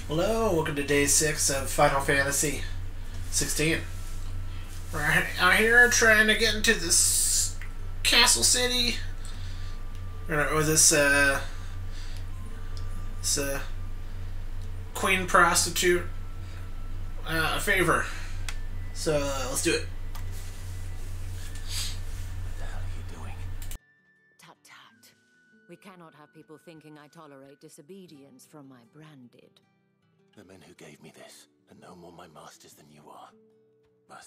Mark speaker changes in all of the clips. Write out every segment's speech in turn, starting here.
Speaker 1: Hello, welcome to day 6 of Final Fantasy 16. We're out here trying to get into this castle city, or this queen prostitute a favor. So let's do it.
Speaker 2: What the hell are you doing?
Speaker 3: Tut tut. We cannot have people thinking I tolerate disobedience from my branded.
Speaker 2: The men who gave me this are no more my masters than you are. But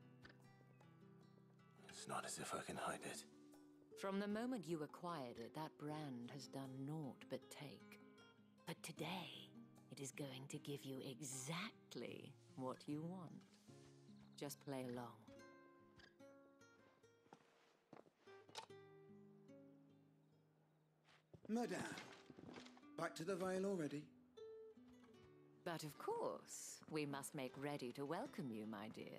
Speaker 2: it's not as if I can hide it.
Speaker 3: From the moment you acquired it, that brand has done naught but take. But today, it is going to give you exactly what you want. Just play along.
Speaker 4: Madame, back to the Vale already?
Speaker 3: But of course, we must make ready to welcome you, my dear.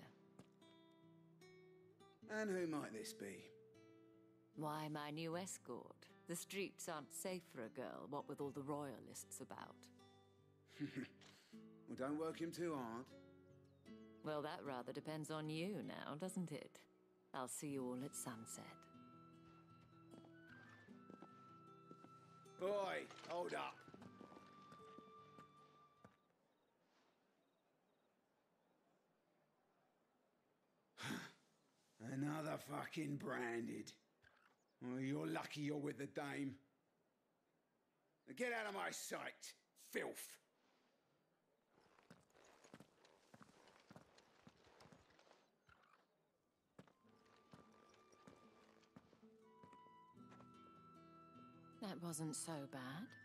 Speaker 4: And who might this be?
Speaker 3: Why, my new escort. The streets aren't safe for a girl, what with all the royalists about.
Speaker 4: Well, don't work him too hard.
Speaker 3: Well, that rather depends on you now, doesn't it? I'll see you all at sunset.
Speaker 4: Boy, hold up. Another fucking branded. Oh, you're lucky you're with the dame. Now get out of my sight, filth.
Speaker 3: That wasn't so bad.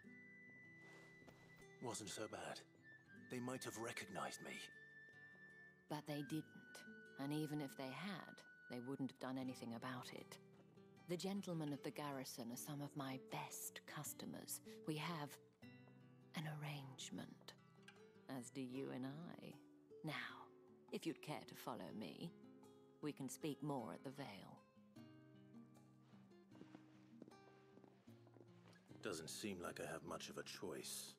Speaker 2: Wasn't so bad. They might have recognized me.
Speaker 3: But they didn't. And even if they had, they wouldn't have done anything about it. The gentlemen of the garrison are some of my best customers. We have an arrangement, as do you and I. Now, if you'd care to follow me, we can speak more at the Vale.
Speaker 2: Doesn't seem like I have much of a choice.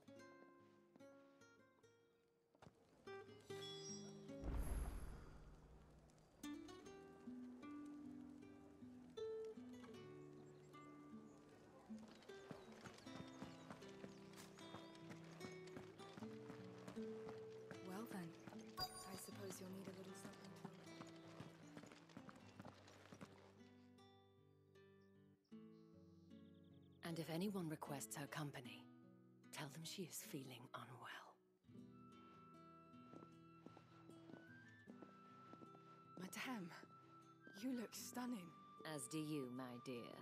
Speaker 5: Well then, I suppose you'll need a little something to...
Speaker 3: And if anyone requests her company, tell them she is feeling unwell.
Speaker 5: Madame, you look stunning.
Speaker 3: As do you, my dear.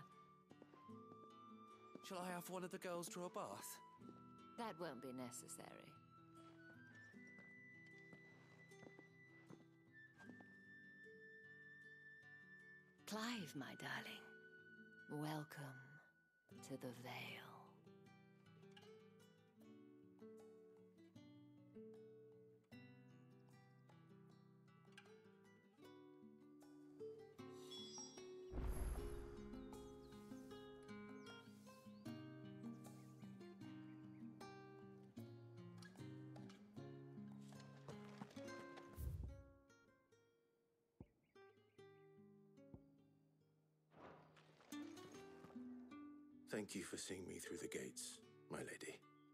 Speaker 6: Shall I have one of the girls draw a bath?
Speaker 3: That won't be necessary. Clive, my darling, welcome to the Vale.
Speaker 2: Thank you for seeing me through the gates, my lady.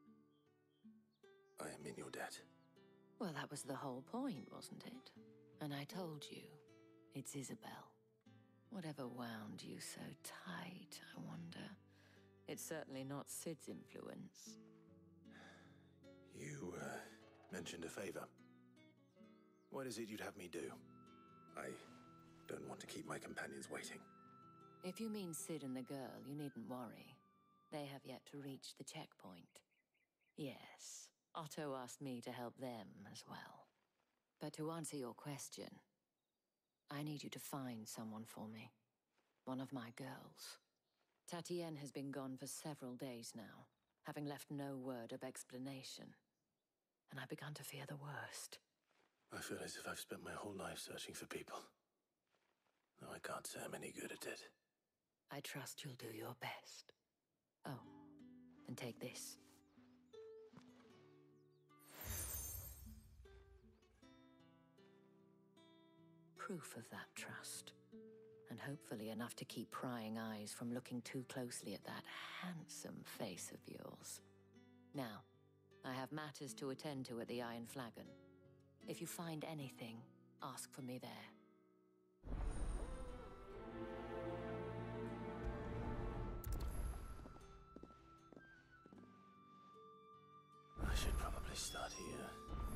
Speaker 2: I am in your debt.
Speaker 3: Well, that was the whole point, wasn't it? And I told you, it's Isabel. Whatever wound you so tight, I wonder. It's certainly not Sid's influence.
Speaker 2: You, mentioned a favor. What is it you'd have me do? I don't want to keep my companions waiting.
Speaker 3: If you mean Sid and the girl, you needn't worry. They have yet to reach the checkpoint. Yes, Otto asked me to help them as well. But to answer your question, I need you to find someone for me. One of my girls. Tatienne has been gone for several days now, having left no word of explanation. And I've begun to fear the worst.
Speaker 2: I feel as if I've spent my whole life searching for people. Though I can't say I'm any good at it.
Speaker 3: I trust you'll do your best. Oh, and take this. proof of that trust. And hopefully enough to keep prying eyes from looking too closely at that handsome face of yours. Now, I have matters to attend to at the Iron Flagon. If you find anything, ask for me there.
Speaker 2: I should probably start here.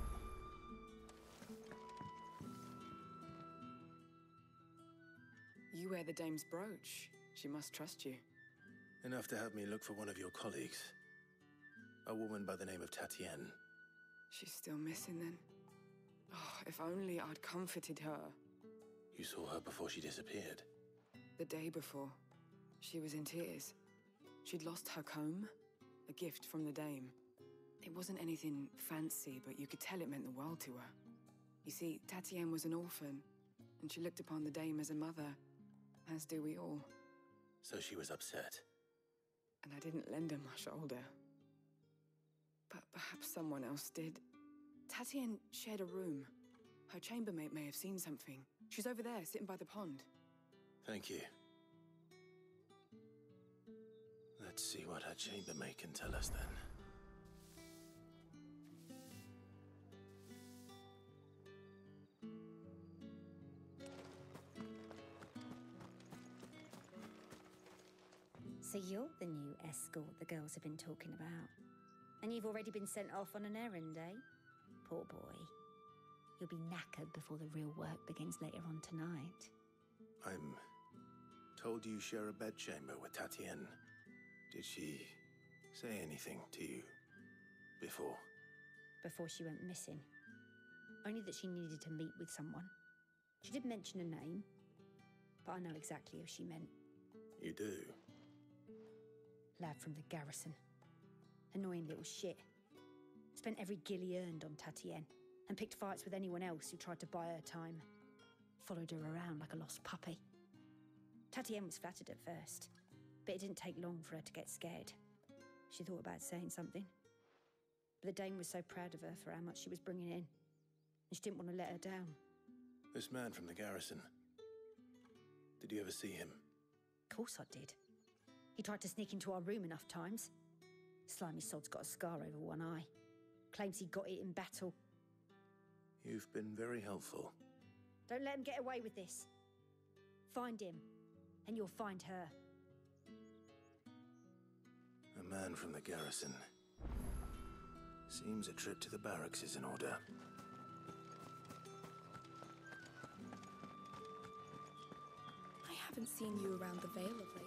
Speaker 5: You wear the dame's brooch. She must trust you.
Speaker 2: Enough to have me look for one of your colleagues. A woman by the name of Tatienne.
Speaker 5: She's still missing then. Oh, if only I'd comforted her.
Speaker 2: You saw her before she disappeared.
Speaker 5: The day before, she was in tears. She'd lost her comb, a gift from the dame. It wasn't anything fancy, but you could tell it meant the world to her. You see, Tatienne was an orphan, and she looked upon the dame as a mother, as do we all.
Speaker 2: So she was upset.
Speaker 5: And I didn't lend her my shoulder. But perhaps someone else did. Tatienne shared a room. Her chambermaid may have seen something. She's over there, sitting by the pond.
Speaker 2: Thank you. Let's see what her chambermaid can tell us then.
Speaker 7: So you're the new escort the girls have been talking about. And you've already been sent off on an errand, eh? Poor boy. You'll be knackered before the real work begins later on tonight.
Speaker 2: I'm told you share a bedchamber with Tatienne. Did she say anything to you before?
Speaker 7: Before she went missing. Only that she needed to meet with someone. She did mention a name, but I know exactly who she meant.
Speaker 2: You do?
Speaker 7: Lad from the garrison. Annoying little shit. Spent every guil he earned on Tatienne, and picked fights with anyone else who tried to buy her time. Followed her around like a lost puppy. Tatienne was flattered at first, but it didn't take long for her to get scared. She thought about saying something. But the dame was so proud of her for how much she was bringing in, and she didn't want to let her down.
Speaker 2: This man from the garrison. Did you ever see him?
Speaker 7: Of course I did. He tried to sneak into our room enough times. Slimy sod's got a scar over one eye. Claims he got it in battle.
Speaker 2: You've been very helpful.
Speaker 7: Don't let him get away with this. Find him, and you'll find her.
Speaker 2: A man from the garrison. Seems a trip to the barracks is in order.
Speaker 5: I haven't seen you around the Vale of late.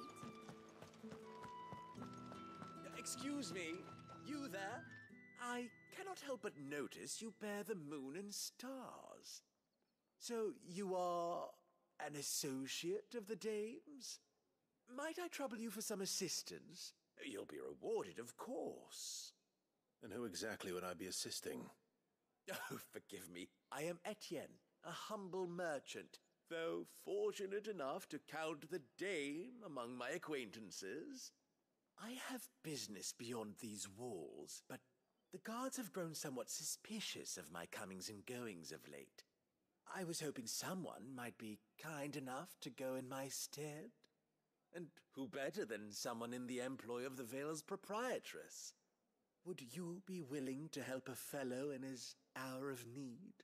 Speaker 6: Excuse me, you there? I cannot help but notice you bear the moon and stars. So you are an associate of the dame's? Might I trouble you for some assistance? You'll be rewarded, of course.
Speaker 2: And who exactly would I be assisting?
Speaker 6: Oh, forgive me. I am Etienne, a humble merchant, though fortunate enough to count the dame among my acquaintances. I have business beyond these walls, but the guards have grown somewhat suspicious of my comings and goings of late. I was hoping someone might be kind enough to go in my stead. And who better than someone in the employ of the Vale's proprietress? Would you be willing to help a fellow in his hour of need?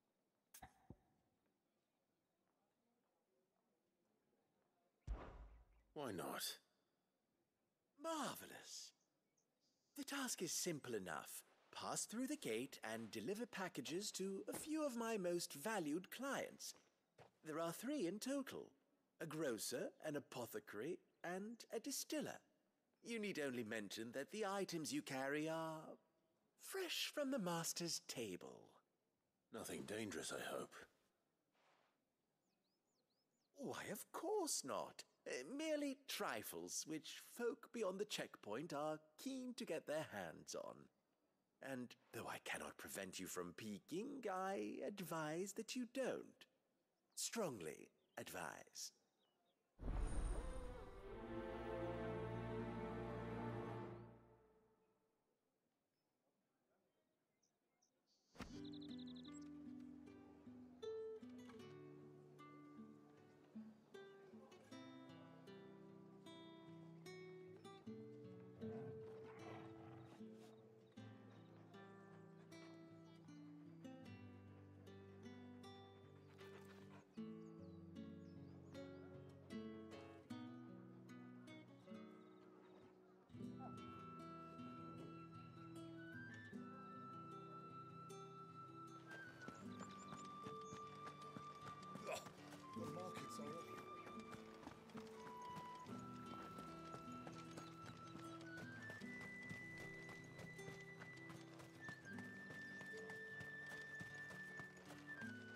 Speaker 2: Why not?
Speaker 6: Marvelous. The task is simple enough. Pass through the gate and deliver packages to a few of my most valued clients. There are 3 in total: a grocer, an apothecary, and a distiller. You need only mention that the items you carry are fresh from the master's table.
Speaker 2: Nothing dangerous, I hope.
Speaker 6: Why, of course not. Merely trifles which folk beyond the checkpoint are keen to get their hands on. And though I cannot prevent you from peeking, I advise that you don't. Strongly advise.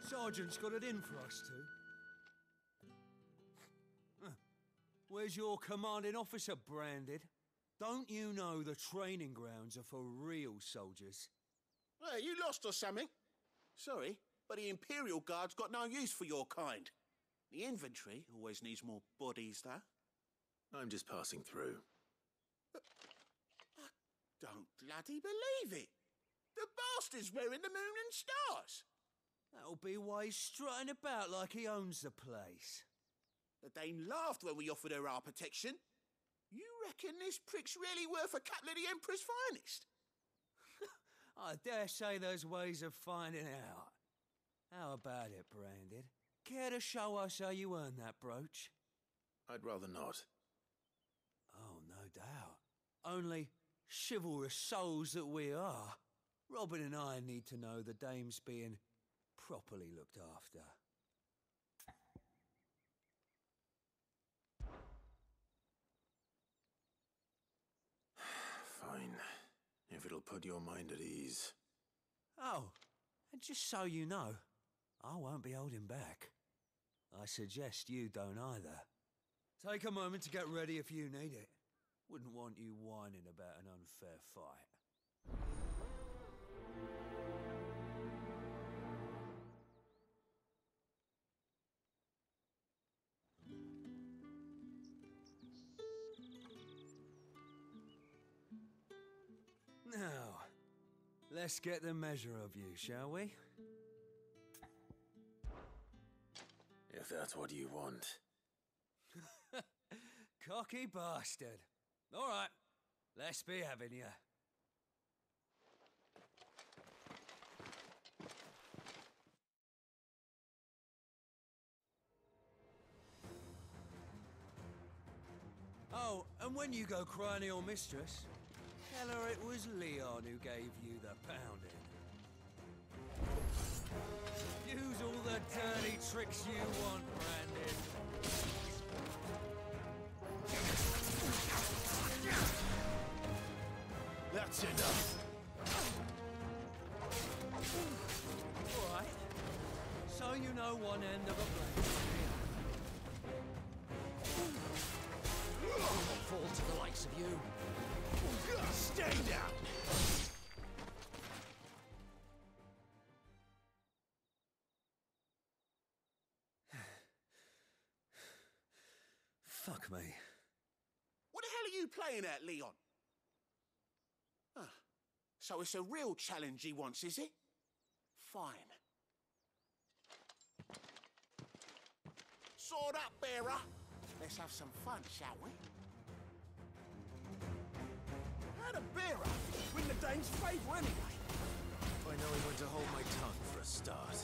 Speaker 8: Sergeant's got it in for us two. Where's your commanding officer, Branded? Don't you know the training grounds are for real soldiers?
Speaker 6: Hey, you lost or something? Sorry, but the Imperial Guard's got no use for your kind. The infantry always needs more bodies, though.
Speaker 2: I'm just passing through.
Speaker 6: I don't bloody believe it. The bastard's wearing the moon and stars.
Speaker 8: That'll be why he's strutting about like he owns the place.
Speaker 6: The Dane laughed when we offered her our protection. You reckon this prick's really worth a couple of the Emperor's finest?
Speaker 8: I dare say there's ways of finding out. How about it, Branded? Care to show us how you earned that brooch?
Speaker 2: I'd rather not.
Speaker 8: Oh, no doubt. Only chivalrous souls that we are, Robin and I need to know the dame's being properly looked after.
Speaker 2: Fine. If it'll put your mind at ease.
Speaker 8: Oh, and just so you know, I won't be holding back. I suggest you don't either. Take a moment to get ready if you need it. Wouldn't want you whining about an unfair fight. Now, let's get the measure of you, shall we?
Speaker 2: If that's what you want.
Speaker 8: Cocky bastard. All right, let's be having you. Oh, and when you go crying to your mistress, tell her it was Leon who gave you the pounding. Use all the dirty tricks you want, Brandon.
Speaker 2: That's enough.
Speaker 8: All right. So you know one end of a blade. I'll fall to the likes of you.
Speaker 2: Stay down!
Speaker 8: Fuck me.
Speaker 6: What the hell are you playing at, Leon? Ah, so it's a real challenge he wants, is it? Fine. Sword up, bearer. Let's have some fun, shall we? How'd a bearer win the Dane's favour anyway?
Speaker 2: By knowing when to hold my tongue for a start.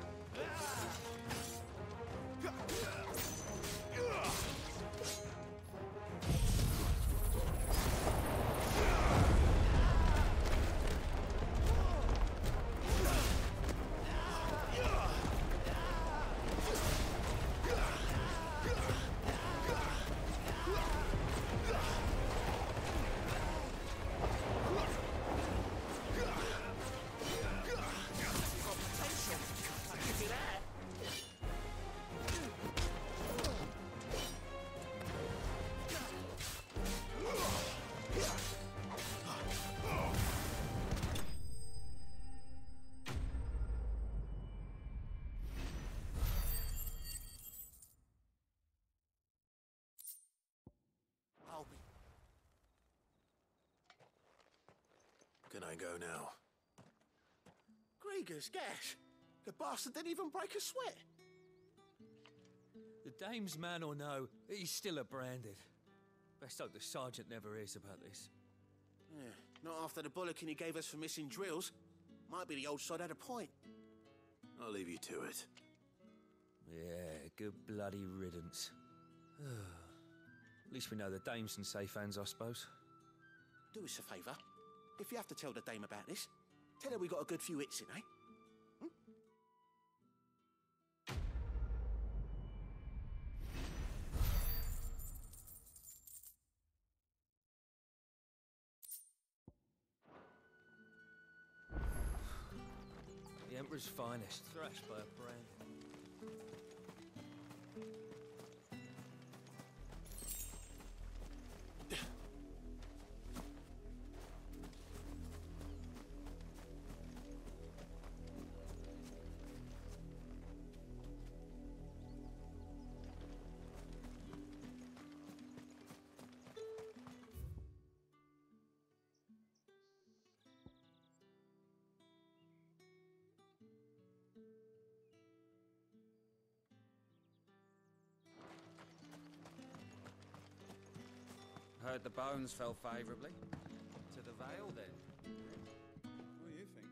Speaker 6: I'll be...
Speaker 2: Can I go now?
Speaker 6: Grieger's gas. The bastard didn't even break a sweat.
Speaker 8: The dame's man or no, he's still a Branded. Best hope the sergeant never hears about this.
Speaker 6: Yeah, not after the bollocking he gave us for missing drills. Might be the old sod had a point.
Speaker 2: I'll leave you to it.
Speaker 8: Yeah, good bloody riddance. At least we know the dame's in safe hands, I suppose.
Speaker 6: Do us a favour. If you have to tell the dame about this, tell her we got a good few hits in, eh?
Speaker 8: Emperor's finest, thrashed by a brand.
Speaker 9: Heard the bones fell favourably. To the Vale, then.
Speaker 4: What do you think?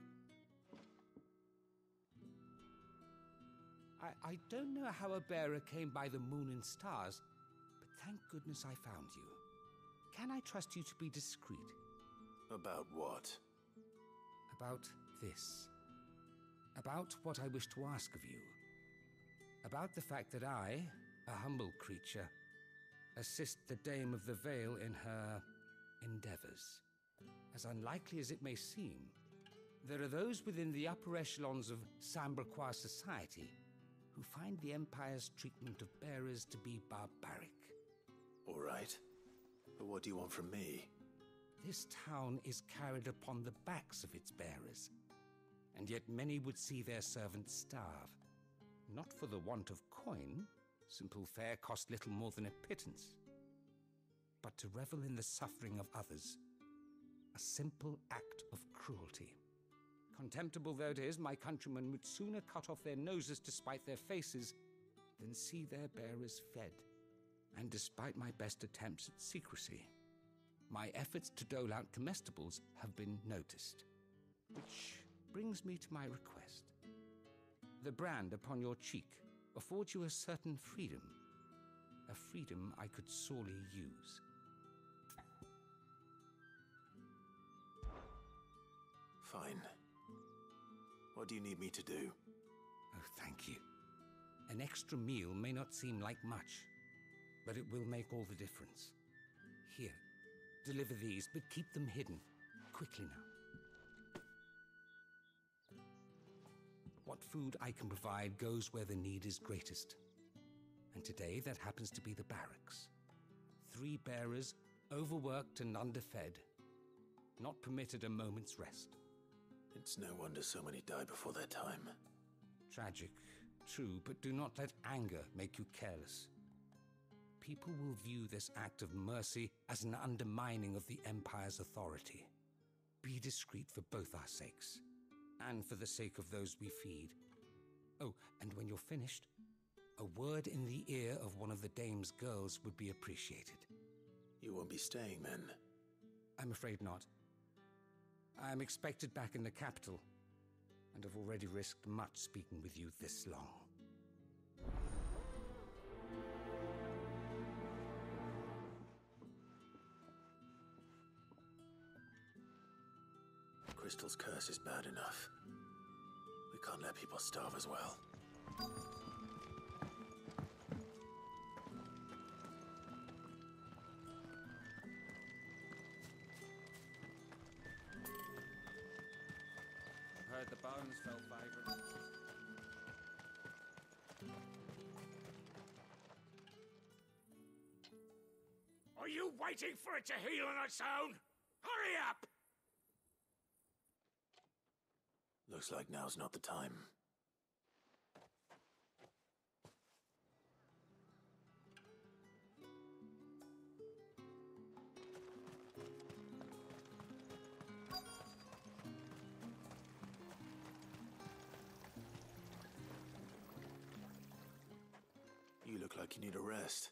Speaker 10: I don't know how a bearer came by the moon and stars, but thank goodness I found you. Can I trust you to be discreet?
Speaker 2: About what?
Speaker 10: About this. About what I wish to ask of you. About the fact that I, a humble creature, assist the Dame of the Vale in her endeavors. As unlikely as it may seem, there are those within the upper echelons of Samberquois society who find the Empire's treatment of bearers to be barbaric.
Speaker 2: All right. But what do you want from me?
Speaker 10: This town is carried upon the backs of its bearers, and yet many would see their servants starve. Not for the want of coin. Simple fare cost little more than a pittance. But to revel in the suffering of others, a simple act of cruelty. Contemptible though it is, my countrymen would sooner cut off their noses to spite their faces than see their bearers fed. And despite my best attempts at secrecy, my efforts to dole out comestibles have been noticed. Which brings me to my request. The brand upon your cheek affords you a certain freedom. A freedom I could sorely use.
Speaker 2: Fine. What do you need me to do?
Speaker 10: Oh, thank you. An extra meal may not seem like much, but it will make all the difference. Here, deliver these, but keep them hidden. Quickly now. What food I can provide goes where the need is greatest. And today that happens to be the barracks. 3 bearers, overworked and underfed, not permitted a moment's rest.
Speaker 2: It's no wonder so many die before their time.
Speaker 10: Tragic, true, but do not let anger make you careless. People will view this act of mercy as an undermining of the Empire's authority. Be discreet for both our sakes, and for the sake of those we feed. Oh, and when you're finished, a word in the ear of one of the Dame's girls would be appreciated.
Speaker 2: You won't be staying then?
Speaker 10: I'm afraid not. I'm expected back in the capital, and have already risked much speaking with you this long.
Speaker 2: Crystal's curse is bad enough. We can't let people starve as well.
Speaker 9: Heard the bones fell favourably.
Speaker 4: Are you waiting for it to heal on its own? Hurry up!
Speaker 2: Looks like now's not the time. You look like you need a rest.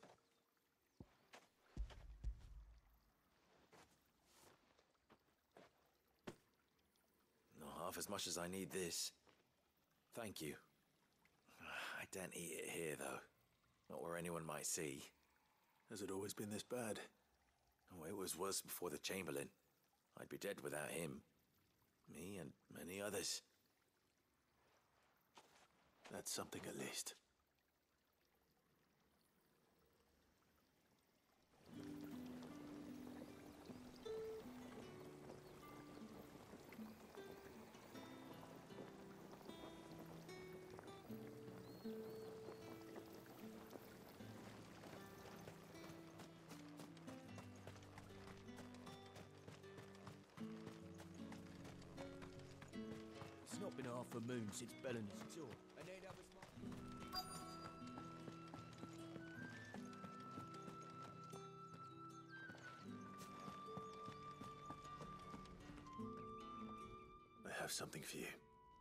Speaker 6: Not half as much as I need this. Thank you. I daren't eat it here, though. Not where anyone might see.
Speaker 2: Has it always been this bad?
Speaker 6: Oh, it was worse before the Chamberlain. I'd be dead without him. Me and many others.
Speaker 2: That's something at least.
Speaker 11: half a moon since Bellamy's tour. And then that was
Speaker 2: I have something for you.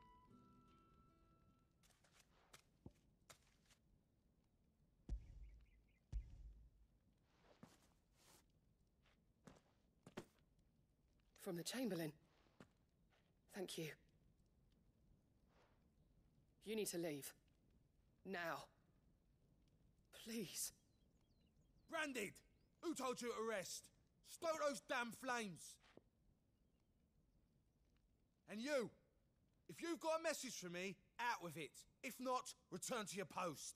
Speaker 12: From the Chamberlain. Thank you. You need to leave. Now. Please.
Speaker 8: Branded! Who told you to rest? Stoke those damn flames! And you! If you've got a message for me, out with it. If not, return to your post.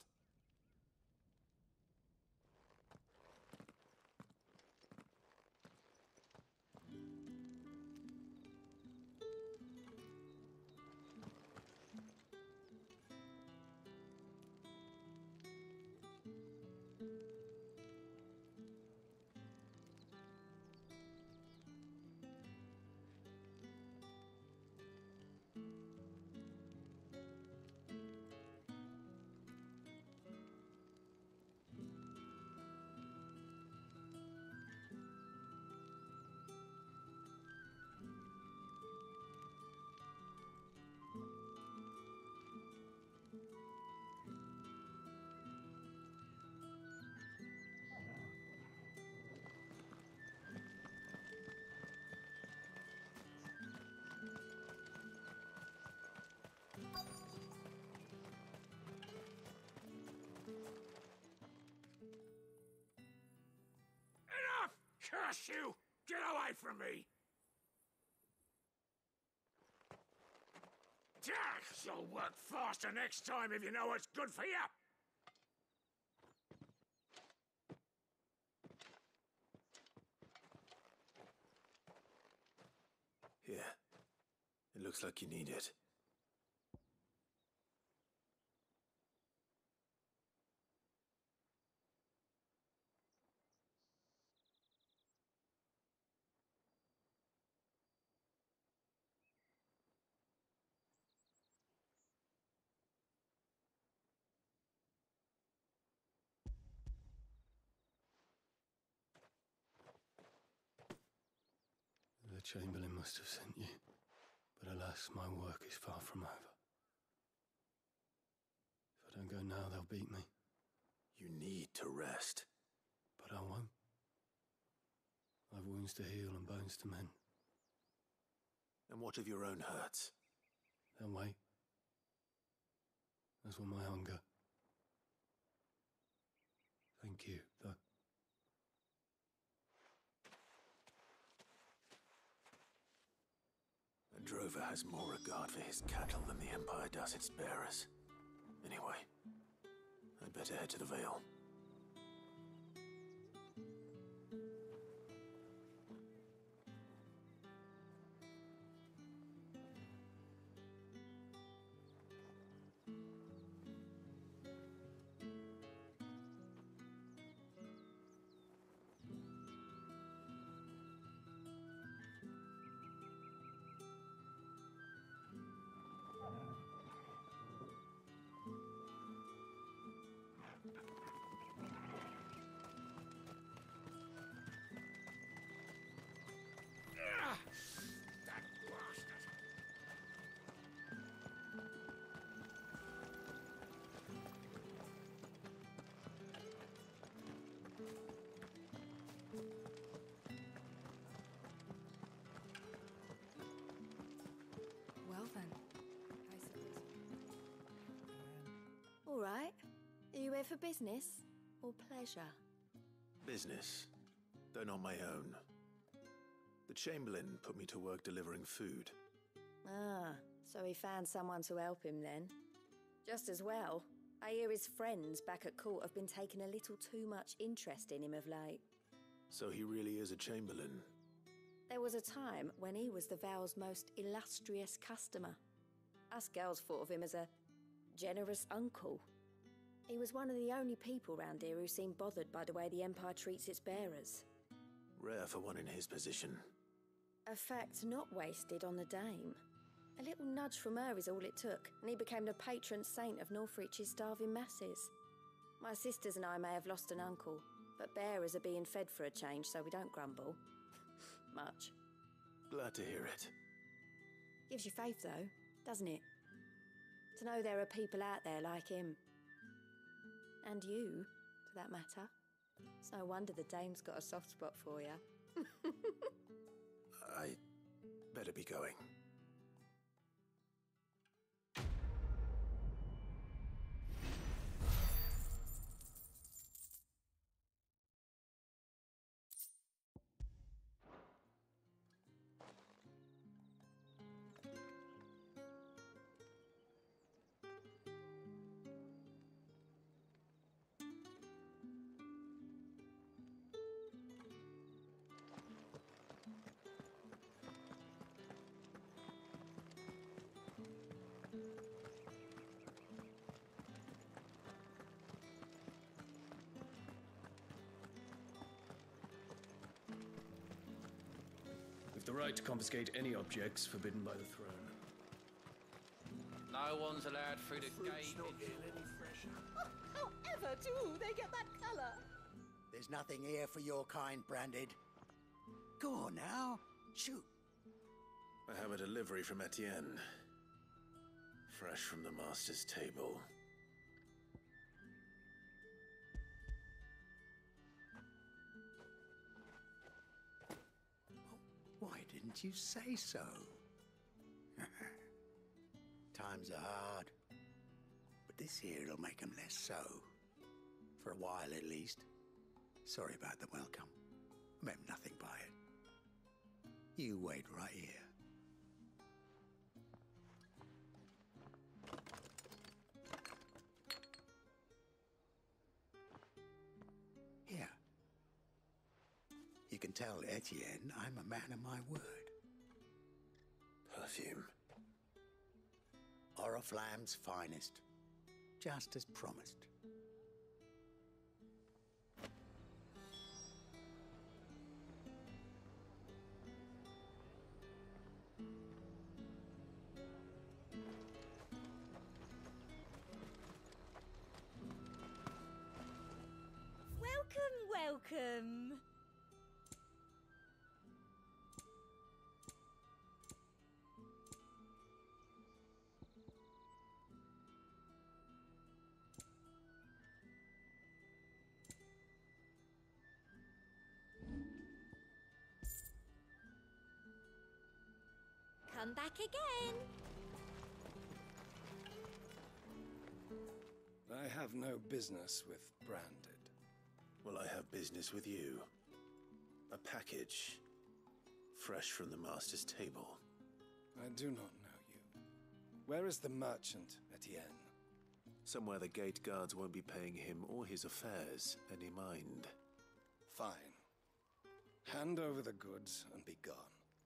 Speaker 4: Curse you! Get away from me! You'll work faster next time if you know what's good for you!
Speaker 2: Here. It looks like you need it. The Chamberlain must have sent you, but alas, my work is far from over. If I don't go now, they'll beat me. You need to rest. But I won't. I've wounds to heal and bones to mend. And what of your own hurts? They'll wait. As will my hunger. Thank you, though. A drover has more regard for his cattle than the Empire does its bearers. Anyway, I'd better head to the Vale.
Speaker 4: That bastard!
Speaker 5: Well then, I suppose.
Speaker 13: All right. Are you here for business or pleasure?
Speaker 2: Business, though not my own. The Chamberlain put me to work delivering food.
Speaker 13: Ah, so he found someone to help him then. Just as well. I hear his friends back at court have been taking a little too much interest in him of late.
Speaker 2: So he really is a Chamberlain.
Speaker 13: There was a time when he was the Vale's most illustrious customer. Us girls thought of him as a generous uncle. He was one of the only people round here who seemed bothered by the way the Empire treats its bearers.
Speaker 2: Rare for one in his position.
Speaker 13: A fact not wasted on the Dame. A little nudge from her is all it took, and he became the patron saint of Northreach's starving masses. My sisters and I may have lost an uncle, but bearers are being fed for a change, so we don't grumble. Much.
Speaker 2: Glad to hear it.
Speaker 13: Gives you faith, though, doesn't it? To know there are people out there like him. And you, for that matter. It's no wonder the dame's got a soft spot for you.
Speaker 2: I better be going.
Speaker 11: The right to confiscate any objects forbidden by the throne.
Speaker 9: No one's allowed through the gate.
Speaker 6: Not getting any fresher.
Speaker 14: However do they get that colour?
Speaker 15: There's nothing here for your kind, Branded. Go on now, shoot.
Speaker 2: I have a delivery from Etienne. Fresh from the master's table.
Speaker 15: Why didn't you say so? Times are hard. But this here'll make 'em less so. For a while, at least. Sorry about the welcome. Meant nothing by it. You wait right here. Here. You can tell Etienne I'm a man of my word.
Speaker 2: Perfume.
Speaker 15: Oriflamme's finest. Just as promised.
Speaker 14: Welcome. Come back again.
Speaker 16: I have no business with Branded.
Speaker 2: Well, I have business with you. A package. Fresh from the master's table.
Speaker 16: I do not know you. Where is the merchant, Etienne?
Speaker 2: Somewhere the gate guards won't be paying him or his affairs any mind.
Speaker 16: Fine. Hand over the goods and be gone.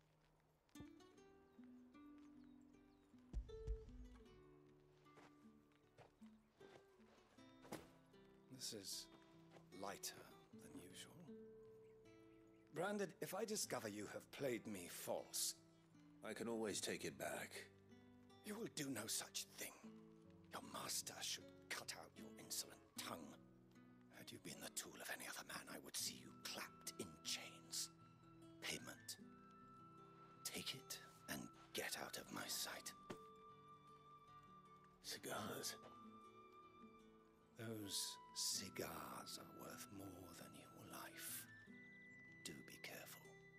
Speaker 16: This is lighter than usual. Branded, if I discover you have played me false...
Speaker 2: I can always take it back.
Speaker 16: You will do no such thing. Your master should cut out your insolent tongue. Had you been the tool of any other man, I would see you clapped in chains. Payment. Take it and get out of my sight.
Speaker 2: Cigars.
Speaker 16: Those cigars are worth more than your life. Do be careful.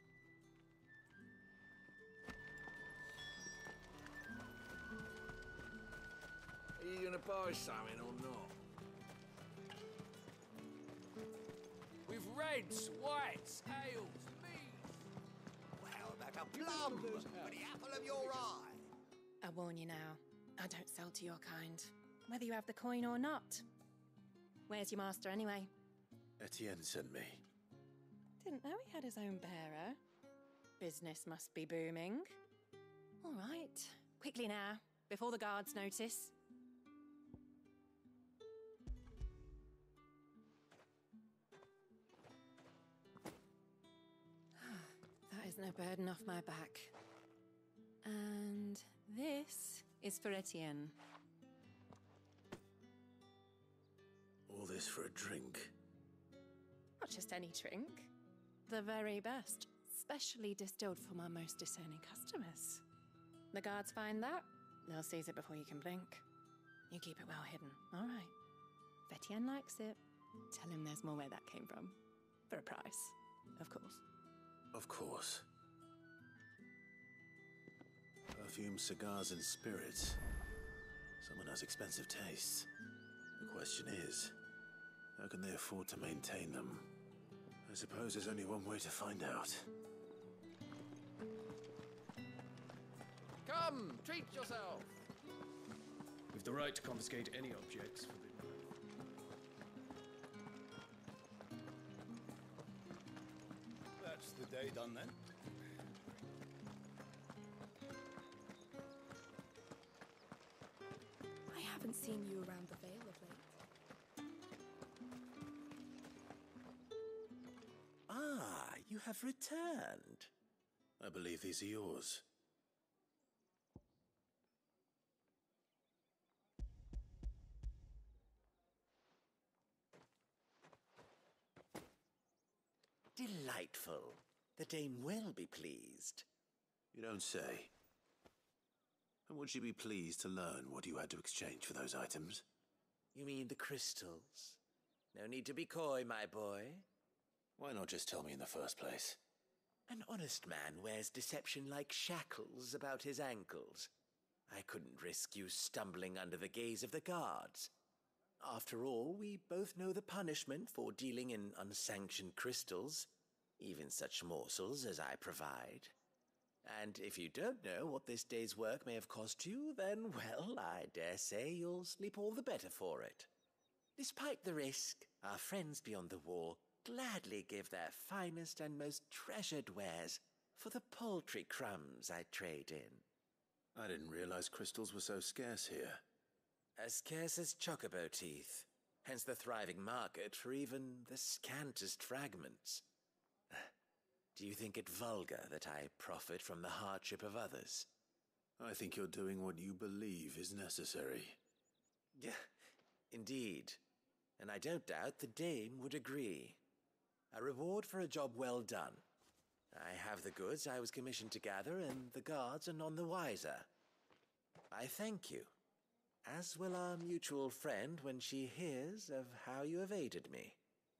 Speaker 6: Are you gonna buy something or not?
Speaker 9: With reds, whites, ales, meads.
Speaker 15: How about a plum for the apple of your eye?
Speaker 17: I warn you now, I don't sell to your kind, whether you have the coin or not. Where's your master, anyway?
Speaker 2: Etienne sent me.
Speaker 17: Didn't know he had his own bearer. Business must be booming. All right, quickly now, before the guards notice. That isn't a burden off my back. And This is for Etienne.
Speaker 2: All this for a drink?
Speaker 17: Not just any drink. The very best. Specially distilled from our most discerning customers. The guards find that, they'll seize it before you can blink. You keep it well hidden, all right. If Etienne likes it, tell him there's more where that came from. For a price, of course.
Speaker 2: Of course. Perfume, cigars, and spirits. Someone has expensive tastes. The question is, how can they afford to maintain them? I suppose there's only one way to find out.
Speaker 9: Come, treat yourself.
Speaker 11: We've the right to confiscate any objects for the...
Speaker 16: That's the day done then.
Speaker 13: I haven't seen you around the Vale of late.
Speaker 2: Ah, you have returned. I believe these are yours.
Speaker 6: Delightful. The dame will be pleased.
Speaker 2: You don't say. And would she be pleased to learn what you had to exchange for those items?
Speaker 6: You mean the crystals? No need to be coy, my boy.
Speaker 2: Why not just tell me in the first place?
Speaker 6: An honest man wears deception like shackles about his ankles. I couldn't risk you stumbling under the gaze of the guards. After all, we both know the punishment for dealing in unsanctioned crystals, even such morsels as I provide. And if you don't know what this day's work may have cost you, then, well, I dare say you'll sleep all the better for it. Despite the risk, our friends beyond the wall gladly give their finest and most treasured wares for the paltry crumbs I trade in.
Speaker 2: I didn't realize crystals were so scarce here.
Speaker 6: As scarce as chocobo teeth, hence the thriving market for even the scantest fragments. Do you think it vulgar that I profit from the hardship of others?
Speaker 2: I think you're doing what you believe is necessary.
Speaker 6: Yeah, indeed. And I don't doubt the dame would agree. A reward for a job well done. I have the goods I was commissioned to gather, and the guards are none the wiser. I thank you, as will our mutual friend when she hears of how you have aided me.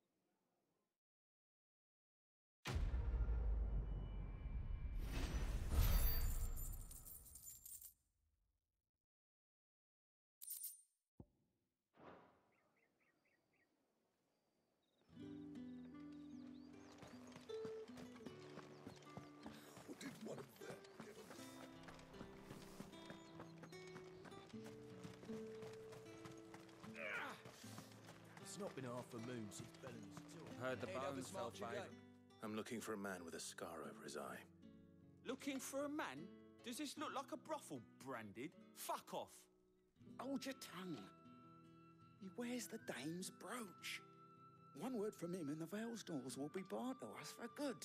Speaker 16: What did one of them give us?
Speaker 11: It's not been half a moon since Bellamy's tour.
Speaker 9: Heard the
Speaker 11: Ain't having
Speaker 9: bones fell
Speaker 11: much of
Speaker 9: favour.
Speaker 11: that.
Speaker 2: I'm looking for a man with a scar over his eye.
Speaker 18: Looking for a man? Does this look like a brothel, Branded? Fuck off!
Speaker 4: Hold your tongue. He wears the dame's brooch. One word from him and the Vale's doors will be barred to us for good.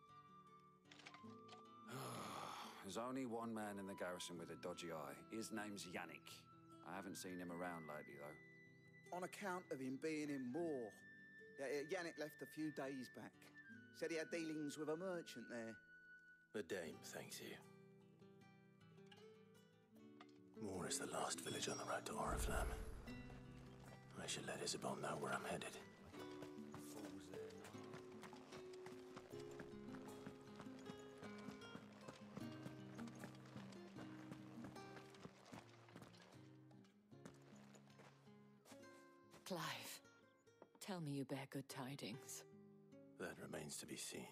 Speaker 19: There's only one man in the garrison with a dodgy eye. His name's Yannick. I haven't seen him around lately, though.
Speaker 4: On account of him being in war. Yannick left a few days back. Said he had dealings with a merchant there.
Speaker 2: The dame thanks you. Moor is the last village on the road to Oriflamme. I should let Isabel know where I'm headed.
Speaker 3: Clive, tell me you bear good tidings.
Speaker 2: That remains to be seen.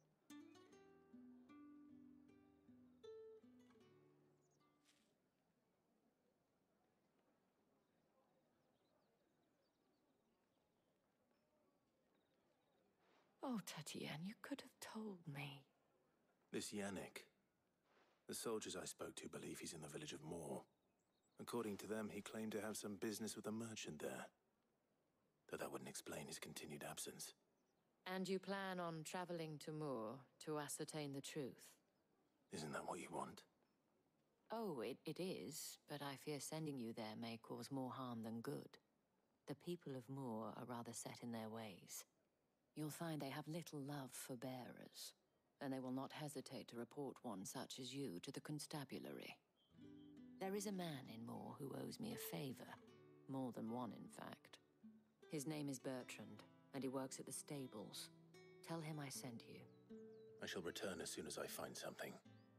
Speaker 3: Oh, Tatienne, you could have told me.
Speaker 2: This Yannick. The soldiers I spoke to believe he's in the village of Moor. According to them, he claimed to have some business with a merchant there. Though that wouldn't explain his continued absence.
Speaker 3: And you plan on traveling to Moor to ascertain the truth?
Speaker 2: Isn't that what you want?
Speaker 3: Oh, it is, but I fear sending you there may cause more harm than good. The people of Moor are rather set in their ways. You'll find they have little love for bearers, and they will not hesitate to report one such as you to the constabulary. There is a man in Moor who owes me a favor. More than one, in fact. His name is Bertrand, and he works at the stables. Tell him I sent you.
Speaker 11: I shall return as soon as I find something.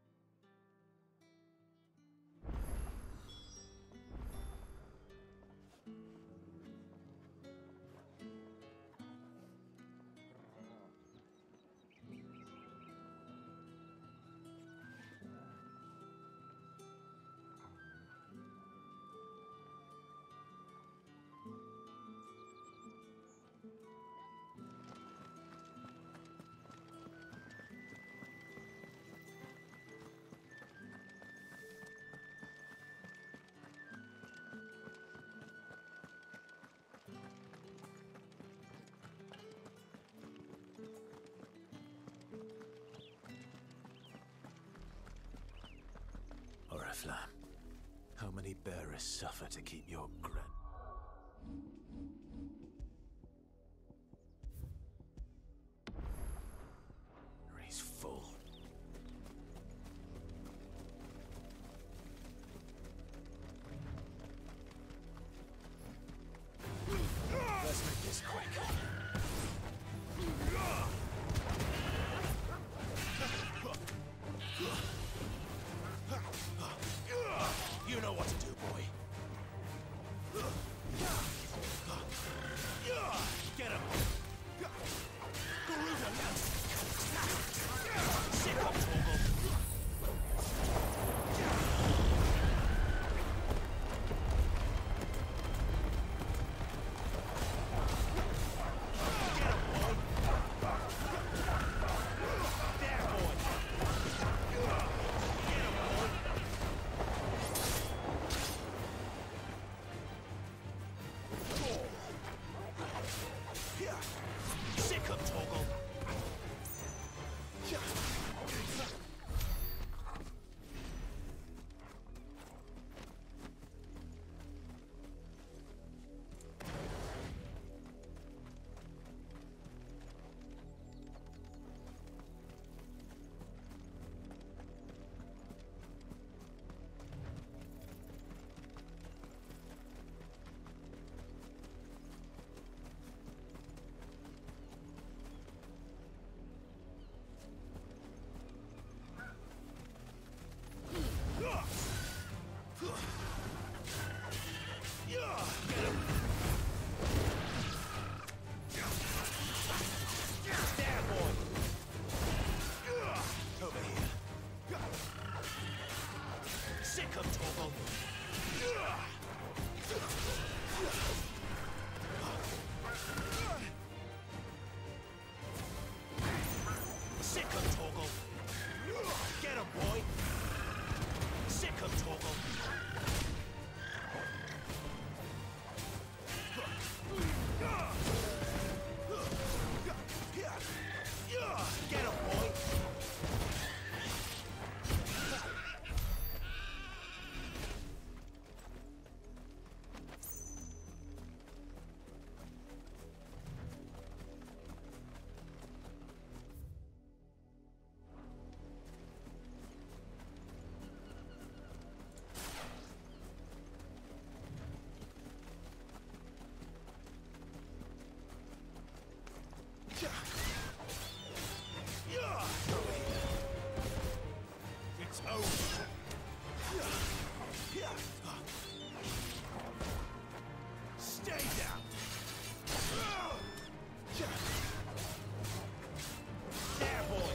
Speaker 11: Oriflamme, how many bearers suffer to keep your He's full. Let's make this quick. You know what to do, boy. Get him! Sit up, Torgal! It's over. Stay down. There, boy.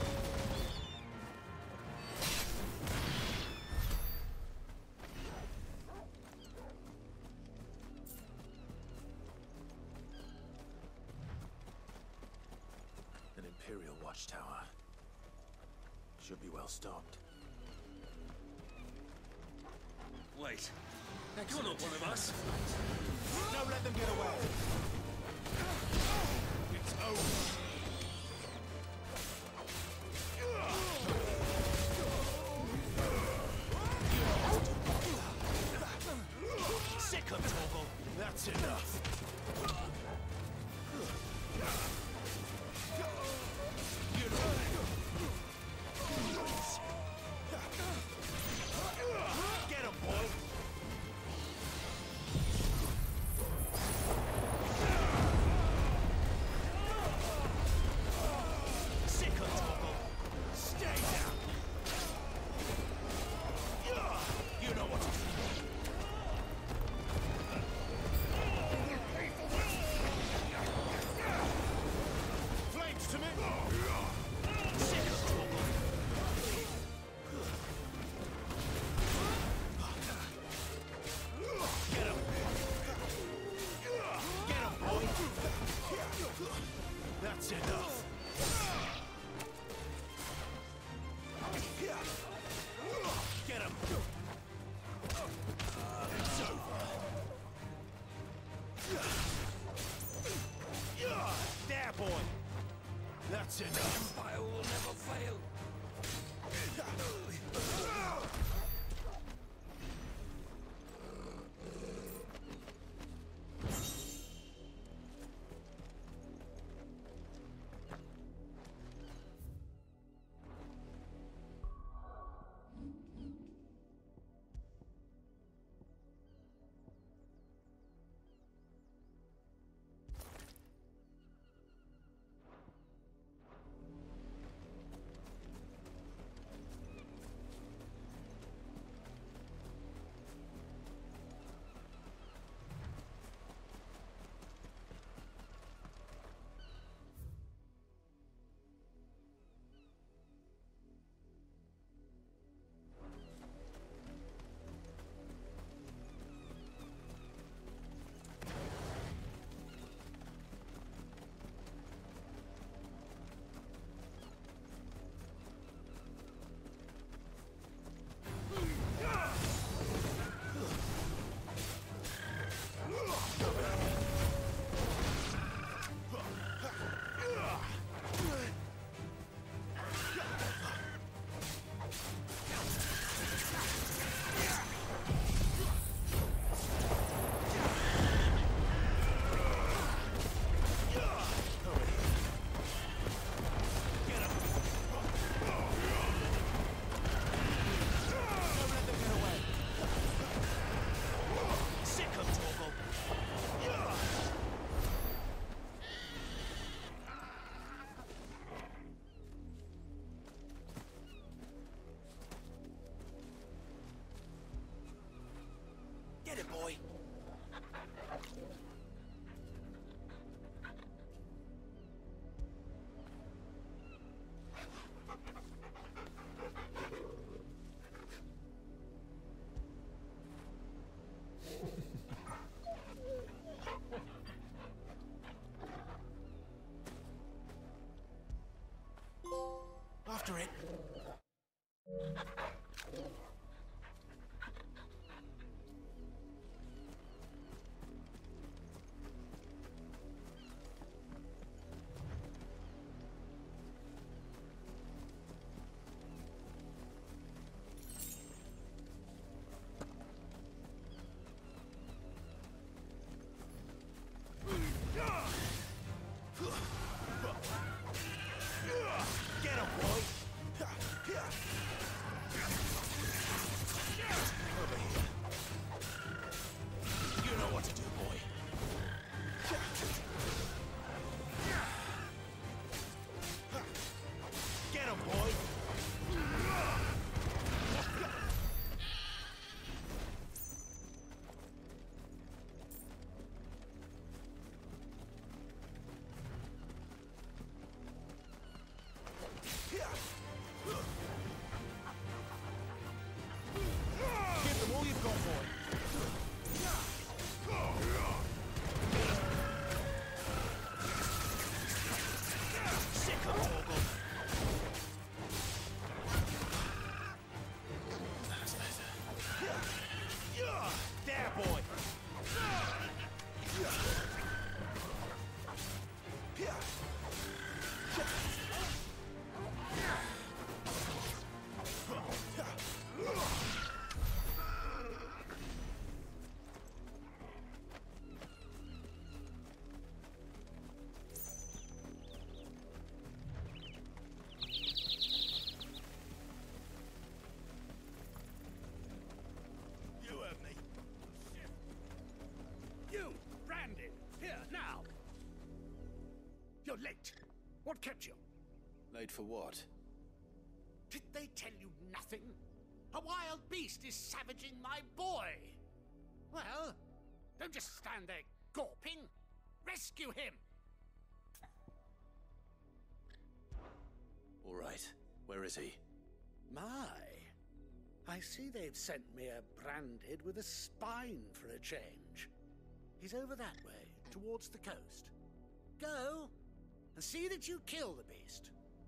Speaker 11: An Imperial watchtower. Should be well stocked. Wait. You're not one of us.
Speaker 4: Don't let them get away.
Speaker 11: It's over.
Speaker 4: You
Speaker 6: Sick of Toggle. That's enough. Get him, boy. Sick of Toggle. Stay down. You know what to do. Flames to me. Sick of Toggle. Get him. Get him, boy. That's enough. Get him. It's over. There, boy. That's enough.
Speaker 8: Empire will never fail.
Speaker 15: late. What kept you?
Speaker 19: Late for what?
Speaker 15: Did they tell you nothing? A wild beast is savaging my boy. Well, don't just stand there gawping. Rescue him!
Speaker 19: All right. Where is he?
Speaker 15: My, I see they've sent me a branded with a spine for a change. He's over that way, towards the coast. Go, and see that you kill the beast.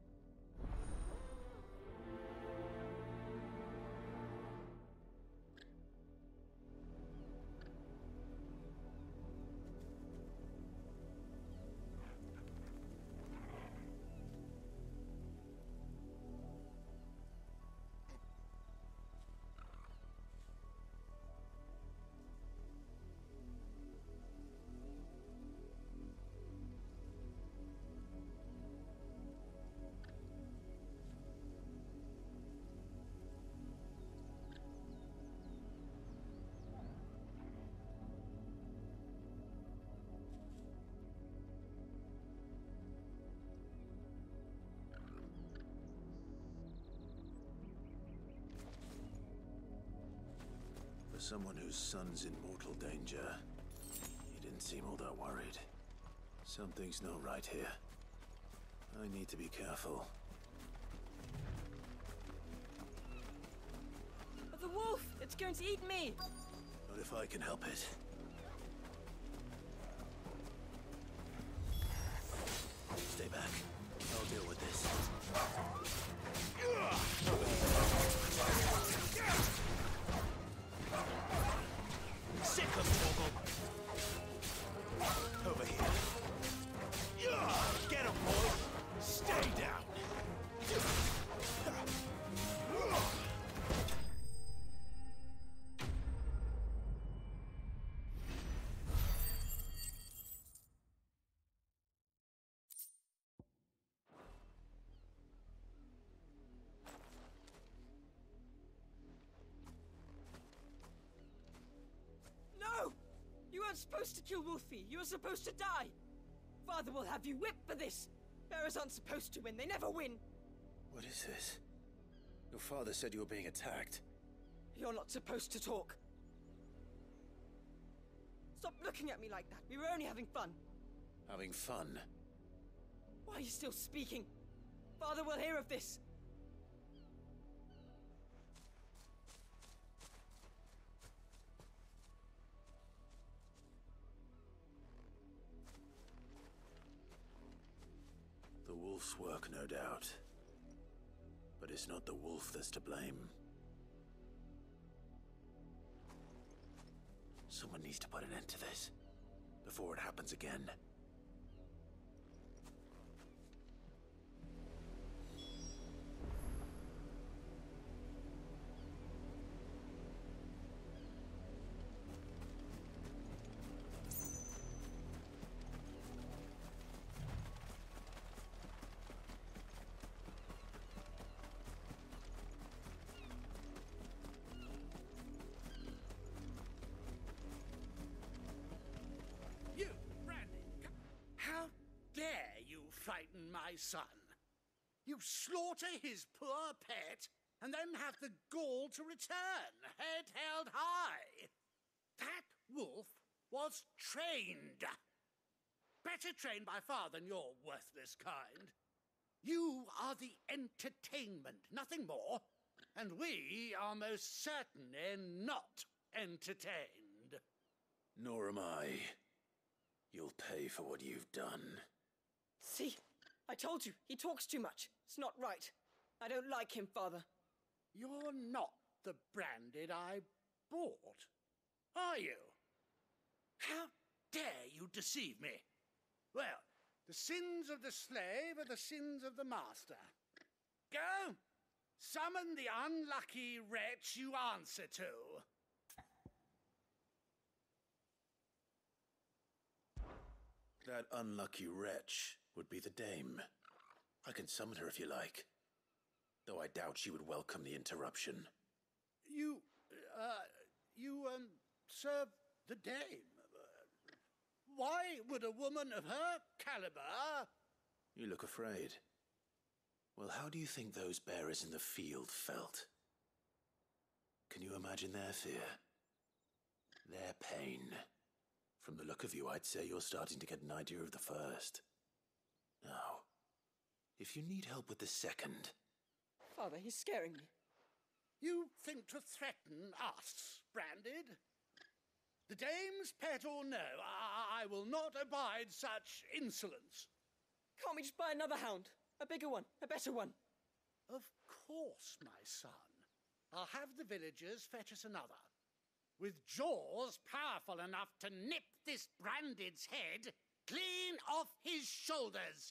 Speaker 11: For someone whose son's in mortal danger, he didn't seem all that worried. Something's not right here. I need to be careful.
Speaker 14: But the wolf! It's going to eat me!
Speaker 11: Not if I can help it. Stay back. I'll deal with this.
Speaker 15: Sick of Torgal. Over here. Get him, boy. Stay down.
Speaker 14: No! You weren't supposed to kill Wolfie. You were supposed to die. Father will have you whipped for this. Bearers aren't supposed to win. They never win.
Speaker 11: What is this? Your father said you were being attacked.
Speaker 14: You're not supposed to talk. Stop looking at me like that. We were only having fun.
Speaker 11: Having fun?
Speaker 14: Why are you still speaking? Father will hear of this.
Speaker 11: The wolf's work, no doubt. But it's not the wolf that's to blame. Someone needs to put an end to this, before it happens again.
Speaker 15: You, Brandy, how dare you frighten my son? You slaughter his poor pet, and then have the gall to return, head held high. That wolf was trained. Better trained by far than your worthless kind. You are the entertainment, nothing more. And we are most certainly not entertained.
Speaker 11: Nor am I. You'll pay for what you've done.
Speaker 14: See? I told you. He talks too much. It's not right. I don't like him, Father.
Speaker 15: You're not the Branded I bought, are you? How dare you deceive me? Well, the sins of the slave are the sins of the master. Go! Summon the unlucky wretch you answer to.
Speaker 11: That unlucky wretch would be the dame. I can summon her if you like. Though I doubt she would welcome the interruption.
Speaker 15: You serve the dame. Why would a woman of her caliber
Speaker 11: You look afraid. Well, how do you think those bearers in the field felt? Can you imagine their fear? Their pain? From the look of you, I'd say you're starting to get an idea of the first. Now, if you need help with the second...
Speaker 14: Father, he's scaring me.
Speaker 15: You think to threaten us, Branded? The dame's pet or no, I will not abide such insolence.
Speaker 14: Can't we just buy another hound? A bigger one, a better one.
Speaker 15: Of course, my son. I'll have the villagers fetch us another. With jaws powerful enough to nip this Branded's head clean off his shoulders.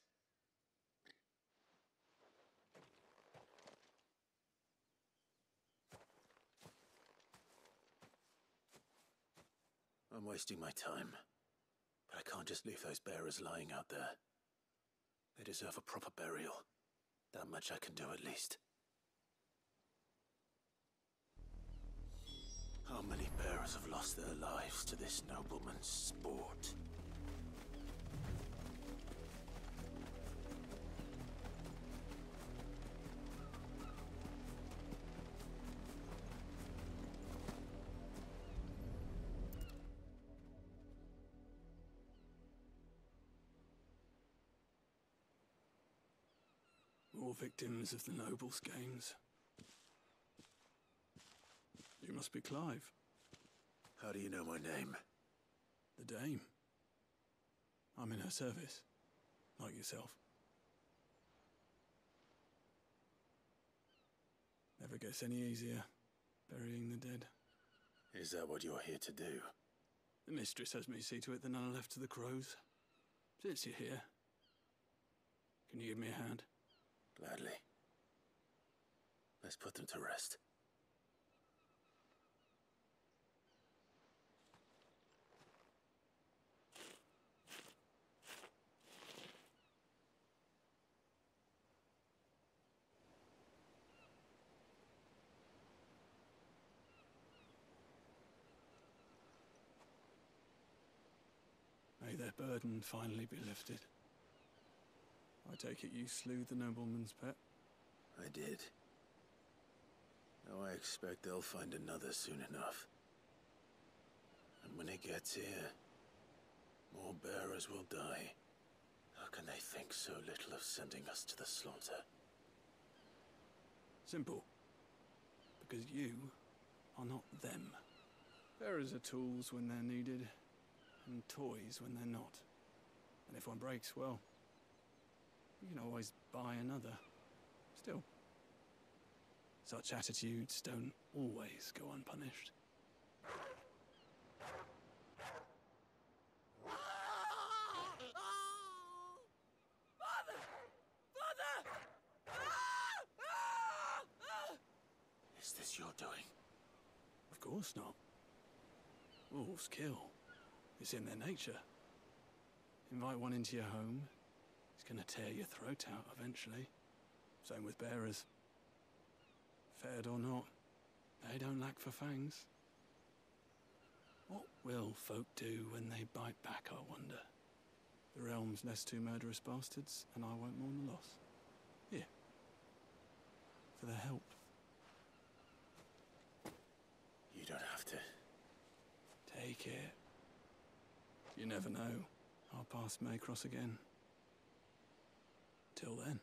Speaker 11: I'm wasting my time. But I can't just leave those bearers lying out there. They deserve a proper burial. That much I can do at least. How many bearers have lost their lives to this nobleman's sport?
Speaker 2: More victims of the nobles' games. You must be Clive.
Speaker 11: How do you know my name?
Speaker 2: The Dame. I'm in her service, like yourself. Never gets any easier, burying the dead.
Speaker 11: Is that what you're here to do?
Speaker 2: The mistress has me see to it that none are left to the crows. Since you're here, can you give me a hand?
Speaker 11: Gladly. Let's put them to rest.
Speaker 2: May their burden finally be lifted. I take it you slew the nobleman's pet?
Speaker 11: I did. Now I expect they'll find another soon enough. And when it gets here, more bearers will die. How can they think so little of sending us to the slaughter?
Speaker 2: Simple. Because you are not them. Bearers are tools when they're needed, and toys when they're not. And if one breaks, well, you can always buy another. Still, such attitudes don't always go unpunished.
Speaker 14: Father! Father!
Speaker 11: Is this your doing?
Speaker 2: Of course not. Wolves kill. It's in their nature. Invite one into your home, it's gonna tear your throat out eventually. Same with bearers. Fed or not, they don't lack for fangs. What will folk do when they bite back, I wonder? The realm's less two murderous bastards, and I won't mourn the loss. Here. For their help.
Speaker 11: You don't have to.
Speaker 2: Take it. You never know. Our paths may cross again. Till then.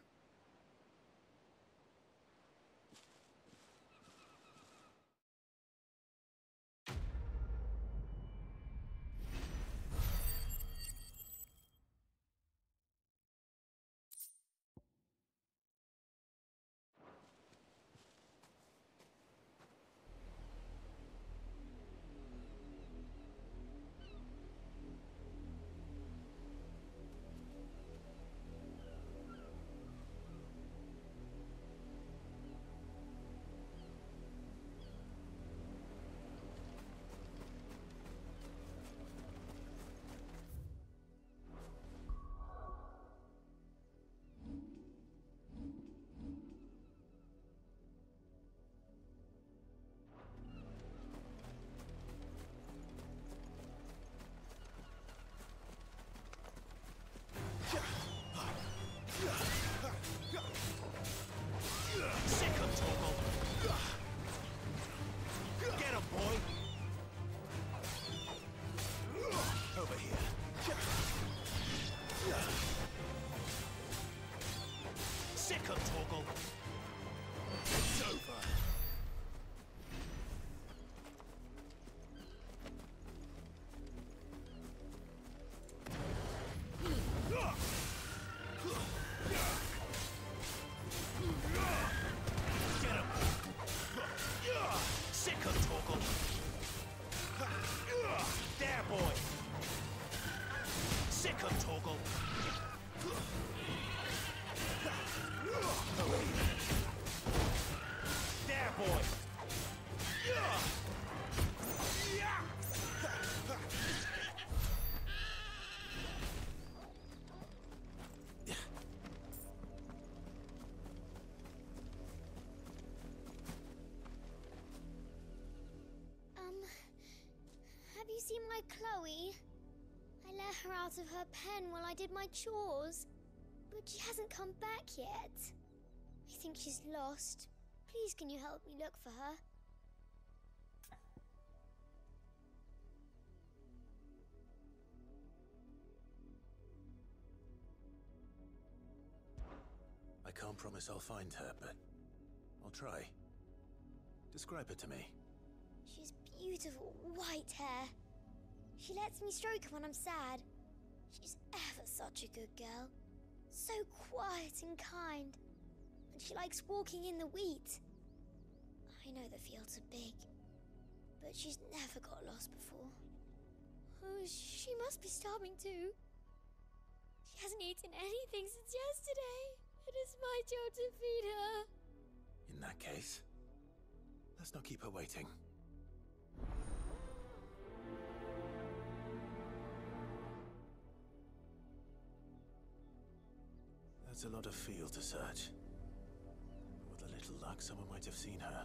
Speaker 20: see my Chloe? I let her out of her pen while I did my chores, but she hasn't come back yet. I think she's lost. Please, can you help me look for her?
Speaker 11: I can't promise I'll find her, but I'll try. Describe her to me.
Speaker 20: She's beautiful white hair. She lets me stroke her when I'm sad. She's ever such a good girl. So quiet and kind. And she likes walking in the wheat. I know the fields are big, but she's never got lost before. Oh, she must be starving too. She hasn't eaten anything since yesterday. It is my job to feed her.
Speaker 11: In that case, let's not keep her waiting. That's a lot of field to search. With a little luck, someone might have seen her.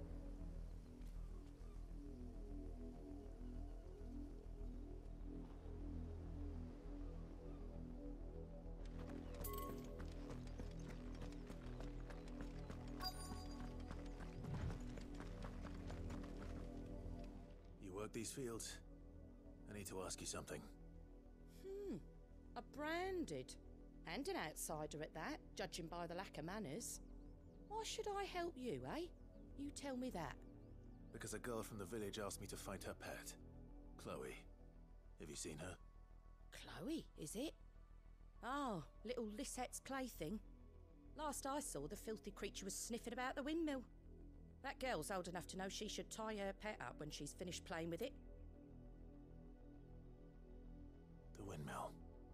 Speaker 11: You work these fields? I need to ask you something.
Speaker 21: A branded. And an outsider at that, judging by the lack of manners. Why should I help you, eh? You tell me that.
Speaker 11: Because a girl from the village asked me to find her pet, Chloe. Have you seen her?
Speaker 21: Chloe, is it? Oh, little Lisette's plaything. Last I saw, the filthy creature was sniffing about the windmill. That girl's old enough to know she should tie her pet up when she's finished playing with it.
Speaker 11: The windmill.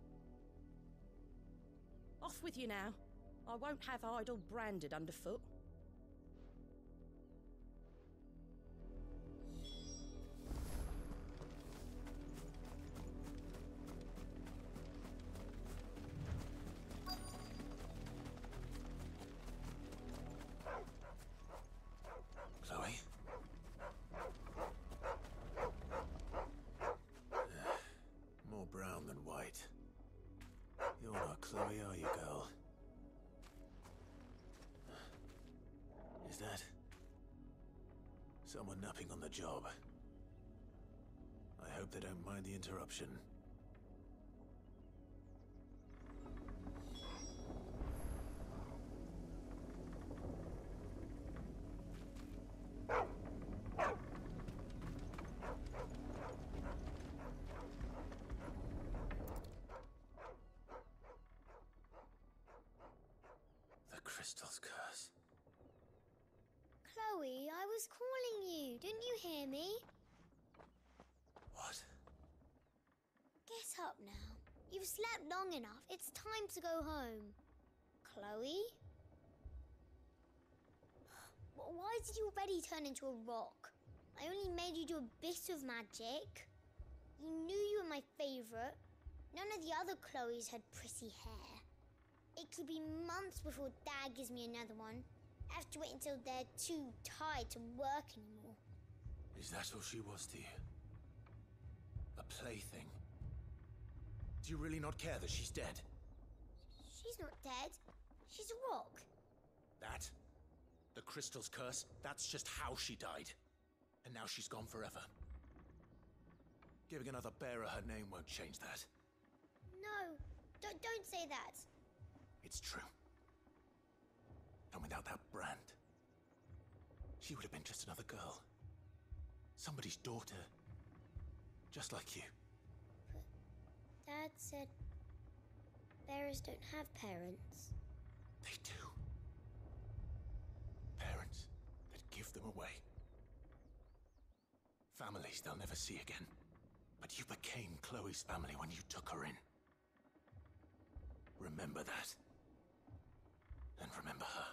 Speaker 21: Off with you now. I won't have idle branded underfoot.
Speaker 11: Chloe? More brown than white. You're not Chloe, are you, girl? Is that someone napping on the job? I hope they don't mind the interruption. Crystal's curse.
Speaker 20: Chloe, I was calling you. Didn't you hear me?
Speaker 11: What?
Speaker 20: Get up now. You've slept long enough. It's time to go home. Chloe? Why did you already turn into a rock? I only made you do a bit of magic. You knew you were my favourite. None of the other Chloes had pretty hair. It could be months before Dad gives me another one. I have to wait until they're too tired to work anymore.
Speaker 11: Is that all she was to you? A plaything? Do you really not care that she's dead?
Speaker 20: She's not dead. She's a rock.
Speaker 11: That? The Crystal's curse? That's just how she died. And now she's gone forever. Giving another bearer her name won't change that.
Speaker 20: No, don't say that.
Speaker 11: It's true. And without that brand, she would have been just another girl. Somebody's daughter. Just like you.
Speaker 20: But Dad said bearers don't have parents.
Speaker 11: They do. Parents that give them away. Families they'll never see again. But you became Chloe's family when you took her in. Remember that. And remember her.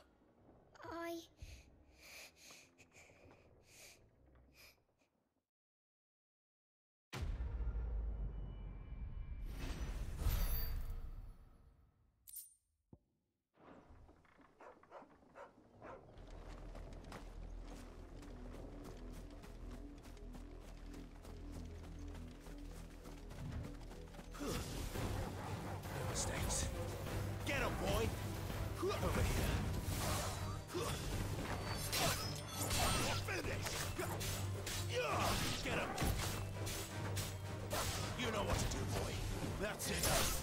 Speaker 2: Over here.
Speaker 11: Finish! Get him! You know what to do, boy.
Speaker 2: That's it.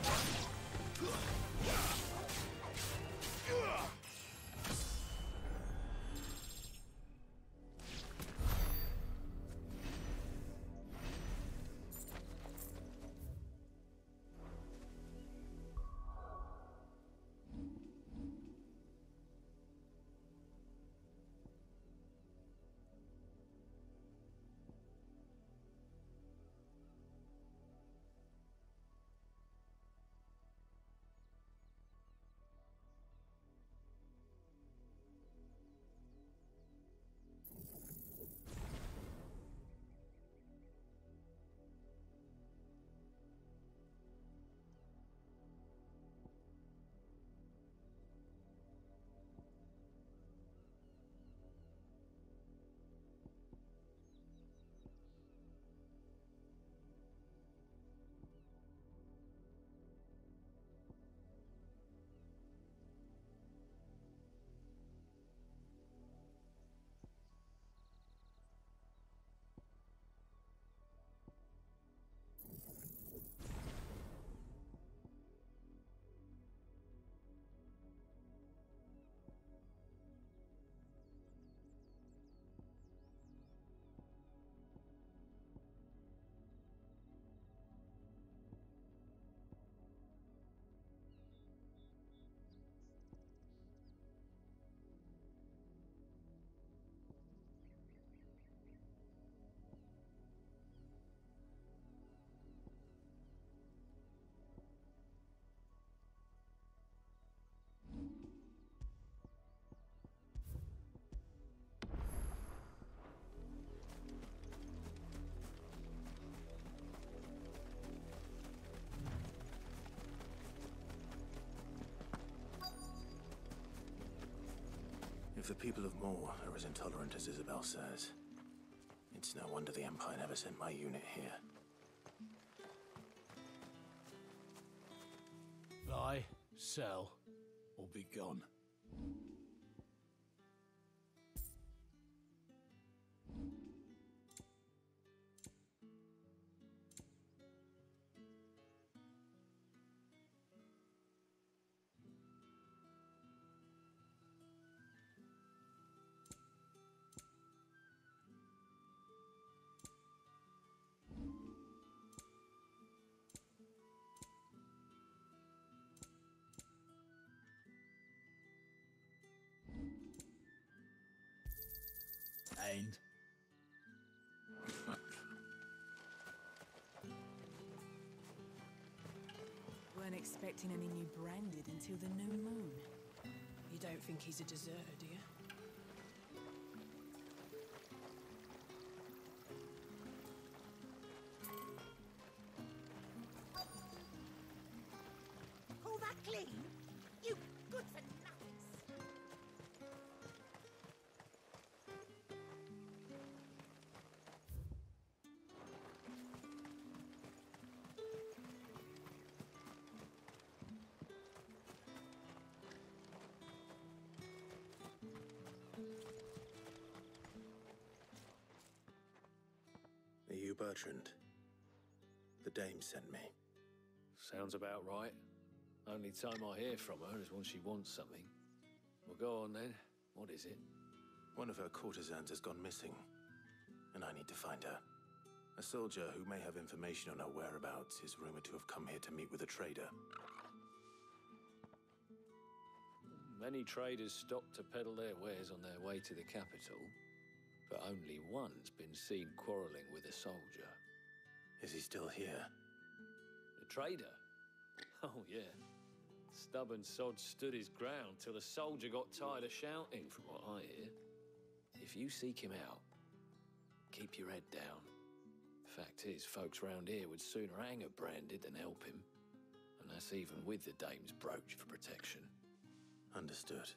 Speaker 11: If the people of Moor are as intolerant as Isabel says, it's no wonder the Empire never sent my unit here.
Speaker 2: Buy, sell, or be gone. And
Speaker 5: Weren't expecting any new branded until the new moon.
Speaker 12: You don't think he's a deserter, do you?
Speaker 21: All that clean? You good for nothing.
Speaker 11: Are you Bertrand? The dame sent me.
Speaker 1: Sounds about right. Only time I hear from her is when she wants something. Well, go on then. What is it?
Speaker 11: One of her courtesans has gone missing, and I need to find her. A soldier who may have information on her whereabouts is rumored to have come here to meet with a trader.
Speaker 1: Many traders stop to peddle their wares on their way to the capital, but only one's been seen quarrelling with a soldier.
Speaker 11: Is he still here?
Speaker 1: The trader? Oh, yeah. Stubborn sod stood his ground till the soldier got tired of shouting, from what I hear. If you seek him out, keep your head down. Fact is, folks round here would sooner hang a branded than help him. And that's even with the dame's brooch for protection.
Speaker 11: Understood.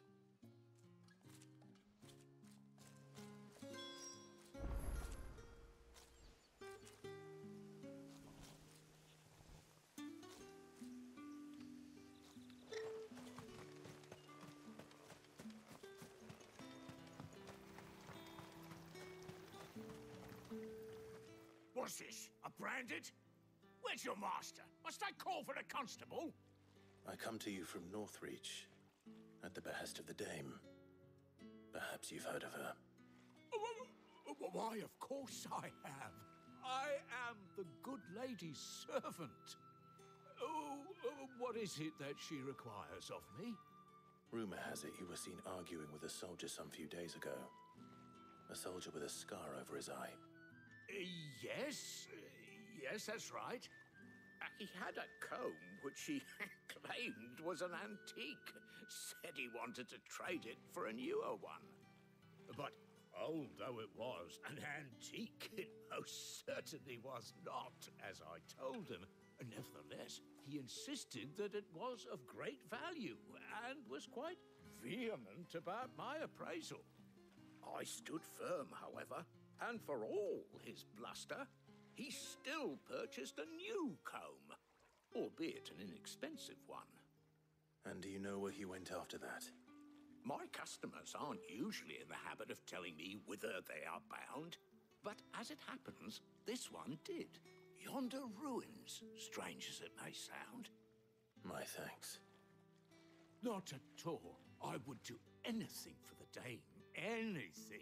Speaker 7: What's this? A branded? Where's your master? Must I call for the constable?
Speaker 11: I come to you from Northreach, at the behest of the Dame. Perhaps you've heard of her.
Speaker 7: Why, of course I have. I am the good lady's servant. What is it that she requires of me?
Speaker 11: Rumor has it you were seen arguing with a soldier some few days ago. A soldier with a scar over his eye.
Speaker 7: Yes, that's right. He had a comb which he claimed was an antique. Said he wanted to trade it for a newer one. But old though it was, an antique it most certainly was not, as I told him. Nevertheless, he insisted that it was of great value and was quite vehement about my appraisal. I stood firm, however, and for all his bluster, he still purchased a new comb, albeit an inexpensive one.
Speaker 11: And do you know where he went after that?
Speaker 7: My customers aren't usually in the habit of telling me whither they are bound, but as it happens, this one did. Yonder ruins, strange as it may sound.
Speaker 11: My thanks.
Speaker 7: Not at all. I would do anything for the Dame. Anything.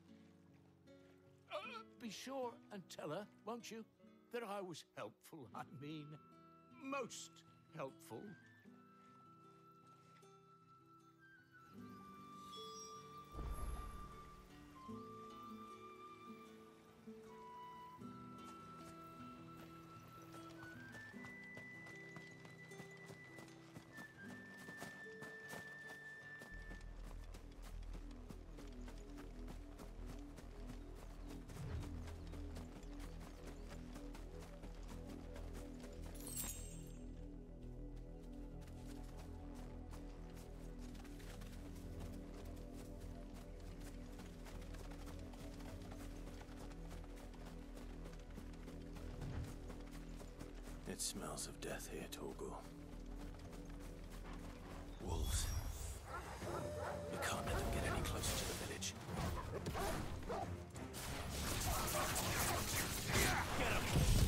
Speaker 7: Be sure and tell her, won't you, that I was helpful. I mean, most helpful.
Speaker 11: It smells of death here, Torgal. Wolves. We can't let them get any closer to the village.
Speaker 7: Get him!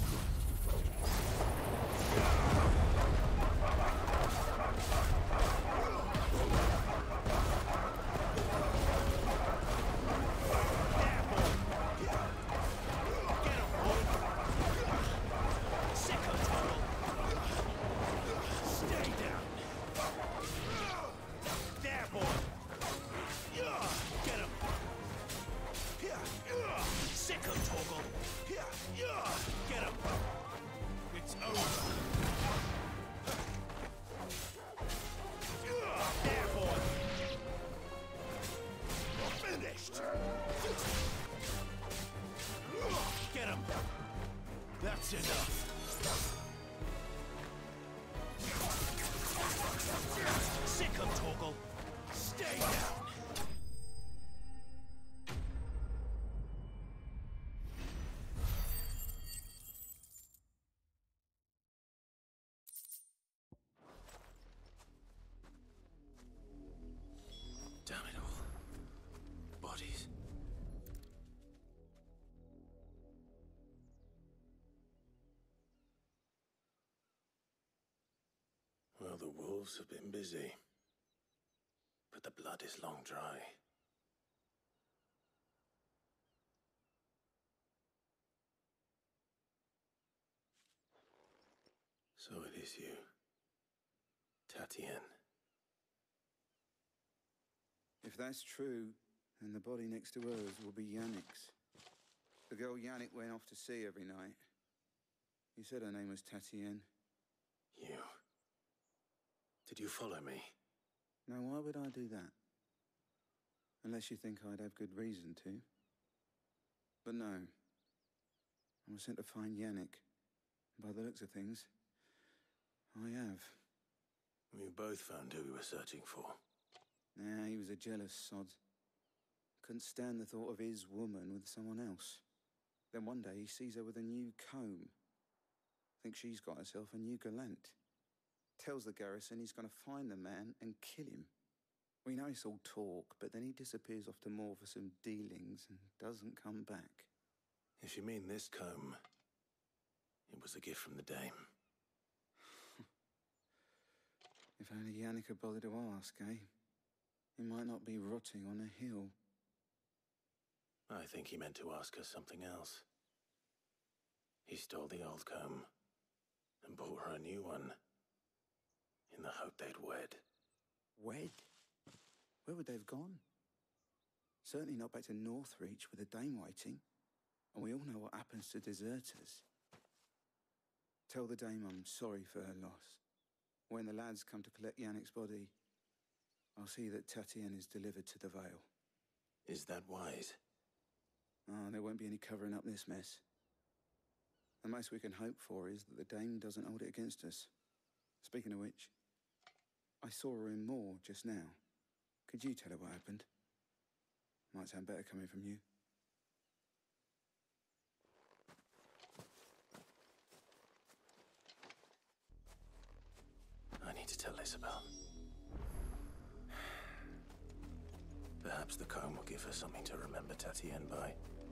Speaker 7: Get him! That's enough. Sick him, Torgal. Stay down.
Speaker 11: Damn it all. Bodies. Well, the wolves have been busy. But the blood is long dry. So it is you, Tatienne.
Speaker 22: If that's true, then the body next to hers will be Yannick's. The girl Yannick went off to sea every night. He said her name was Tatienne.
Speaker 11: You. Did you follow me?
Speaker 22: Now, why would I do that? Unless you think I'd have good reason to. But no. I was sent to find Yannick. By the looks of things, I have.
Speaker 11: We both found who we were searching for.
Speaker 22: Nah, he was a jealous sod. Couldn't stand the thought of his woman with someone else. Then one day he sees her with a new comb. Thinks she's got herself a new gallant. Tells the garrison he's going to find the man and kill him. We know it's all talk, but then he disappears off to Moor for some dealings and doesn't come back.
Speaker 11: If you mean this comb, It was a gift from the dame.
Speaker 22: If only Yannick had bothered to ask, eh? He might not be rotting on a hill.
Speaker 11: I think he meant to ask her something else. He stole the old comb and bought her a new one in the hope they'd wed.
Speaker 22: Wed? Where would they have gone? Certainly not back to Northreach with a dame waiting. And we all know what happens to deserters. Tell the dame I'm sorry for her loss. When the lads come to collect Yannick's body, I'll see that Tatienne is delivered to the Vale.
Speaker 11: Is that wise?
Speaker 22: Oh, there won't be any covering up this mess. The most we can hope for is that the dame doesn't hold it against us. Speaking of which, I saw her in Moor just now. Could you tell her what happened? Might sound better coming from you.
Speaker 11: I need to tell Isabel. Perhaps the comb will give her something to remember Tatienne by.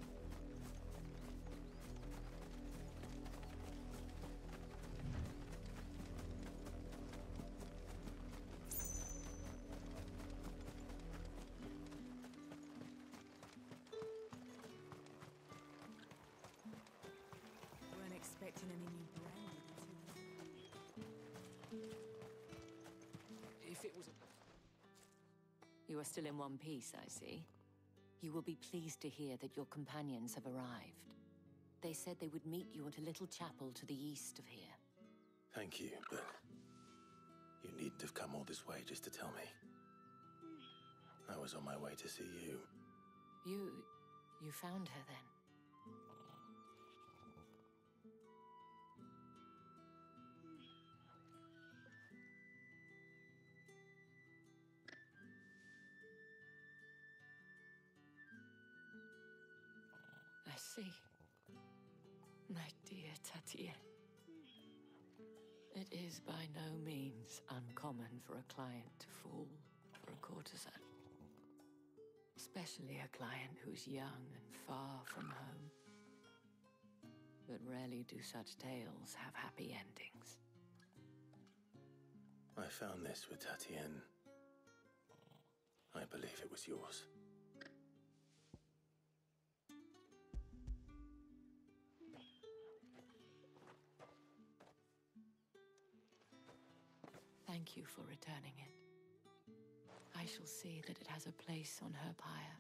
Speaker 5: Weren't expecting any new brand until...
Speaker 1: If it was a...
Speaker 3: You are still in one piece, I see. You will be pleased to hear that your companions have arrived. They said they would meet you at a little chapel to the east of here.
Speaker 11: Thank you, but you needn't have come all this way just to tell me. I was on my way to see you.
Speaker 3: You found her then? I see. My dear Tatienne. It is by no means uncommon for a client to fall for a courtesan. Especially a client who's young and far from home. But rarely do such tales have happy endings.
Speaker 11: I found this with Tatienne. I believe it was yours.
Speaker 3: Thank you for returning it. I shall see that it has a place on her pyre.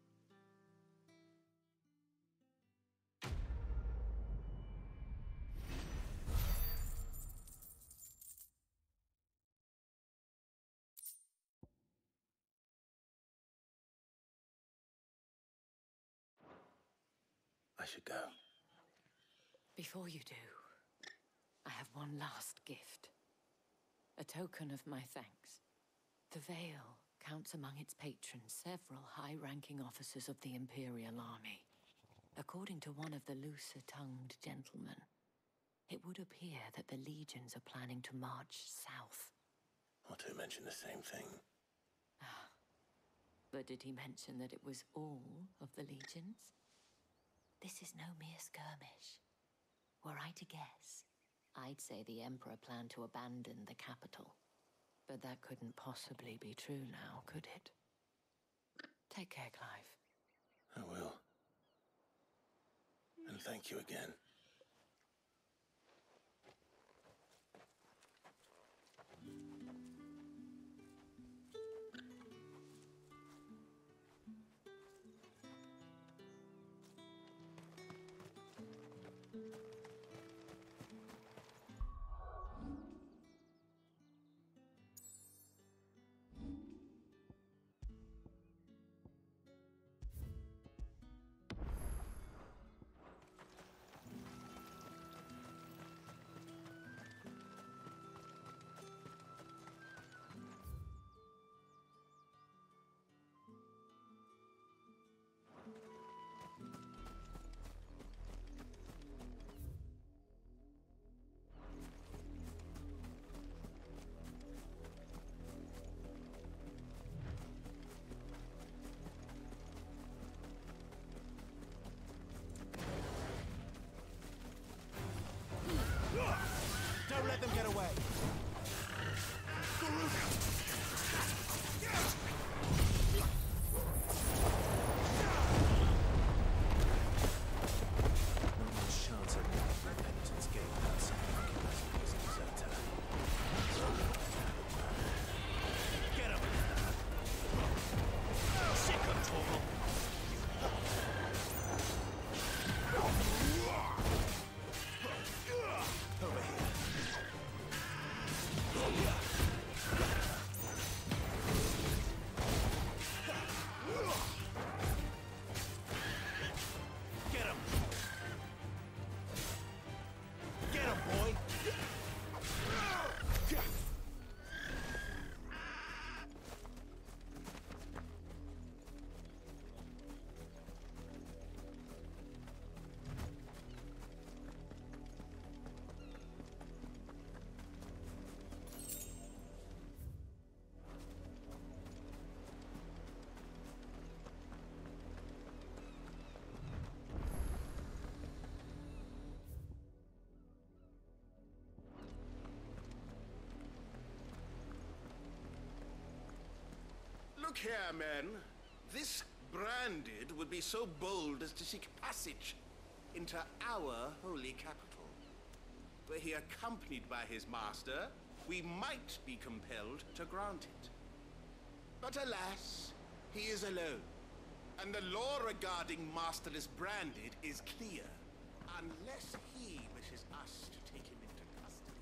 Speaker 11: I should go.
Speaker 3: Before you do, I have one last gift. A token of my thanks. The Vale counts among its patrons several high-ranking officers of the Imperial Army. According to one of the looser-tongued gentlemen, it would appear that the legions are planning to march south.
Speaker 11: Otto mentioned the same thing.
Speaker 3: But did he mention that it was all of the legions? This is no mere skirmish. Were I to guess, I'd say the Emperor planned to abandon the capital. But that couldn't possibly be true now, could it? Take care, Clive.
Speaker 11: I will. And thank you again.
Speaker 6: Don't let them get away. Look here, men. This branded would be so bold as to seek passage into our holy capital. Were he accompanied by his master, we might be compelled to grant it. But alas, he is alone, and the law regarding masterless branded is clear, unless he wishes us to take him into custody.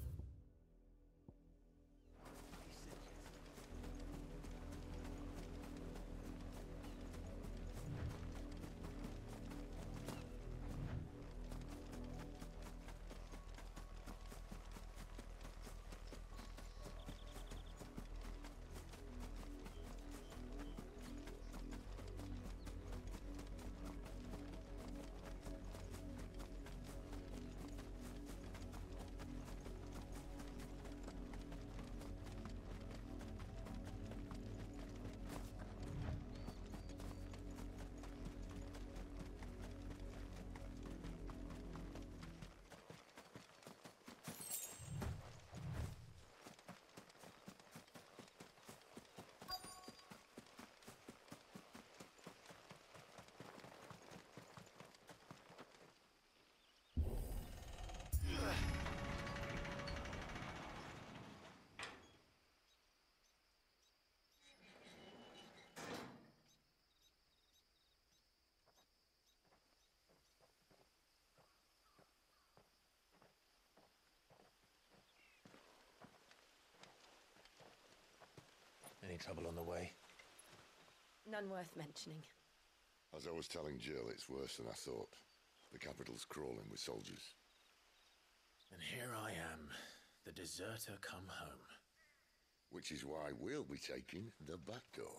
Speaker 11: Any trouble on the way?
Speaker 21: None worth mentioning.
Speaker 10: As I was telling Jill, it's worse than I thought. The capital's crawling with soldiers.
Speaker 11: And here I am, the deserter come home.
Speaker 10: Which is why we'll be taking the back door.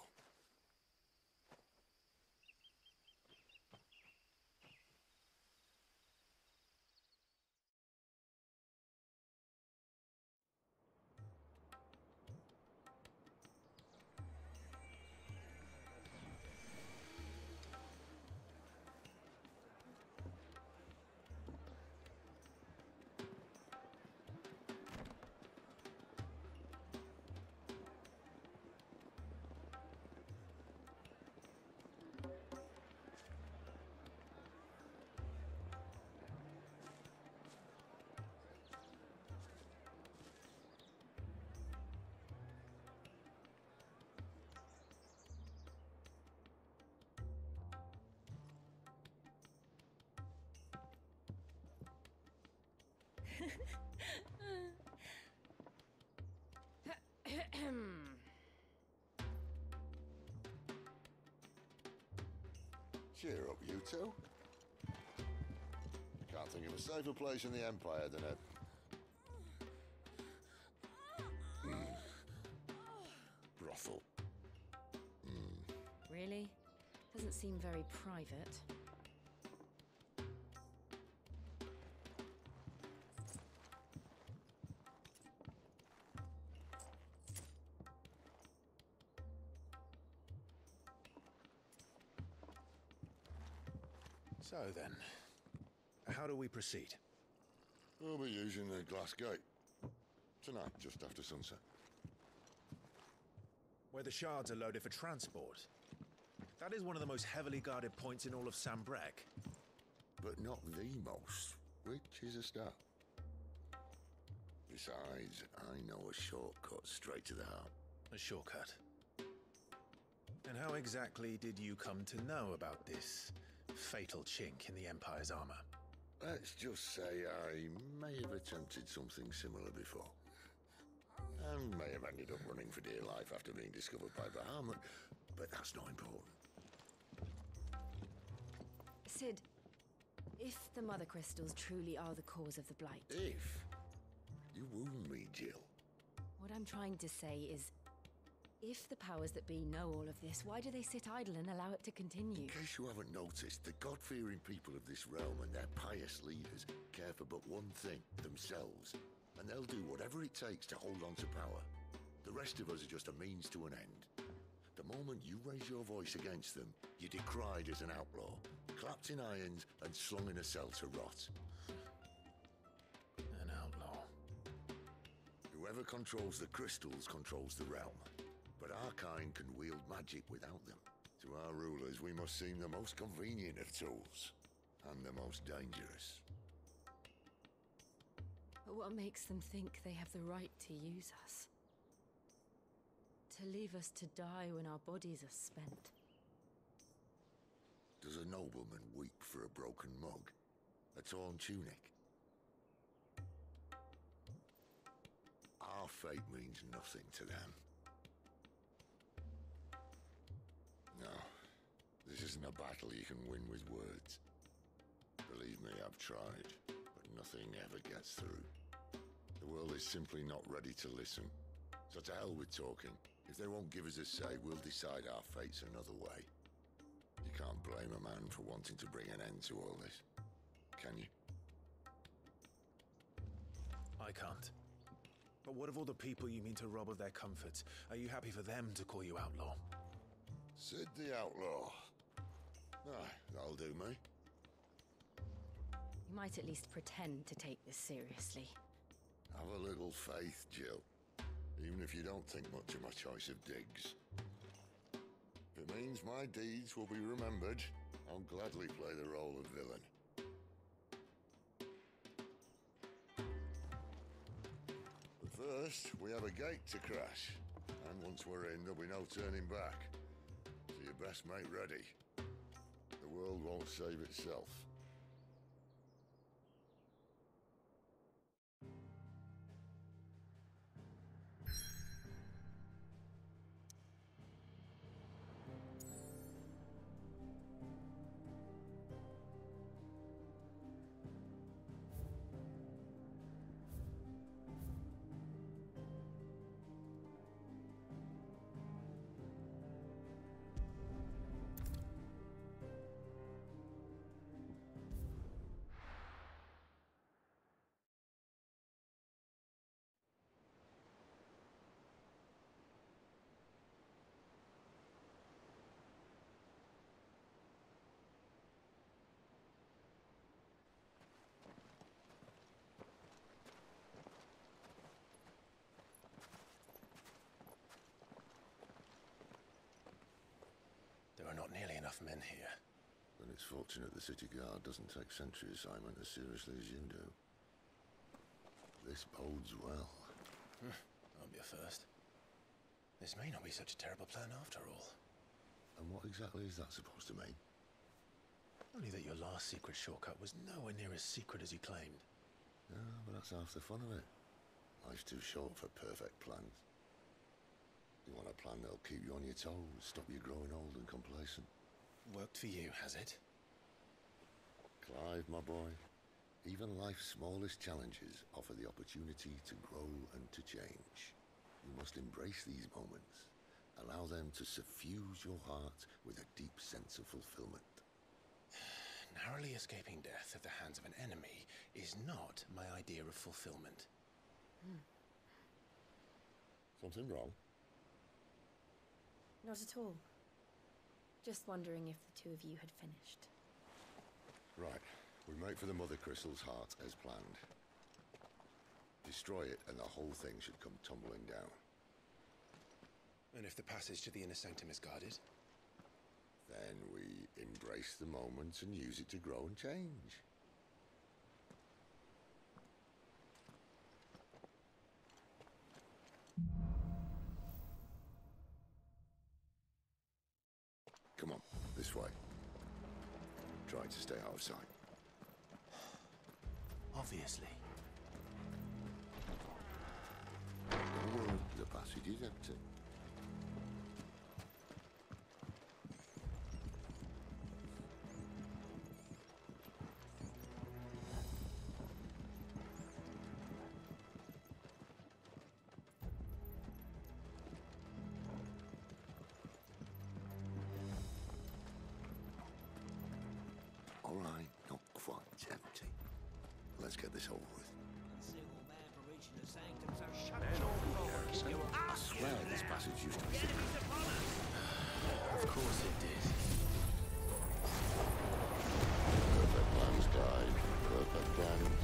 Speaker 10: Cheer up, you two. Can't think of a safer place in the Empire than a... brothel.
Speaker 21: Really? Doesn't seem very private.
Speaker 11: So then, how do we proceed?
Speaker 10: We'll be using the glass gate. Tonight, just after sunset.
Speaker 13: Where the shards are loaded for transport. That is one of the most heavily guarded points in all of Sambrek.
Speaker 10: But not the most, which is a start. Besides, I know a shortcut straight to the heart.
Speaker 13: A shortcut? And how exactly did you come to know about this fatal chink in the Empire's armor?
Speaker 10: Let's just say I may have attempted something similar before. And may have ended up running for dear life after being discovered by Bahamut, but that's not important.
Speaker 17: Sid, if the Mother Crystals truly are the cause of the Blight...
Speaker 10: If? You wound me, Jill.
Speaker 17: What I'm trying to say is, if the powers that be know all of this, why do they sit idle and allow it to continue?
Speaker 10: In case you haven't noticed, the God-fearing people of this realm and their pious leaders care for but one thing, themselves. And they'll do whatever it takes to hold on to power. The rest of us are just a means to an end. The moment you raise your voice against them, you're decried as an outlaw, clapped in irons and slung in a cell to rot.
Speaker 13: An outlaw.
Speaker 10: Whoever controls the crystals controls the realm. But our kind can wield magic without them. To our rulers, we must seem the most convenient of tools. And the most dangerous.
Speaker 17: But what makes them think they have the right to use us? To leave us to die when our bodies are spent?
Speaker 10: Does a nobleman weep for a broken mug? A torn tunic? Our fate means nothing to them. No, this isn't a battle you can win with words. Believe me, I've tried, but nothing ever gets through. The world is simply not ready to listen. So to hell with talking. If they won't give us a say, we'll decide our fates another way. You can't blame a man for wanting to bring an end to all this, can you?
Speaker 13: I can't. But what of all the people you mean to rob of their comforts? Are you happy for them to call you outlaw?
Speaker 10: Sid the Outlaw. Aye, that'll do me.
Speaker 17: You might at least pretend to take this seriously.
Speaker 10: Have a little faith, Jill. Even if you don't think much of my choice of digs. If it means my deeds will be remembered, I'll gladly play the role of villain. But first, we have a gate to crash. And once we're in, there'll be no turning back. So you best make ready. The world won't save itself.
Speaker 13: There are not nearly enough men here.
Speaker 10: Then it's fortunate the city guard doesn't take sentry assignment as seriously as you do. This bodes well.
Speaker 13: That'll be a first. This may not be such a terrible plan after all.
Speaker 10: And what exactly is that supposed to mean?
Speaker 13: Only that your last secret shortcut was nowhere near as secret as you claimed.
Speaker 10: Yeah, but that's half the fun of it. Life's too short for perfect plans. You want a plan that'll keep you on your toes, stop you growing old and complacent.
Speaker 13: Worked for you, has it?
Speaker 10: Clive, my boy, even life's smallest challenges offer the opportunity to grow and to change. You must embrace these moments. Allow them to suffuse your heart with a deep sense of fulfillment.
Speaker 13: Narrowly escaping death at the hands of an enemy is not my idea of fulfillment.
Speaker 10: Something wrong?
Speaker 17: Not at all. Just wondering if the two of you had finished.
Speaker 10: Right. We make for the Mother Crystal's heart as planned. destroy it, and the whole thing should come tumbling down.
Speaker 13: And if the passage to the inner sanctum is guarded?
Speaker 10: Then we embrace the moment and use it to grow and change. Come on, this way. Try to stay out of sight.
Speaker 11: Obviously.
Speaker 10: Oh, the passage is empty. All right, not quite empty. Let's get this over with.
Speaker 7: Single man for reaching the sanctum, so shut your door.
Speaker 10: I swear this passage used to be secret.
Speaker 11: Of course it did.
Speaker 10: Perfect plans, guys. Perfect plans.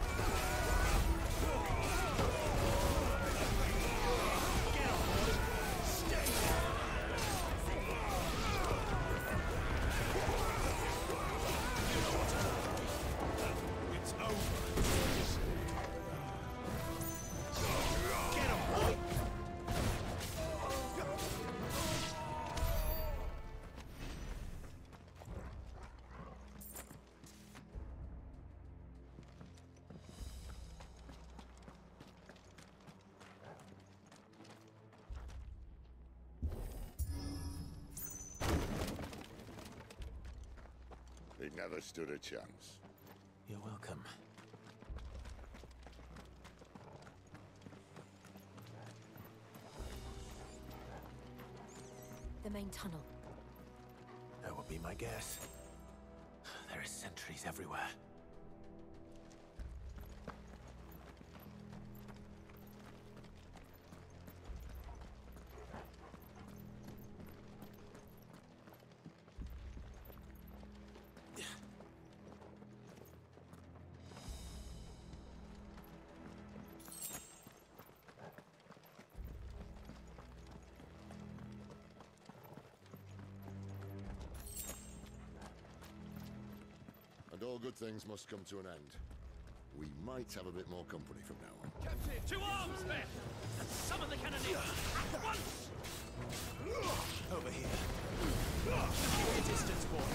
Speaker 10: He never stood a chance.
Speaker 11: You're welcome.
Speaker 17: The main tunnel.
Speaker 11: That would be my guess. There are sentries everywhere.
Speaker 10: And all good things must come to an end. We might have a bit more company from now on.
Speaker 1: Captain, 2 arms, men! And summon the cannoneers at once!
Speaker 11: Over here. Keep your distance, boy.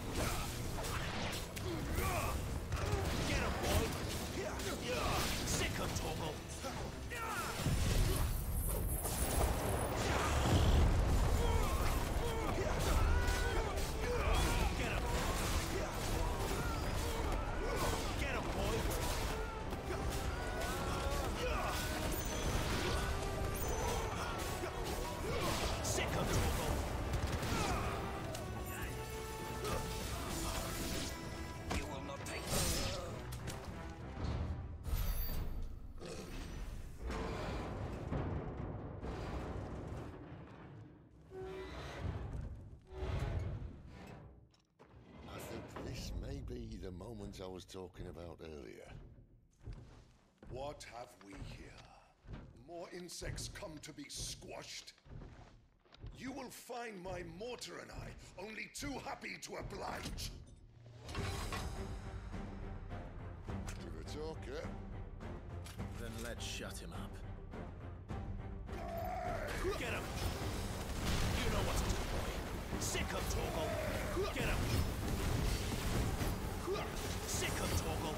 Speaker 11: Get him, boy! Sick of Toggle!
Speaker 10: The moment I was talking about earlier.
Speaker 9: What have we here? More insects come to be squashed? You will find my mortar and I only too happy to oblige.
Speaker 10: Give a talker.
Speaker 11: Then let's shut him up.
Speaker 6: Get him! You know what to do, boy. Sick of Torgal. Get him! Sick of Torgal.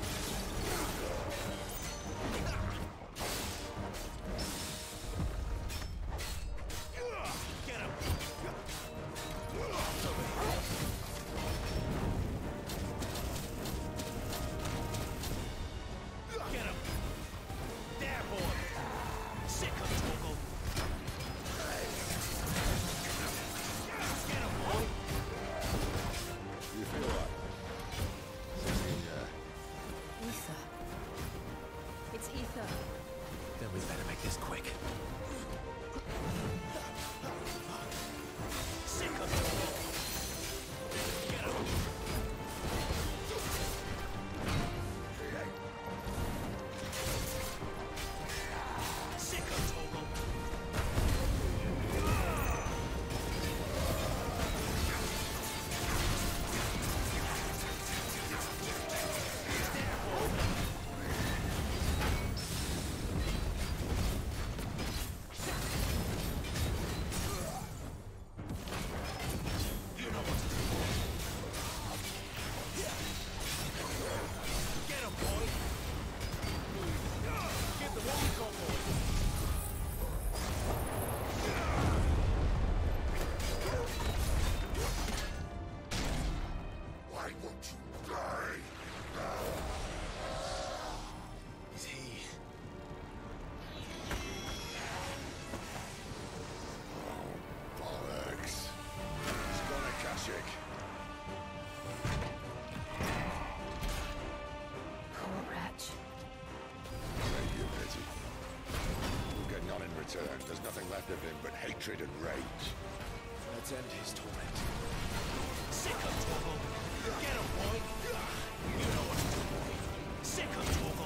Speaker 6: Get him! Get him! There, boy! Sick of Torgal. Get him, boy!
Speaker 10: You feel like
Speaker 17: Ether. It's ether.
Speaker 11: Then we better make this quick.
Speaker 6: Sick of Torgal. Get him!
Speaker 10: better then. There's nothing left of him but hatred and rage.
Speaker 11: Let's end his torment.
Speaker 7: Sick of Torgal! Get him, boy! You know what to do, boy! Sick of Torgal!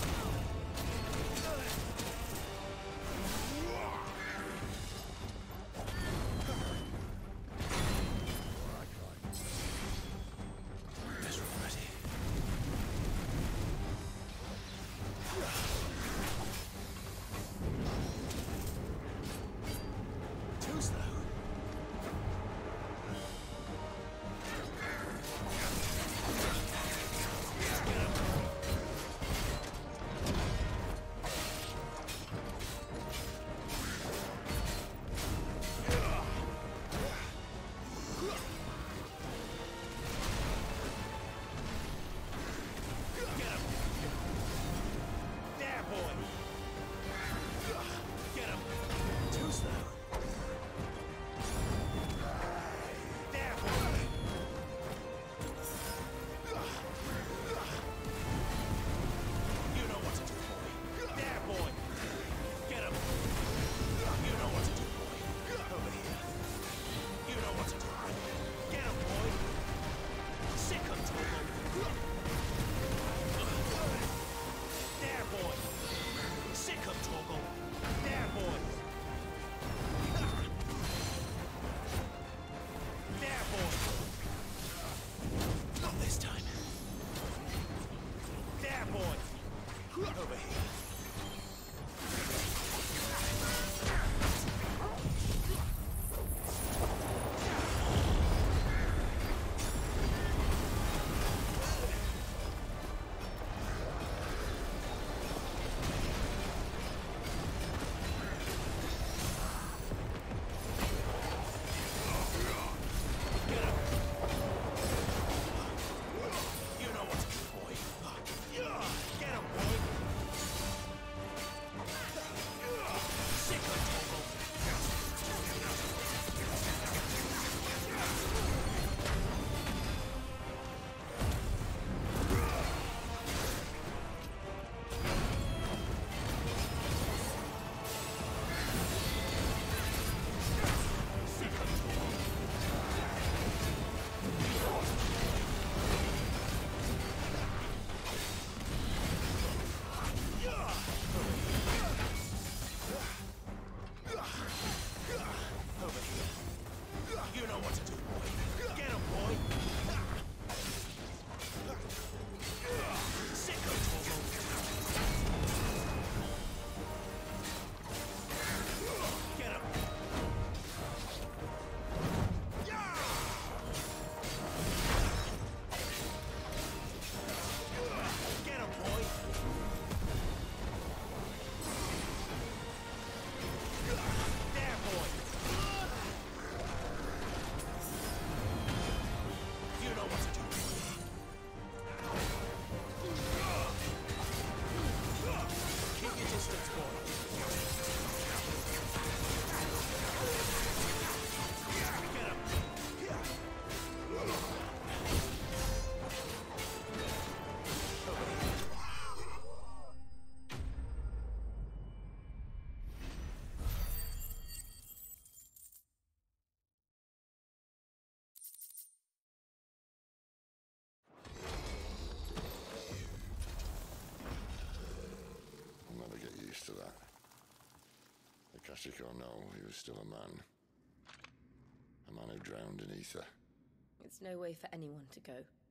Speaker 10: To that. Akashic or no, he was still a man. A man who drowned in ether.
Speaker 17: It's no way for anyone to go.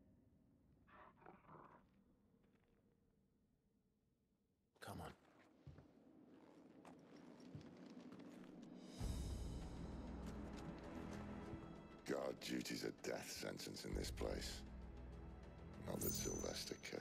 Speaker 11: Come on.
Speaker 10: Guard duty's a death sentence in this place. Not that Sylvester cares.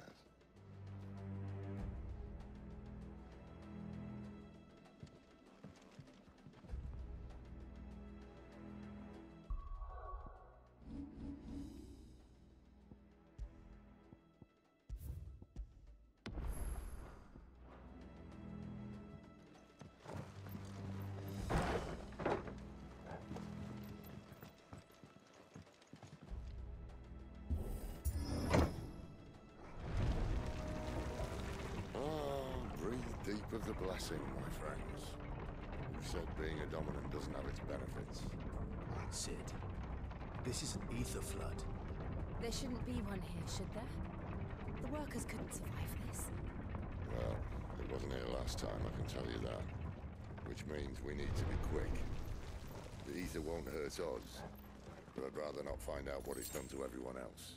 Speaker 10: Of the blessing, my friends. said being a dominant doesn't have its benefits.
Speaker 11: Sid, this is an ether flood.
Speaker 17: There shouldn't be one here, should there? The workers couldn't survive this.
Speaker 10: Well, it wasn't here last time, I can tell you that. Which means we need to be quick. The ether won't hurt us, but I'd rather not find out what it's done to everyone else.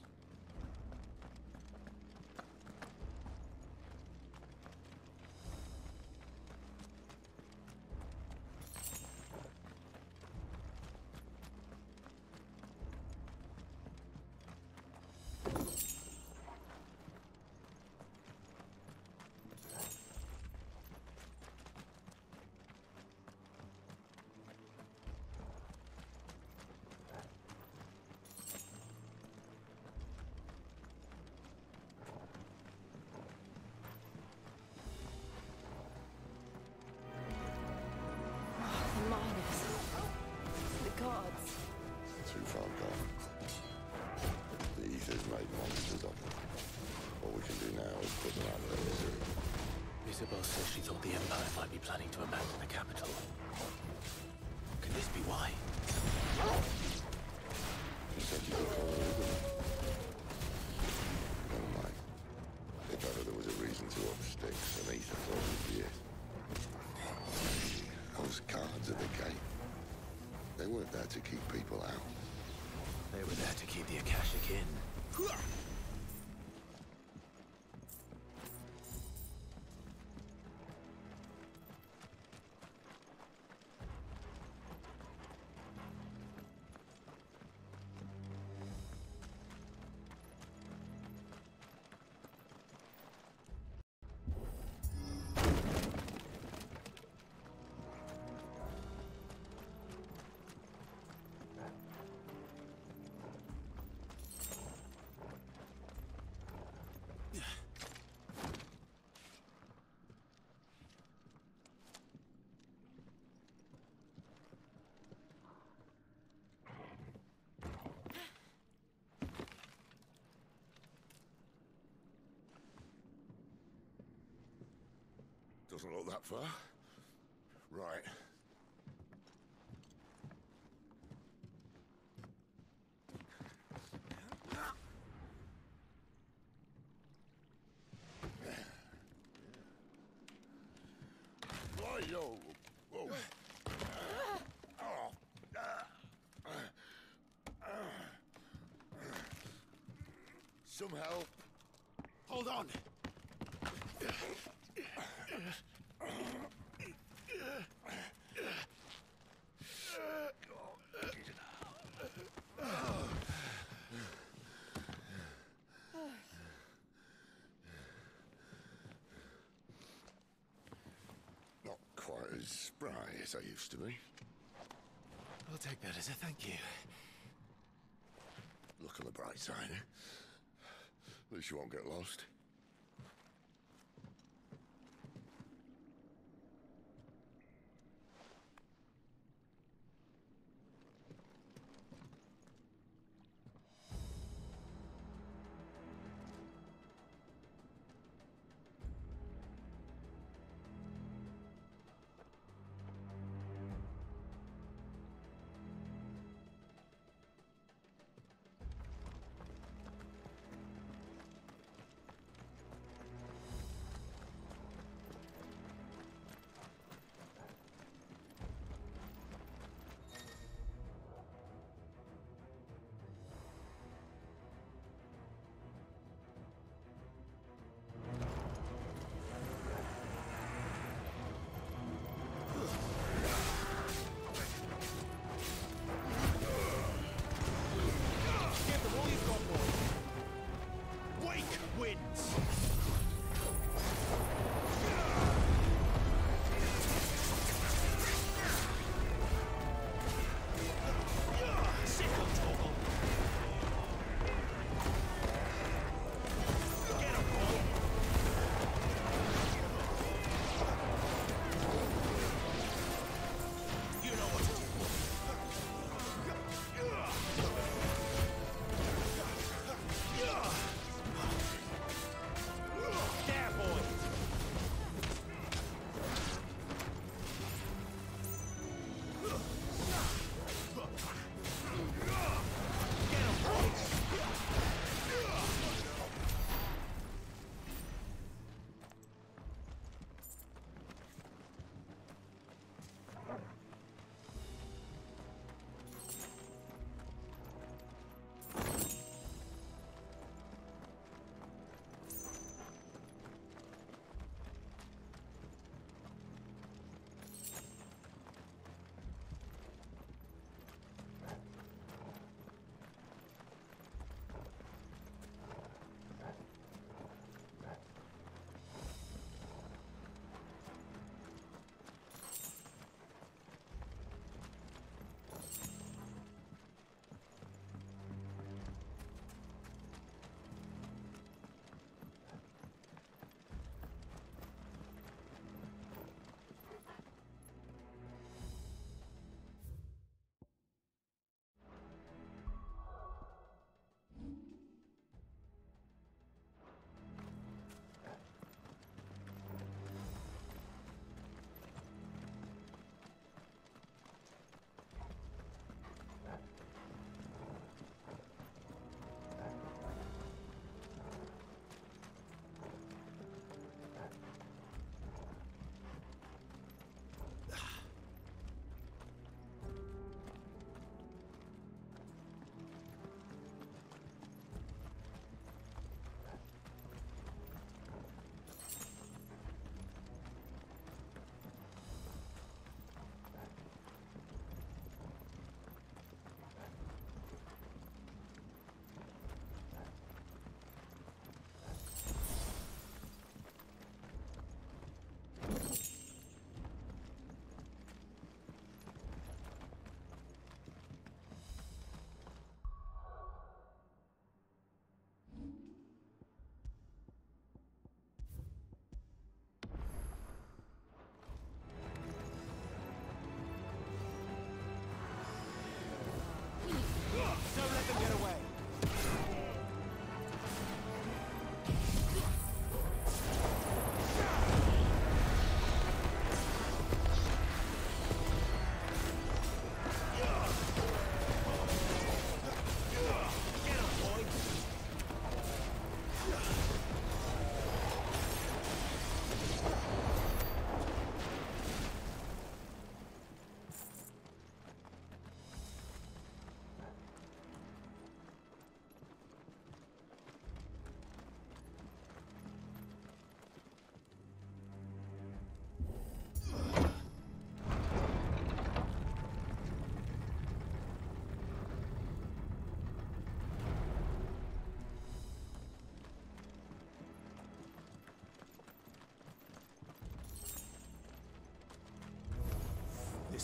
Speaker 17: The miners. The gods.
Speaker 10: Too far gone. The ether's made monsters of them. What we can do now is put them out of their misery.
Speaker 11: Isabel says she thought the Empire might be planning to abandon the capital. Could this be why?
Speaker 10: She said you could call her with them. Never mind. If ever there was a reason to up sticks, an ether flood would be it. Those guards at the gate. They weren't there to keep people out.
Speaker 11: They were there to keep the Akashic in.
Speaker 10: Doesn't look that far. Right. Yo. Whoa. Some help.
Speaker 11: Hold on!
Speaker 10: Not quite as spry as I used to be.
Speaker 11: I'll take that as a thank you.
Speaker 10: Look on the bright side, eh? At least you won't get lost.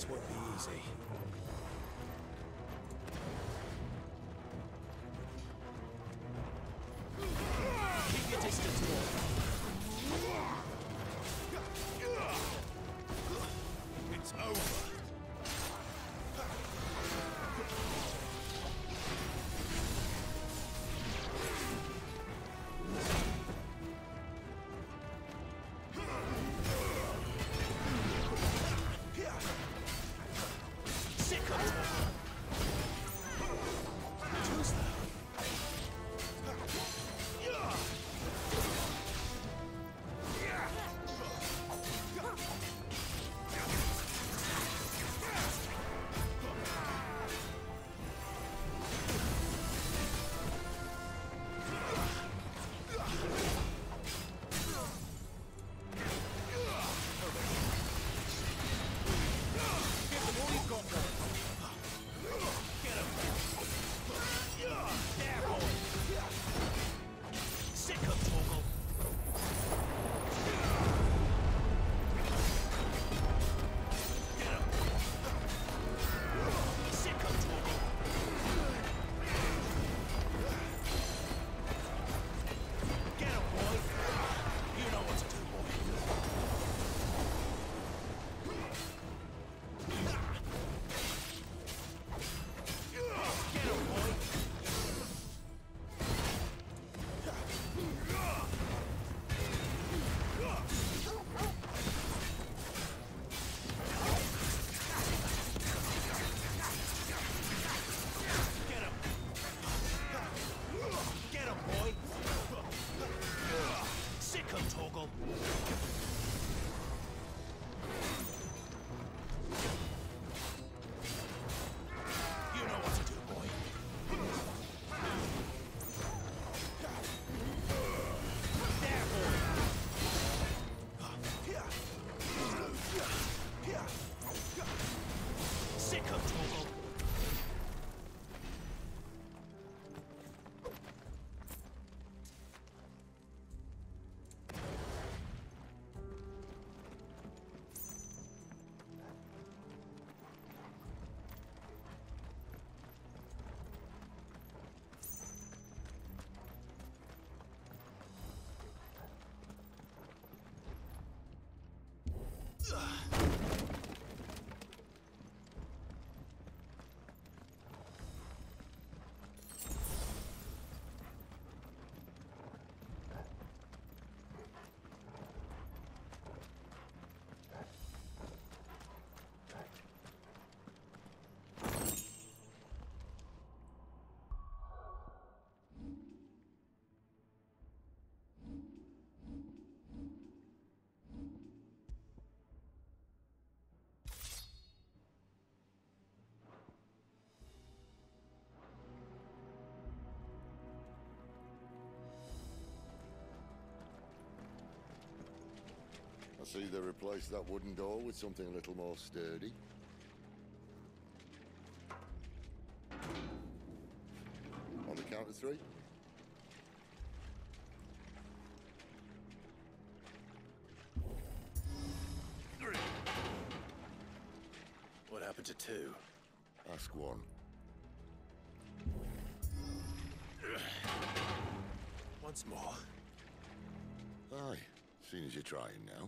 Speaker 13: This won't be easy. Keep your distance, boy. It's over.
Speaker 10: I see they replaced that wooden door with something a little more sturdy. On the count of three.
Speaker 11: What happened to two?
Speaker 10: Ask one.
Speaker 11: Once more.
Speaker 10: Aye, seeing as you're trying now.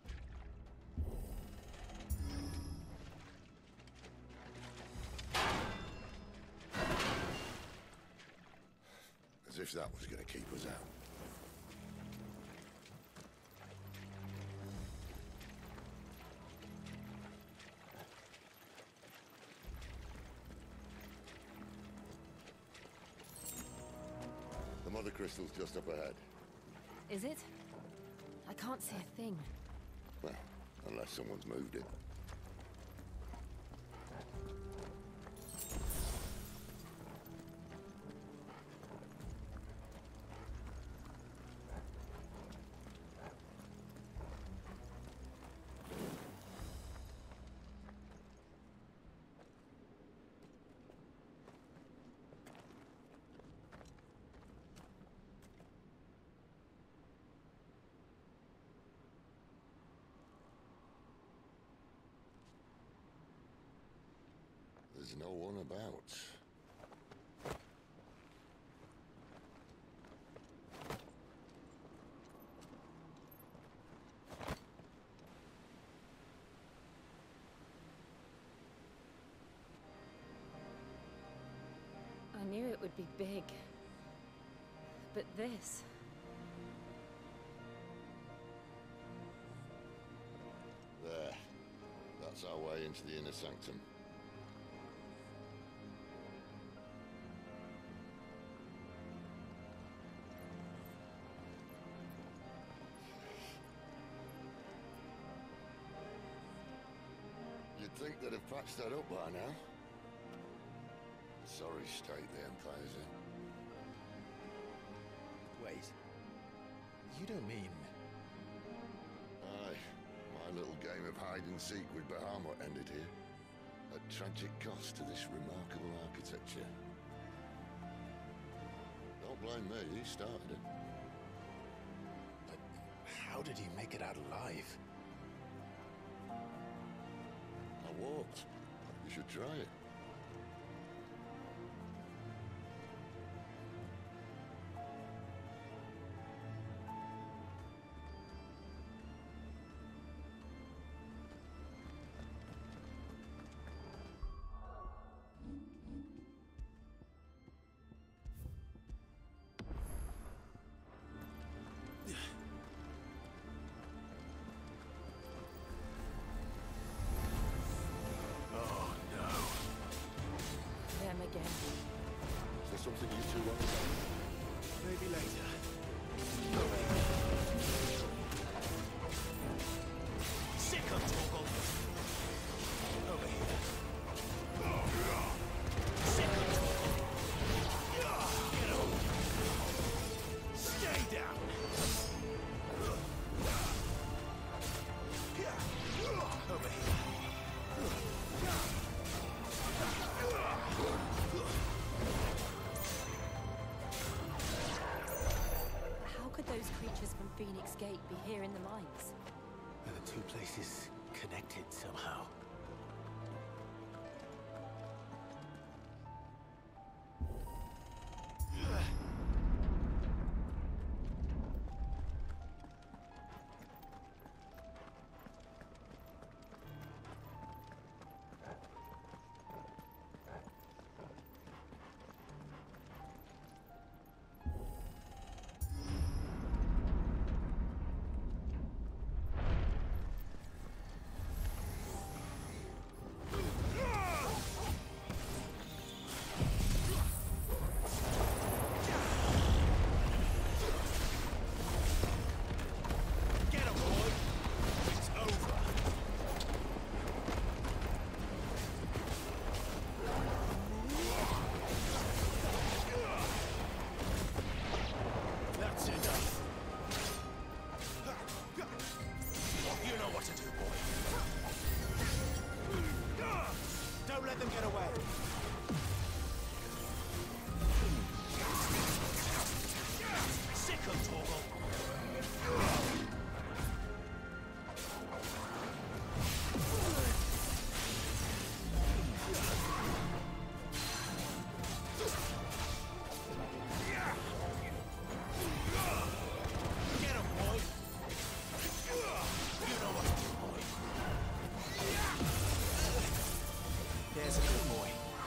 Speaker 10: As if that was going to keep us out. The mother crystal's just up ahead.
Speaker 17: Is it? I can't see a thing.
Speaker 10: Well, unless someone's moved it. There's no one about.
Speaker 17: I knew it would be big. But this...
Speaker 10: There. That's our way into the inner sanctum. You'd think they'd have patched that up by now. Sorry state the Empire's in.
Speaker 13: Wait. You don't mean...
Speaker 10: Aye. My little game of hide-and-seek with Bahamut ended here. At tragic cost to this remarkable architecture. Don't blame me, he started it.
Speaker 13: But how did he make it out alive?
Speaker 10: I walked. You should try it. Something you two want to say?
Speaker 13: Maybe later. Sick of Torgal. Over here. Sick of Torgal. Get over. Stay down. Over here.
Speaker 17: Those creatures from Phoenix Gate be here in the mines?
Speaker 11: Are the two places connected somehow?
Speaker 13: Let them get away. Sick of Torgal. Get him, boy. You know what to do, boy. There's a good boy.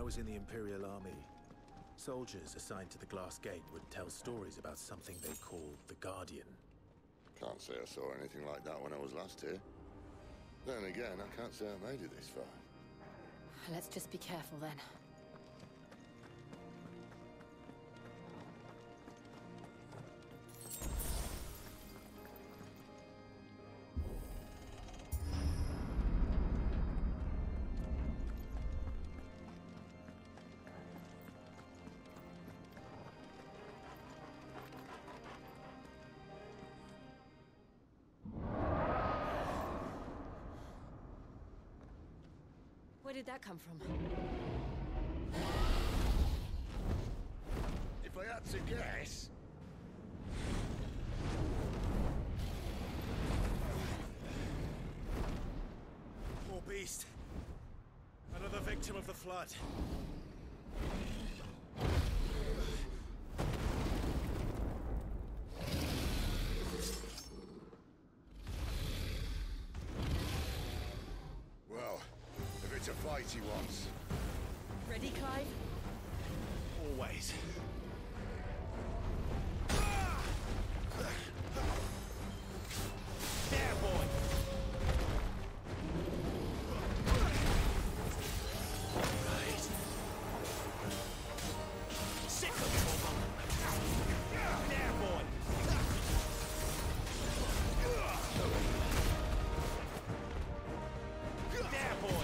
Speaker 13: was in the Imperial Army, soldiers assigned to the Glass Gate would tell stories about something they called the Guardian.
Speaker 10: Can't say I saw anything like that when I was last here. Then again, I can't say I made it this far.
Speaker 17: Let's just be careful then. Where did that come from?
Speaker 10: If I had to guess...
Speaker 13: Poor beast. Another victim of the flood.
Speaker 10: Well, if it's a fight he wants.
Speaker 17: Ready, Clive?
Speaker 13: Always. There, boy! Right. Sick of trouble. There, boy! There, boy!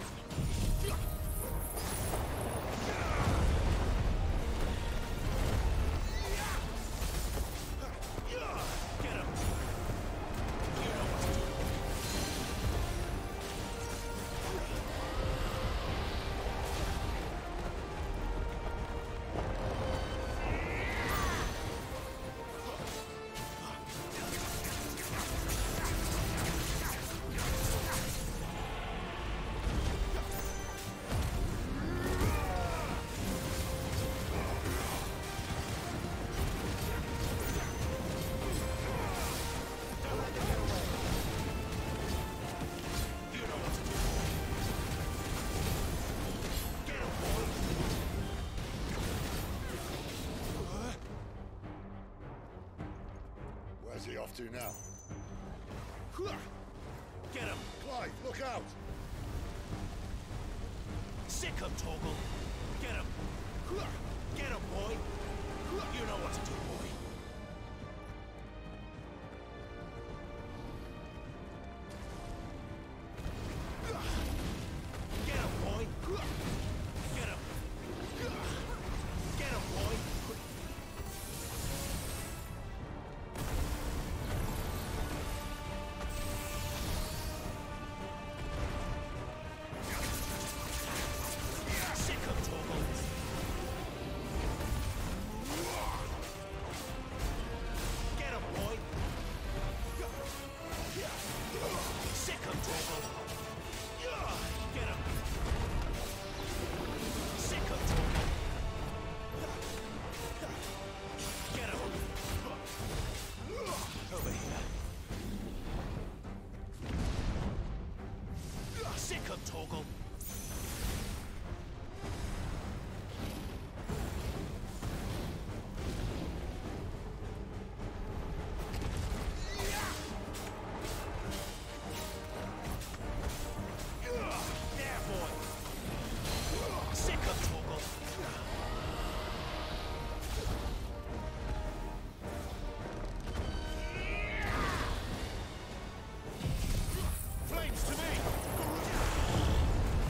Speaker 13: Get him! You know what to do.
Speaker 10: Where's he off to now?
Speaker 13: Get him!
Speaker 10: Clive, look out!
Speaker 13: Sick him, Torgal! Get him! Get him, boy! You know what to do, boy! Get him, boy! Get him! Get him, boy! Sick him, Torgal! Get him, boy! Sick him, Torgal! Get him! Sick him, Torgal! Get him! Over here. Sick him, Torgal! There, boy! Sick him, Torgal! Flames to me!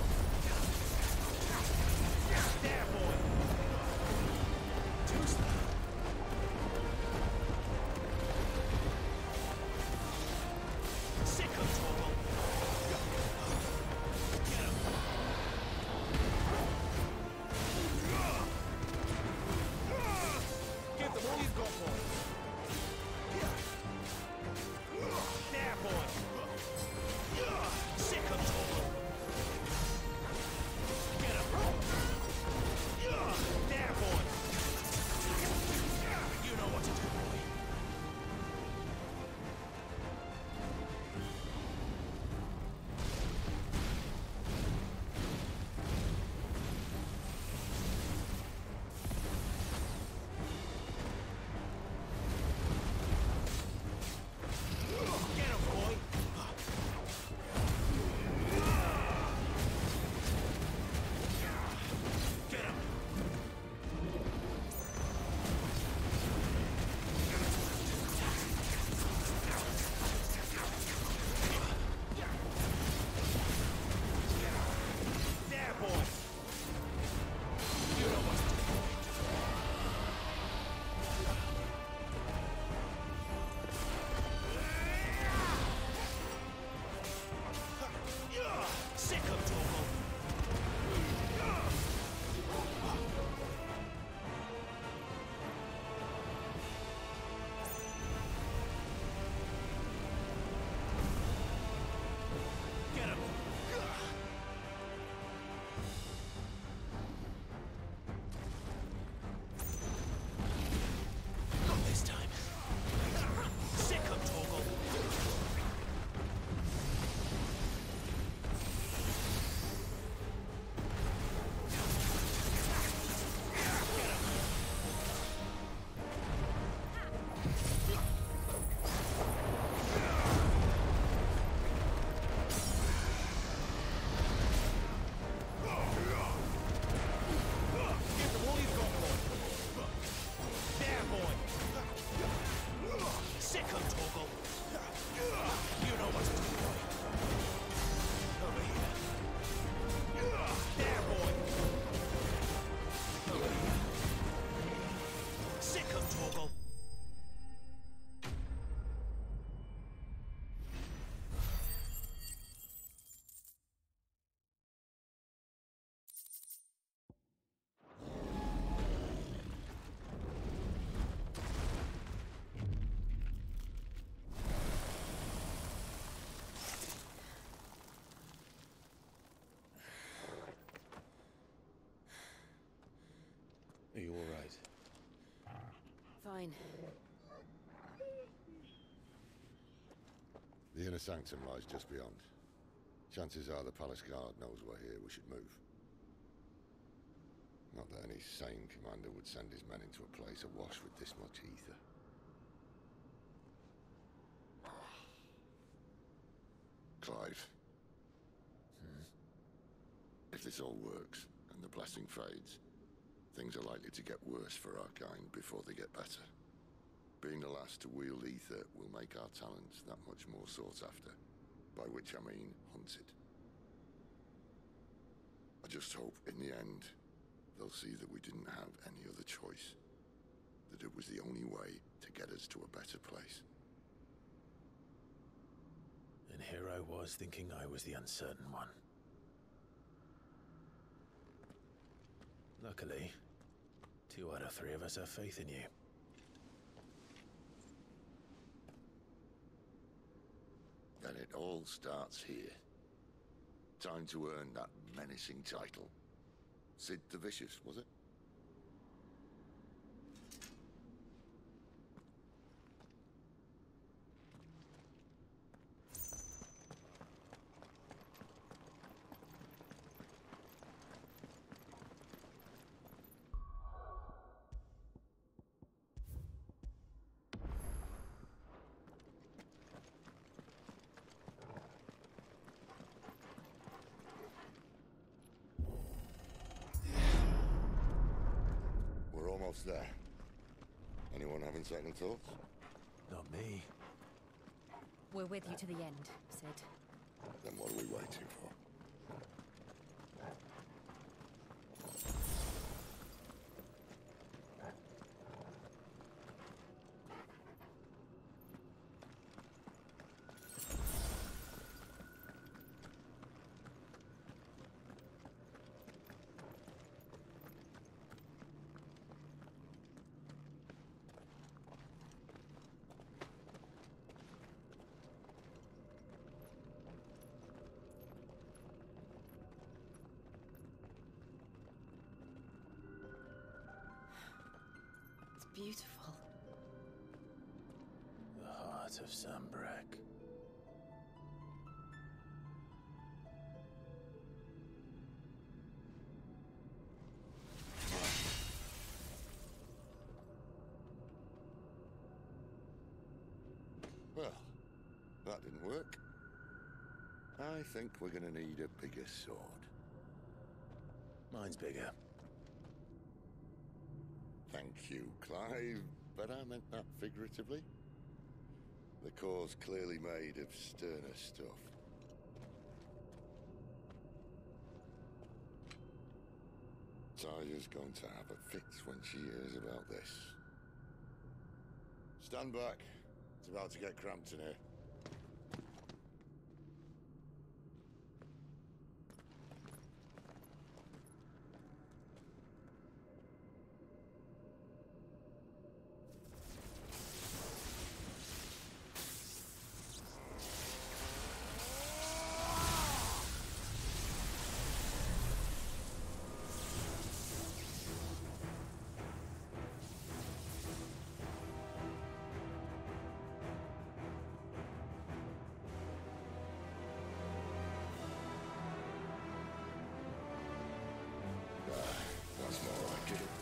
Speaker 21: fine.
Speaker 10: The inner sanctum lies just beyond. Chances are the palace guard knows we're here. We should move. Not that any sane commander would send his men into a place awash with this much ether. Clive. If this all works, and the blessing fades, things are likely to get worse for our kind before they get better. Being the last to wield ether will make our talents that much more sought after, by which I mean hunted. I just hope, in the end, they'll see that we didn't have any other choice. That it was the only way to get us to a better place.
Speaker 13: And here I was thinking I was the uncertain one. Luckily, 2 out of 3 of us have faith in you.
Speaker 10: Then it all starts here. Time to earn that menacing title. Sid the Vicious, was it? Almost there. Anyone having second thoughts?
Speaker 13: Not me.
Speaker 17: We're with you to the end, Sid.
Speaker 10: Then what are we waiting for?
Speaker 17: Beautiful.
Speaker 13: The heart of Sambrek.
Speaker 10: Well, that didn't work. I think we're gonna need a bigger sword.
Speaker 13: Mine's bigger.
Speaker 10: Thank you, Clive, but I meant that figuratively. The core's clearly made of sterner stuff. Taya's going to have a fit when she hears about this. Stand back. It's about to get cramped in here. That's more like it.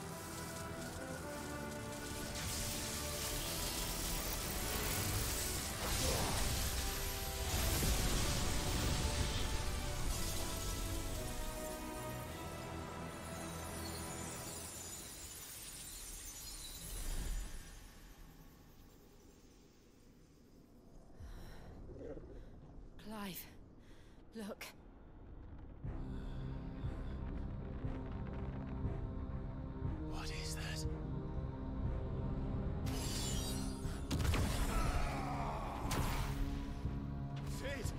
Speaker 21: Clive, look.
Speaker 13: What is that? Sid!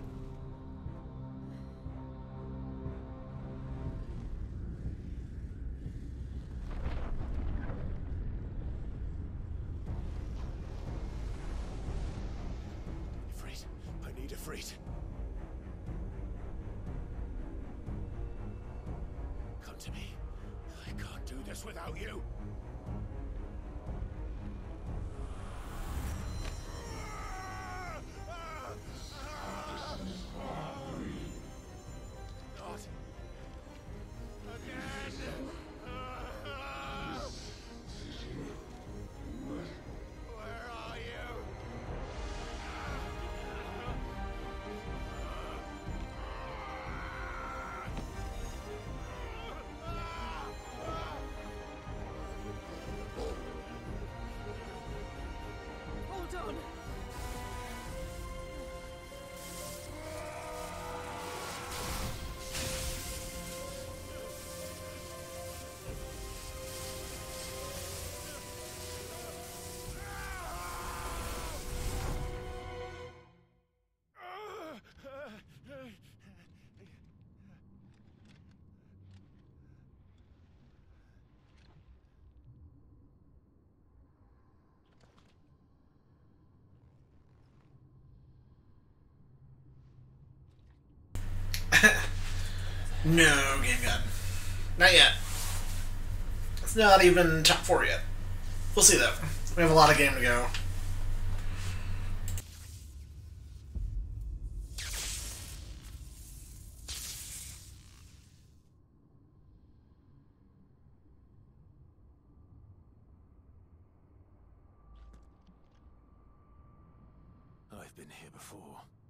Speaker 13: Ifrit, I need Ifrit. Come to me. I can't do this without you.
Speaker 16: No, Game God. Not yet. It's not even top 4 yet. We'll see, though. We have a lot of game to go.
Speaker 11: I've been here before.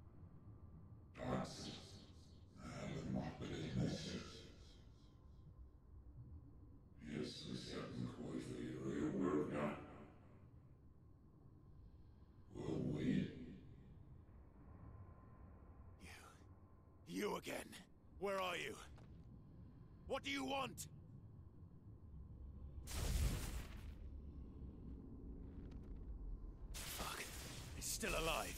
Speaker 11: You again. Where are you? What do you want? Fuck. He's still alive.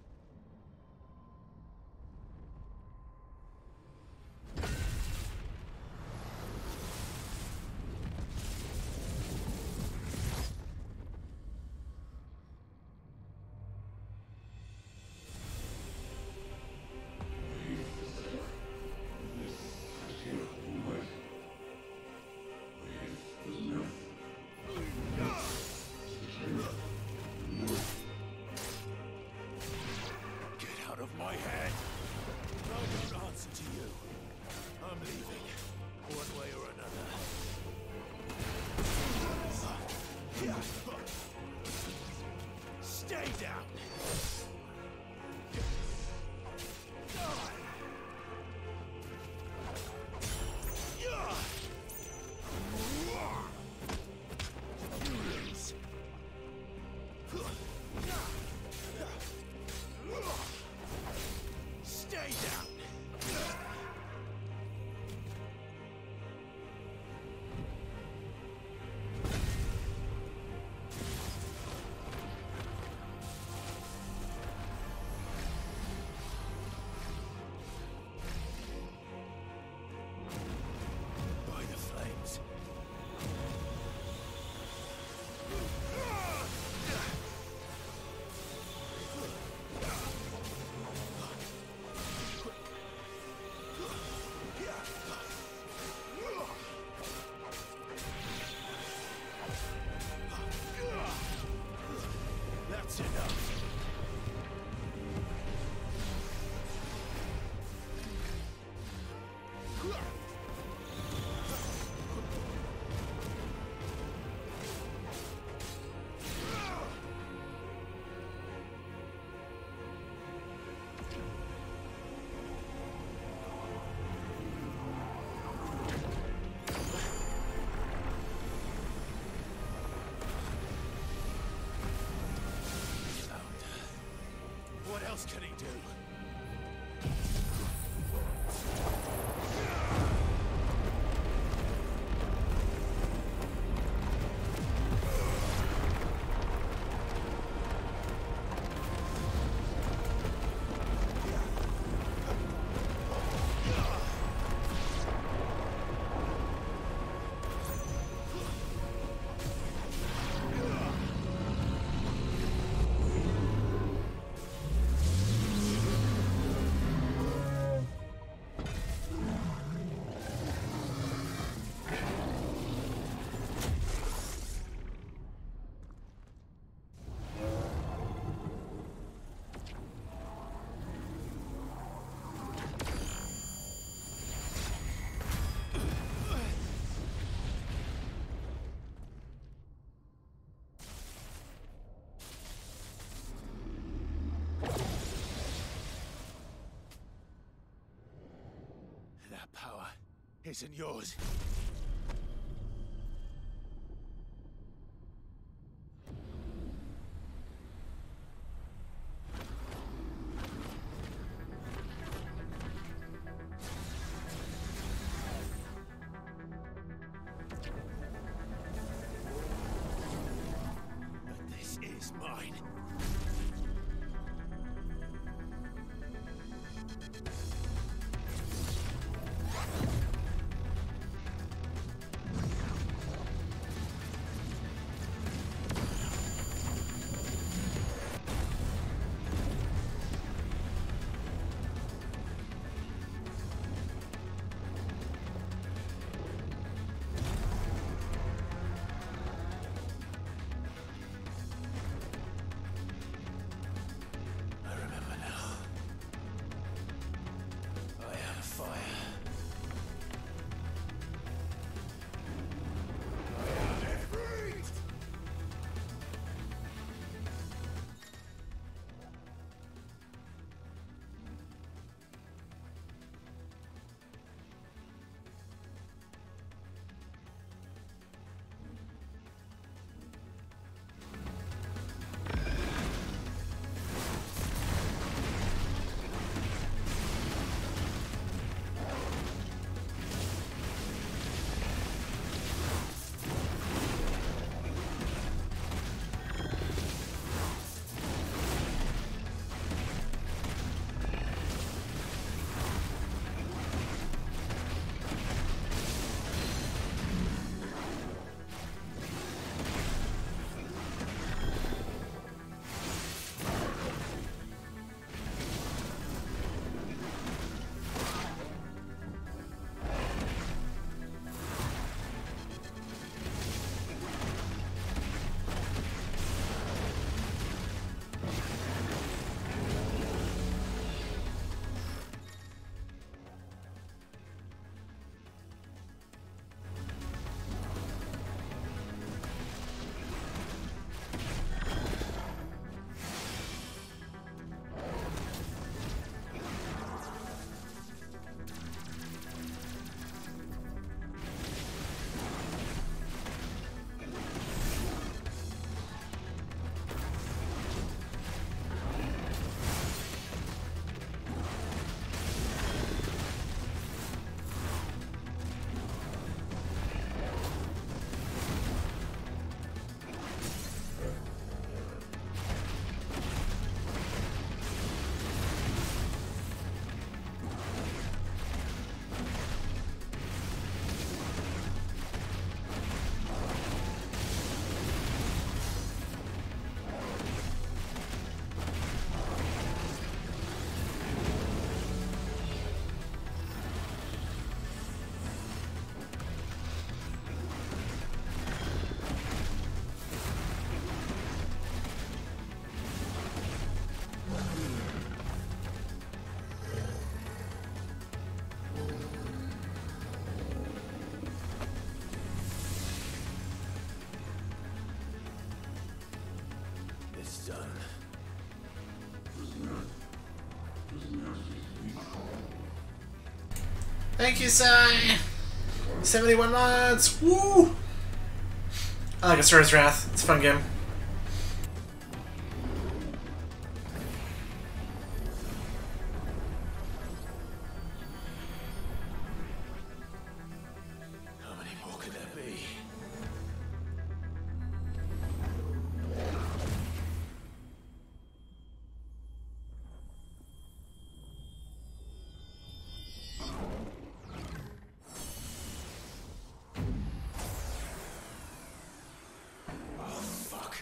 Speaker 11: What else can he do? Power isn't yours. But this is mine.
Speaker 16: Thank you, Sai. 71 mods. Woo! I like Asura's Wrath. It's a fun game.
Speaker 11: How many more could there be? Oh, fuck.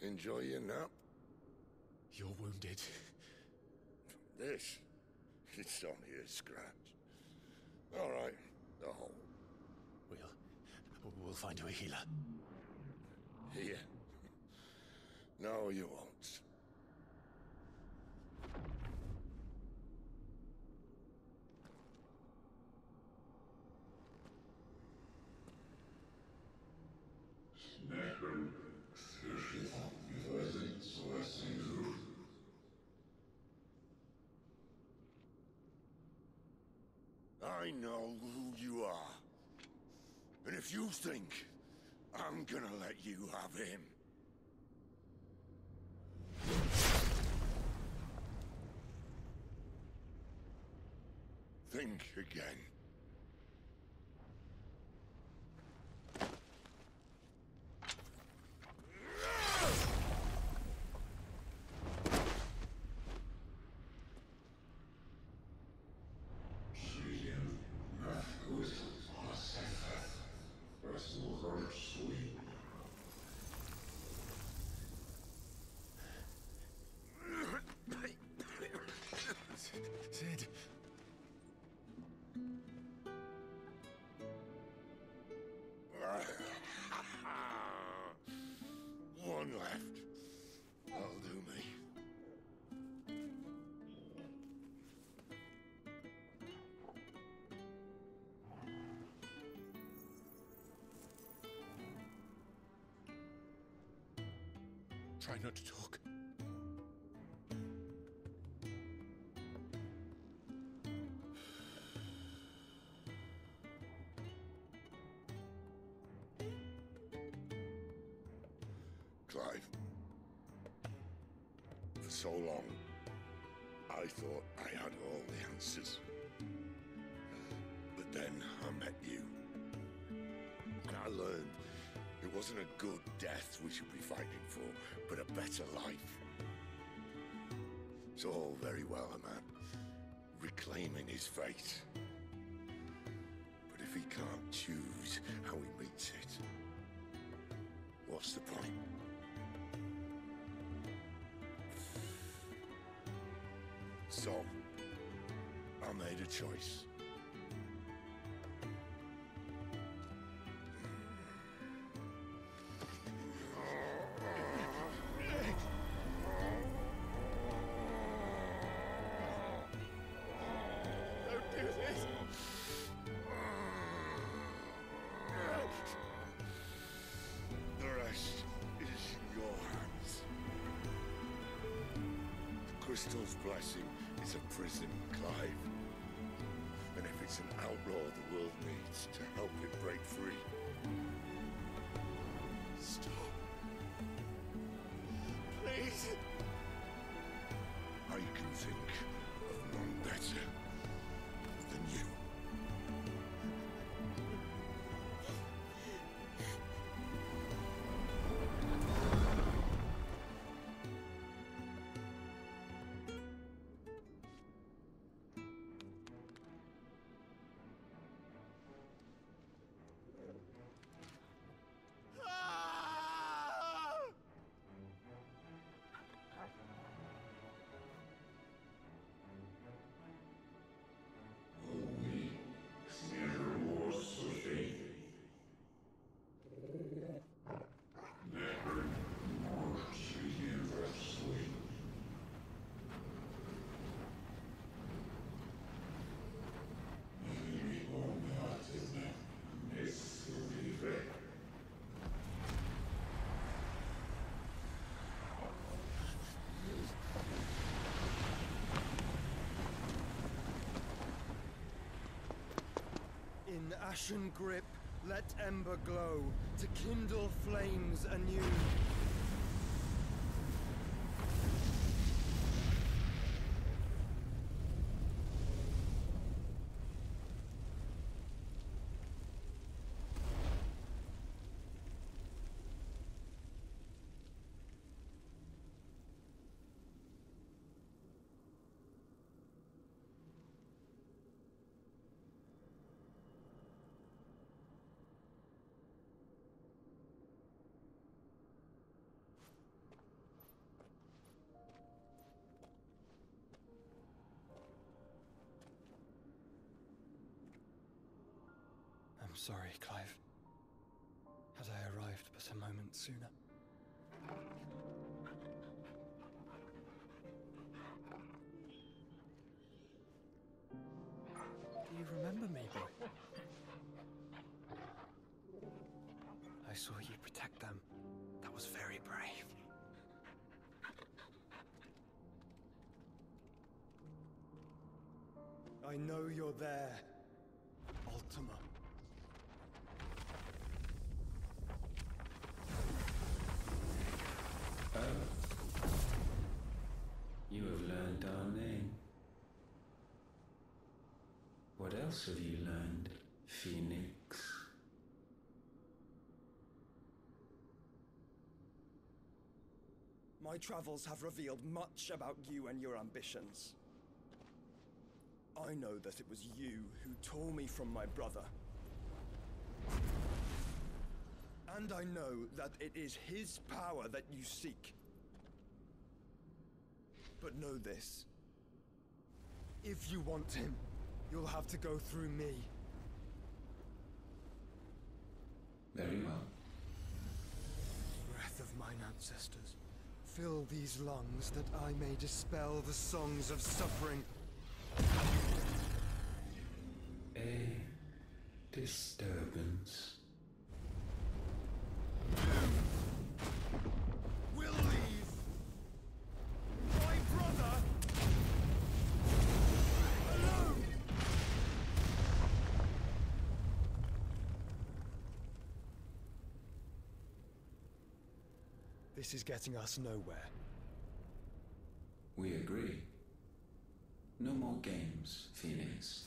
Speaker 10: Enjoy your nap?
Speaker 2: You're wounded.
Speaker 10: This? It's only a scratch. All right, the hole.
Speaker 2: We'll find you a healer.
Speaker 10: Here? No, you won't. I know who you are. And if you think I'm gonna let you have him... think again.
Speaker 2: Sid.
Speaker 10: One left. That'll do me.
Speaker 2: Try not to talk.
Speaker 10: Clive. For so long, I thought I had all the answers. But then I met you. And I learned it wasn't a good death we should be fighting for, but a better life. It's all very well, a man reclaiming his fate. But if he can't choose how he meets it, what's the point? So, I made a choice.
Speaker 2: Don't do this!
Speaker 10: The rest is in your hands. The crystal's blessing is a prison, Clive. And if it's an outlaw the world needs to help it break free.
Speaker 2: Stop. Please.
Speaker 10: I can think of none better than you.
Speaker 4: In ashen grip, let ember glow, to kindle flames anew. I'm sorry, Clive. Had I arrived but a moment sooner. Do you remember me, boy? I saw you protect them. That was very brave. I know you're there, Ultima.
Speaker 8: Oh. You have learned our name. What else have you learned, Phoenix?
Speaker 4: My travels have revealed much about you and your ambitions. I know that it was you who tore me from my brother. And I know that it is his power that you seek. But know this. If you want him, you'll have to go through me.
Speaker 8: Very well.
Speaker 4: Breath of mine ancestors, fill these lungs that I may dispel the songs of suffering.
Speaker 8: A disturbance.
Speaker 4: We'll leave. My brother alone. This is getting us nowhere.
Speaker 8: We agree. No more games, Phoenix.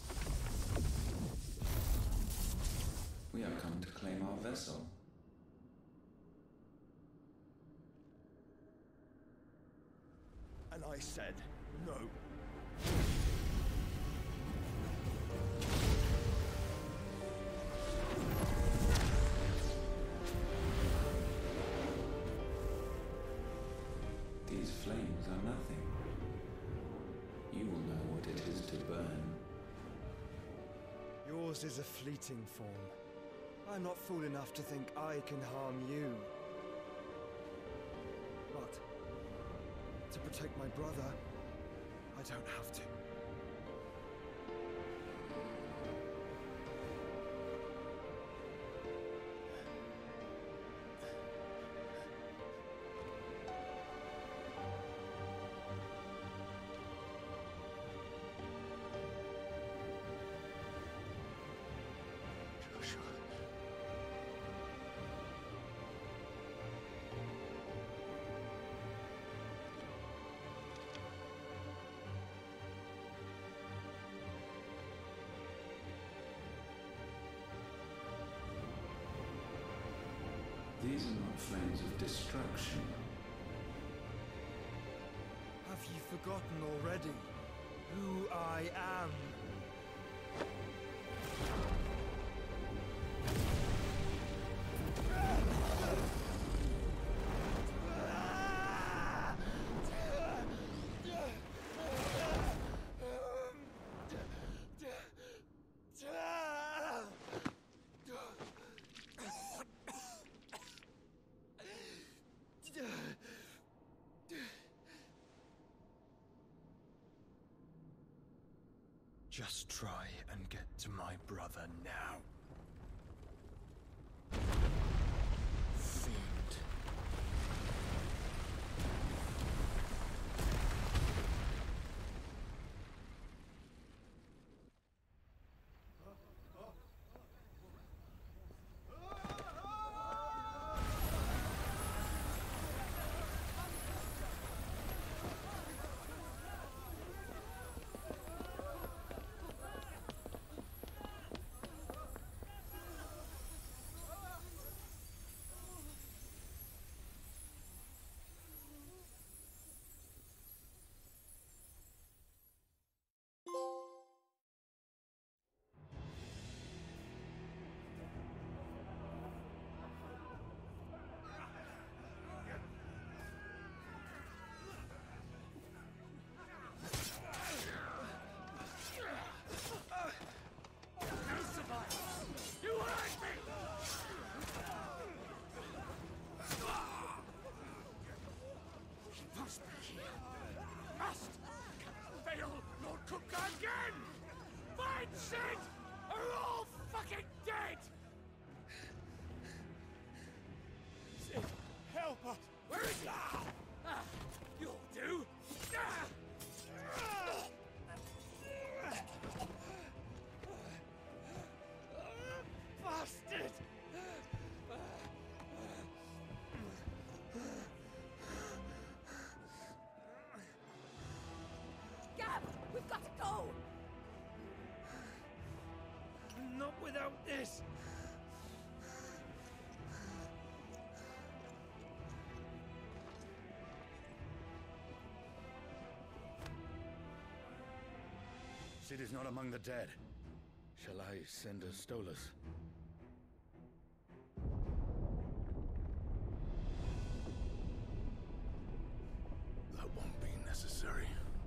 Speaker 8: We have come to claim our vessel.
Speaker 4: And I said no.
Speaker 8: These flames are nothing. You will know what it is to burn.
Speaker 4: Yours is a fleeting form. I'm not fool enough to think I can harm you. But to protect my brother, I don't have to.
Speaker 8: These are not flames of destruction.
Speaker 4: Have you forgotten already who I am? Just try and get to my brother now. Fiend.
Speaker 14: gotta go!
Speaker 4: Not without this! Sid is not among the dead. Shall I send a Stolas? That won't be necessary.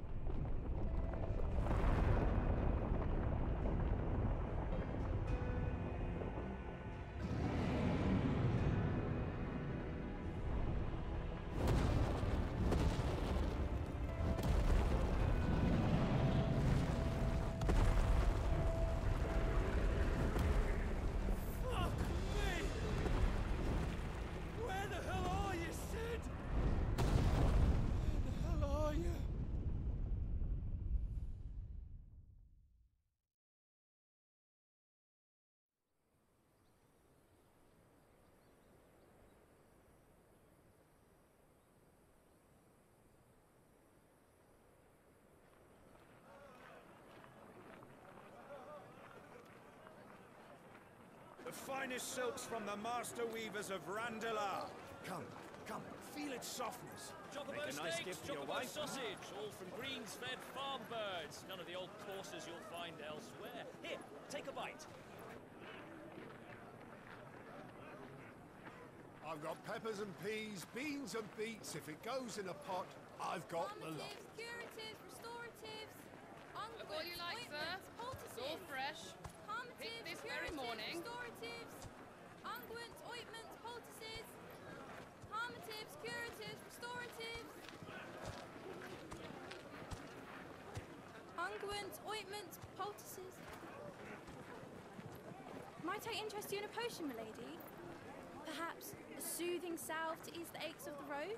Speaker 4: The finest silks from the master weavers of Randalar. Come, feel its softness.
Speaker 1: Chocobo
Speaker 4: Make a nice
Speaker 1: steaks,
Speaker 4: gift for your
Speaker 1: chocobo
Speaker 4: wife.
Speaker 1: sausage, all from greens-fed farm birds. None of the old courses you'll find elsewhere. Here, take a bite.
Speaker 9: I've got peppers and peas, beans and beets. If it goes in a pot, I've got the lot.
Speaker 18: Curatives, restoratives,
Speaker 19: Look all you like, sir. It's all fresh. Picked this very morning.
Speaker 18: Restoratives, unguents, ointments, poultices, harmatives, curatives, restoratives. Unguents, ointments, poultices. Might I interest you in a potion, milady? Perhaps a soothing salve to ease the aches of the road?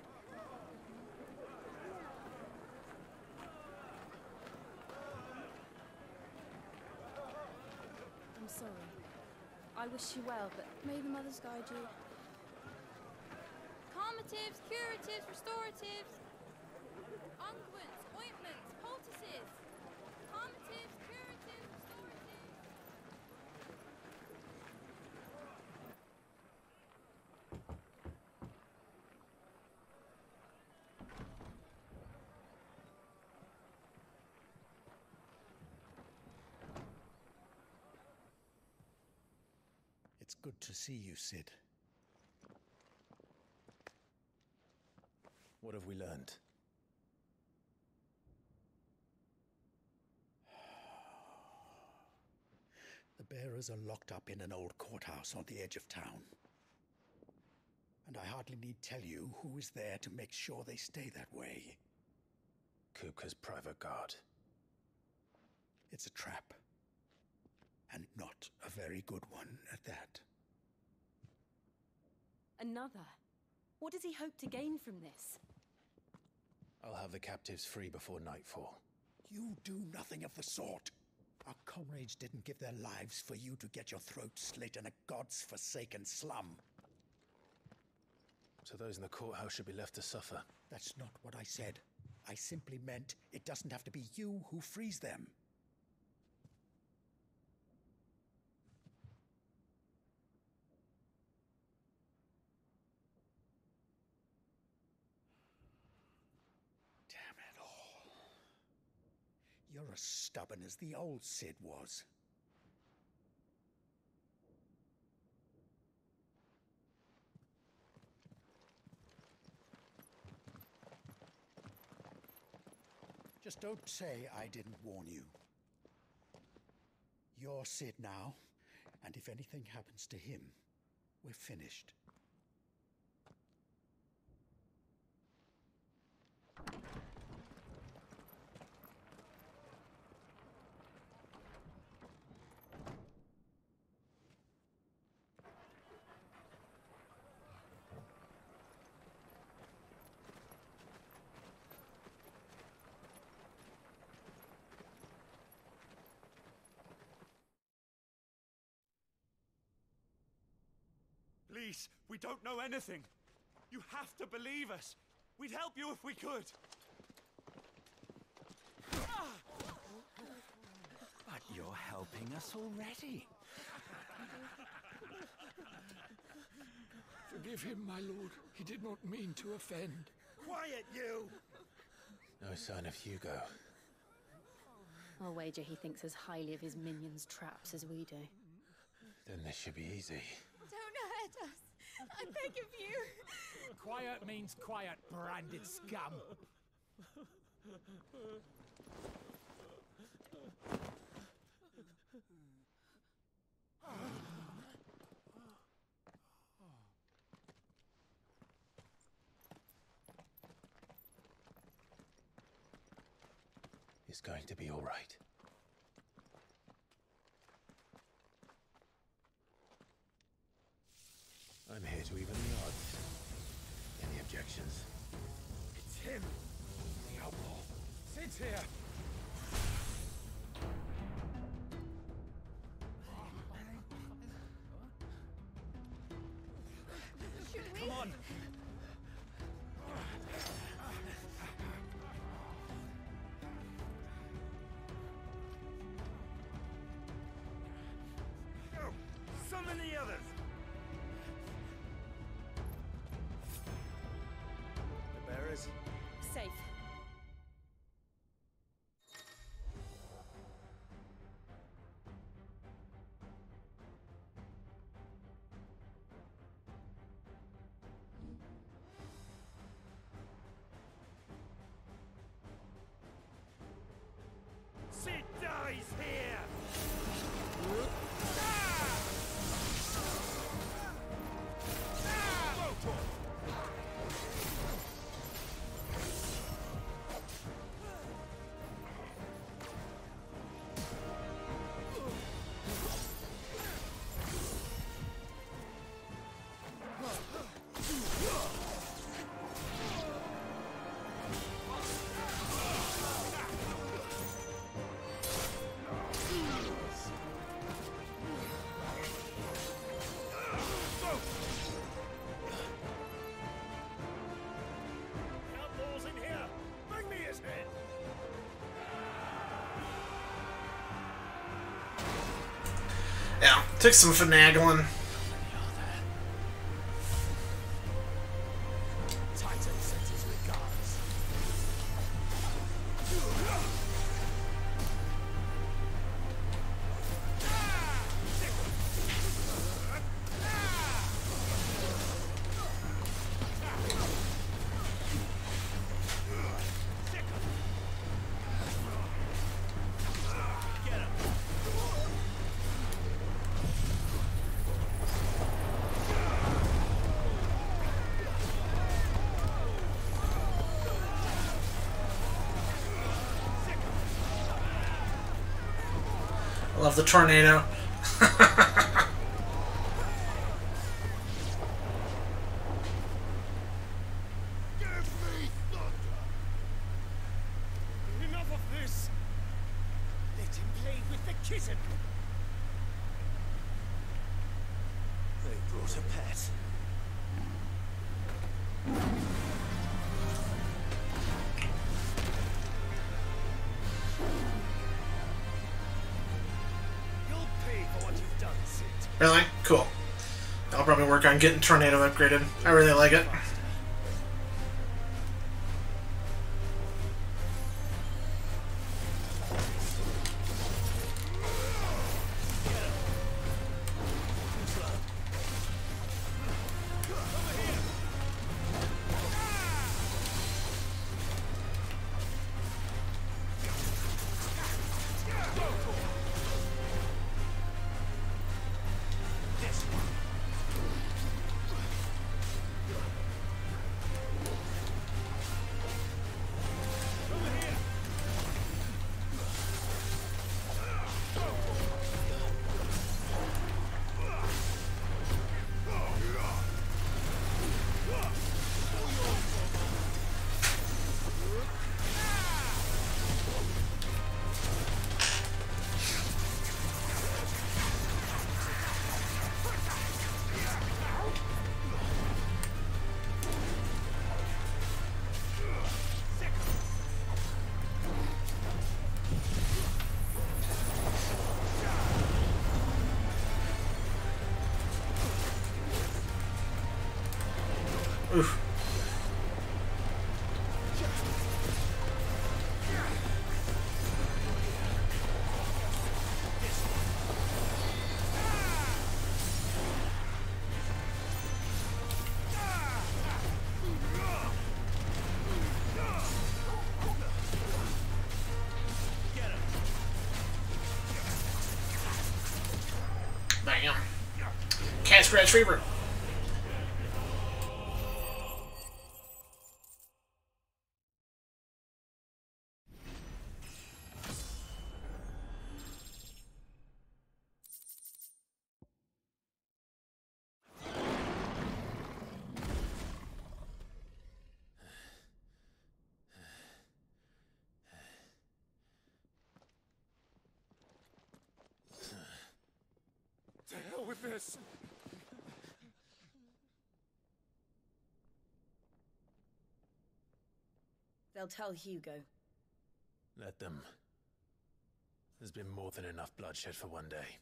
Speaker 18: I'm sorry. I wish you well, but may the mothers guide you. Calmatives, curatives, restoratives. Unguents, ointments, poultices. Calmatives, curatives, restoratives.
Speaker 15: It's good to see you, Sid.
Speaker 13: What have we learned?
Speaker 15: The bearers are locked up in an old courthouse on the edge of town. And I hardly need tell you who is there to make sure they stay that way.
Speaker 13: Kupka's private guard.
Speaker 15: It's a trap. And not a very good one at that.
Speaker 17: Another? What does he hope to gain from this?
Speaker 13: I'll have the captives free before nightfall.
Speaker 15: You do nothing of the sort. Our comrades didn't give their lives for you to get your throat slit in a god's-forsaken slum.
Speaker 13: So those in the courthouse should be left to suffer.
Speaker 15: That's not what I said. I simply meant it doesn't have to be you who frees them. You're as stubborn as the old Sid was. Just don't say I didn't warn you. You're Sid now, and if anything happens to him, we're finished.
Speaker 4: Please, we don't know anything. You have to believe us. We'd help you if we could.
Speaker 12: But you're helping us already.
Speaker 20: Forgive him, my lord. He did not mean to offend.
Speaker 9: Quiet, you!
Speaker 13: No sign of Hugo.
Speaker 17: I'll wager he thinks as highly of his minions' traps as we do.
Speaker 13: Then this should be easy.
Speaker 18: Don't hurt us. I beg of you.
Speaker 12: Quiet means quiet, branded scum.
Speaker 13: It's going to be all right. I'm here to even the odds. Any objections?
Speaker 12: It's him, the outlaw. Sit here. Come on.
Speaker 9: Go! Summon the others!
Speaker 4: The bearers?
Speaker 17: Safe.
Speaker 9: Sid dies here! Outlaws in here! Bring me his head!
Speaker 16: Yeah, took some finagling.
Speaker 12: Titan sends his regards.
Speaker 16: I love the tornado.
Speaker 12: Enough of this! Let him play with the kitten!
Speaker 11: They brought a pet.
Speaker 12: You'll pay for what you've done, Sid.
Speaker 16: Really? Cool. I'll probably work on getting tornado upgraded. I really like it. Oof. Bam. Cat scratch fever.
Speaker 12: To hell with this!
Speaker 21: They'll tell Hugo.
Speaker 13: Let them. There's been more than enough bloodshed for one day.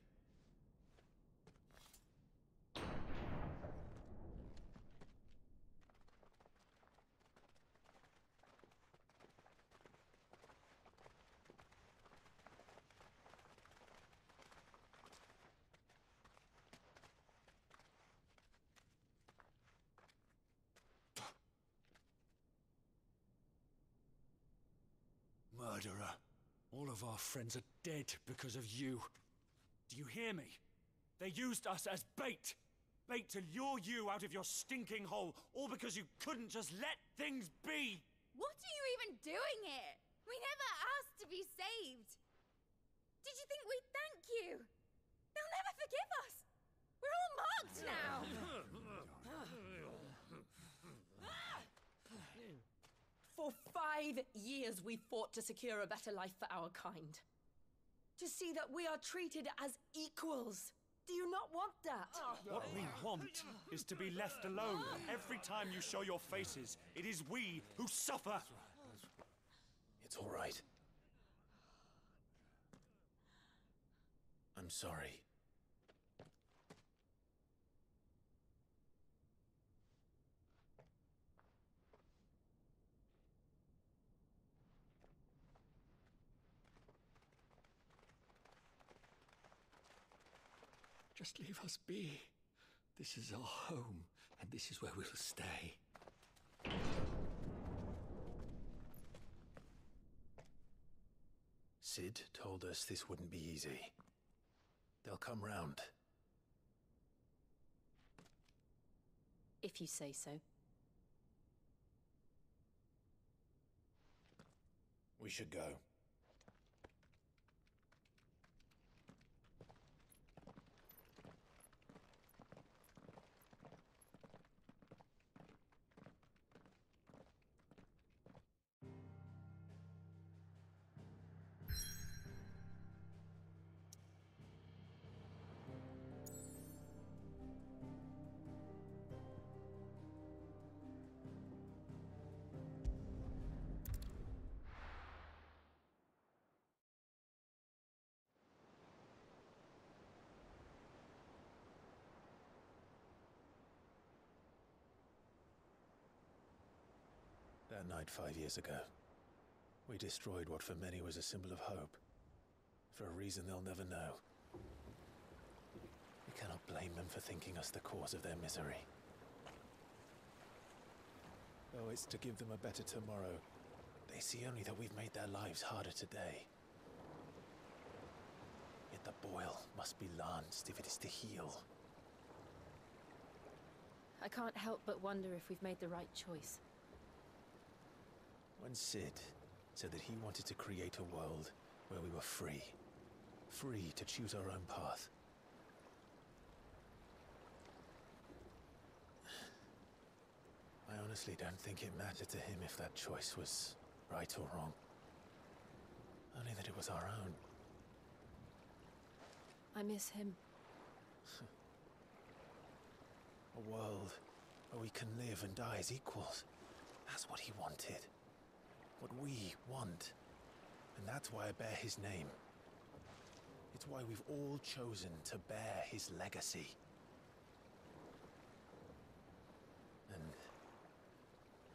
Speaker 12: Murderer. All of our friends are dead because of you. Do you hear me? They used us as bait. Bait to lure you out of your stinking hole, all because you couldn't just let things be.
Speaker 18: What are you even doing here? We never asked to be saved. Did you think we'd thank you? They'll never forgive us. We're all marked now.
Speaker 21: For 5 years we fought to secure a better life for our kind. To see that we are treated as equals. Do you not want that?
Speaker 12: What we want is to be left alone. Every time you show your faces, it is we who suffer.
Speaker 13: It's all right. I'm sorry.
Speaker 20: Just leave us be. This is our home, and this is where we'll stay.
Speaker 13: Sid told us this wouldn't be easy. They'll come round.
Speaker 17: If you say so.
Speaker 13: We should go. That night 5 years ago, we destroyed what for many was a symbol of hope. For a reason they'll never know. We cannot blame them for thinking us the cause of their misery. Though it's to give them a better tomorrow, they see only that we've made their lives harder today. Yet the boil must be lanced if it is to heal.
Speaker 17: I can't help but wonder if we've made the right choice.
Speaker 13: When Sid said that he wanted to create a world where we were free. Free to choose our own path. I honestly don't think it mattered to him if that choice was right or wrong. Only that it was our own.
Speaker 17: I miss him.
Speaker 13: A world where we can live and die as equals. That's what he wanted. What we want. And that's why I bear his name. It's why we've all chosen to bear his legacy. And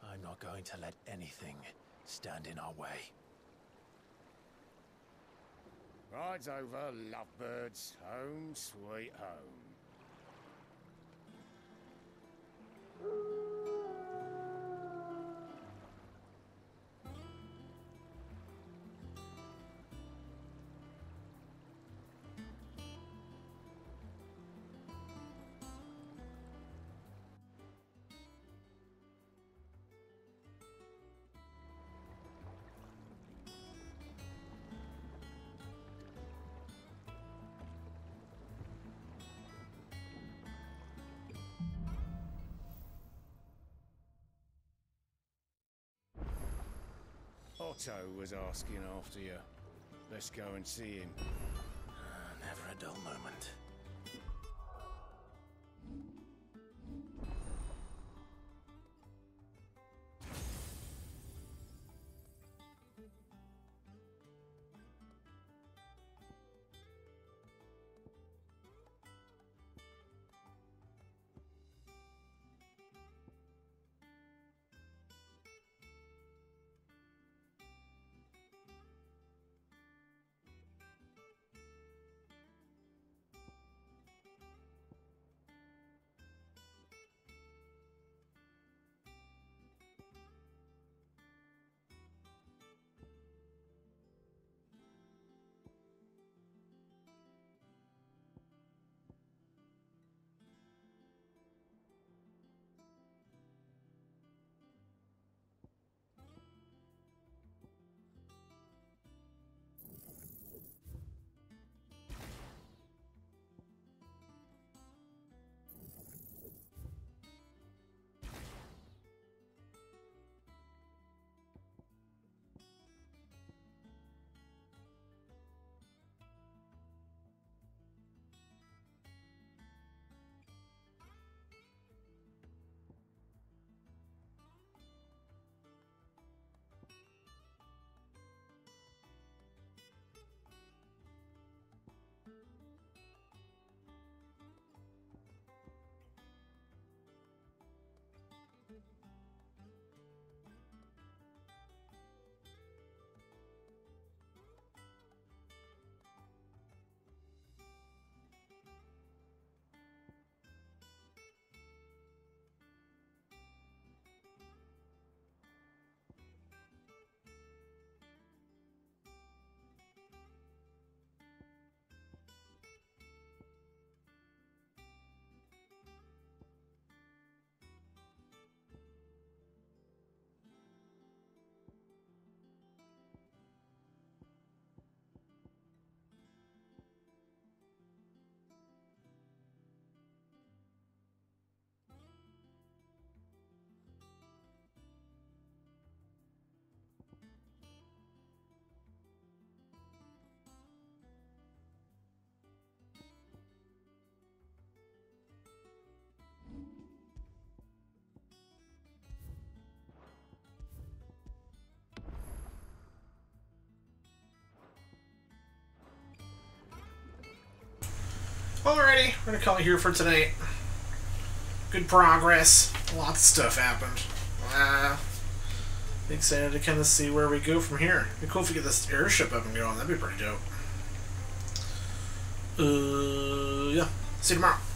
Speaker 13: I'm not going to let anything stand in our way.
Speaker 5: Rides over, lovebirds. Home sweet home. Otto was asking after you. Let's go and see him.
Speaker 13: Never a dull moment.
Speaker 16: Alrighty, we're gonna call it here for tonight. Good progress. Lots of stuff happened. Excited to kind of see where we go from here. It'd be cool if we get this airship up and going. That'd be pretty dope. Yeah. See you tomorrow.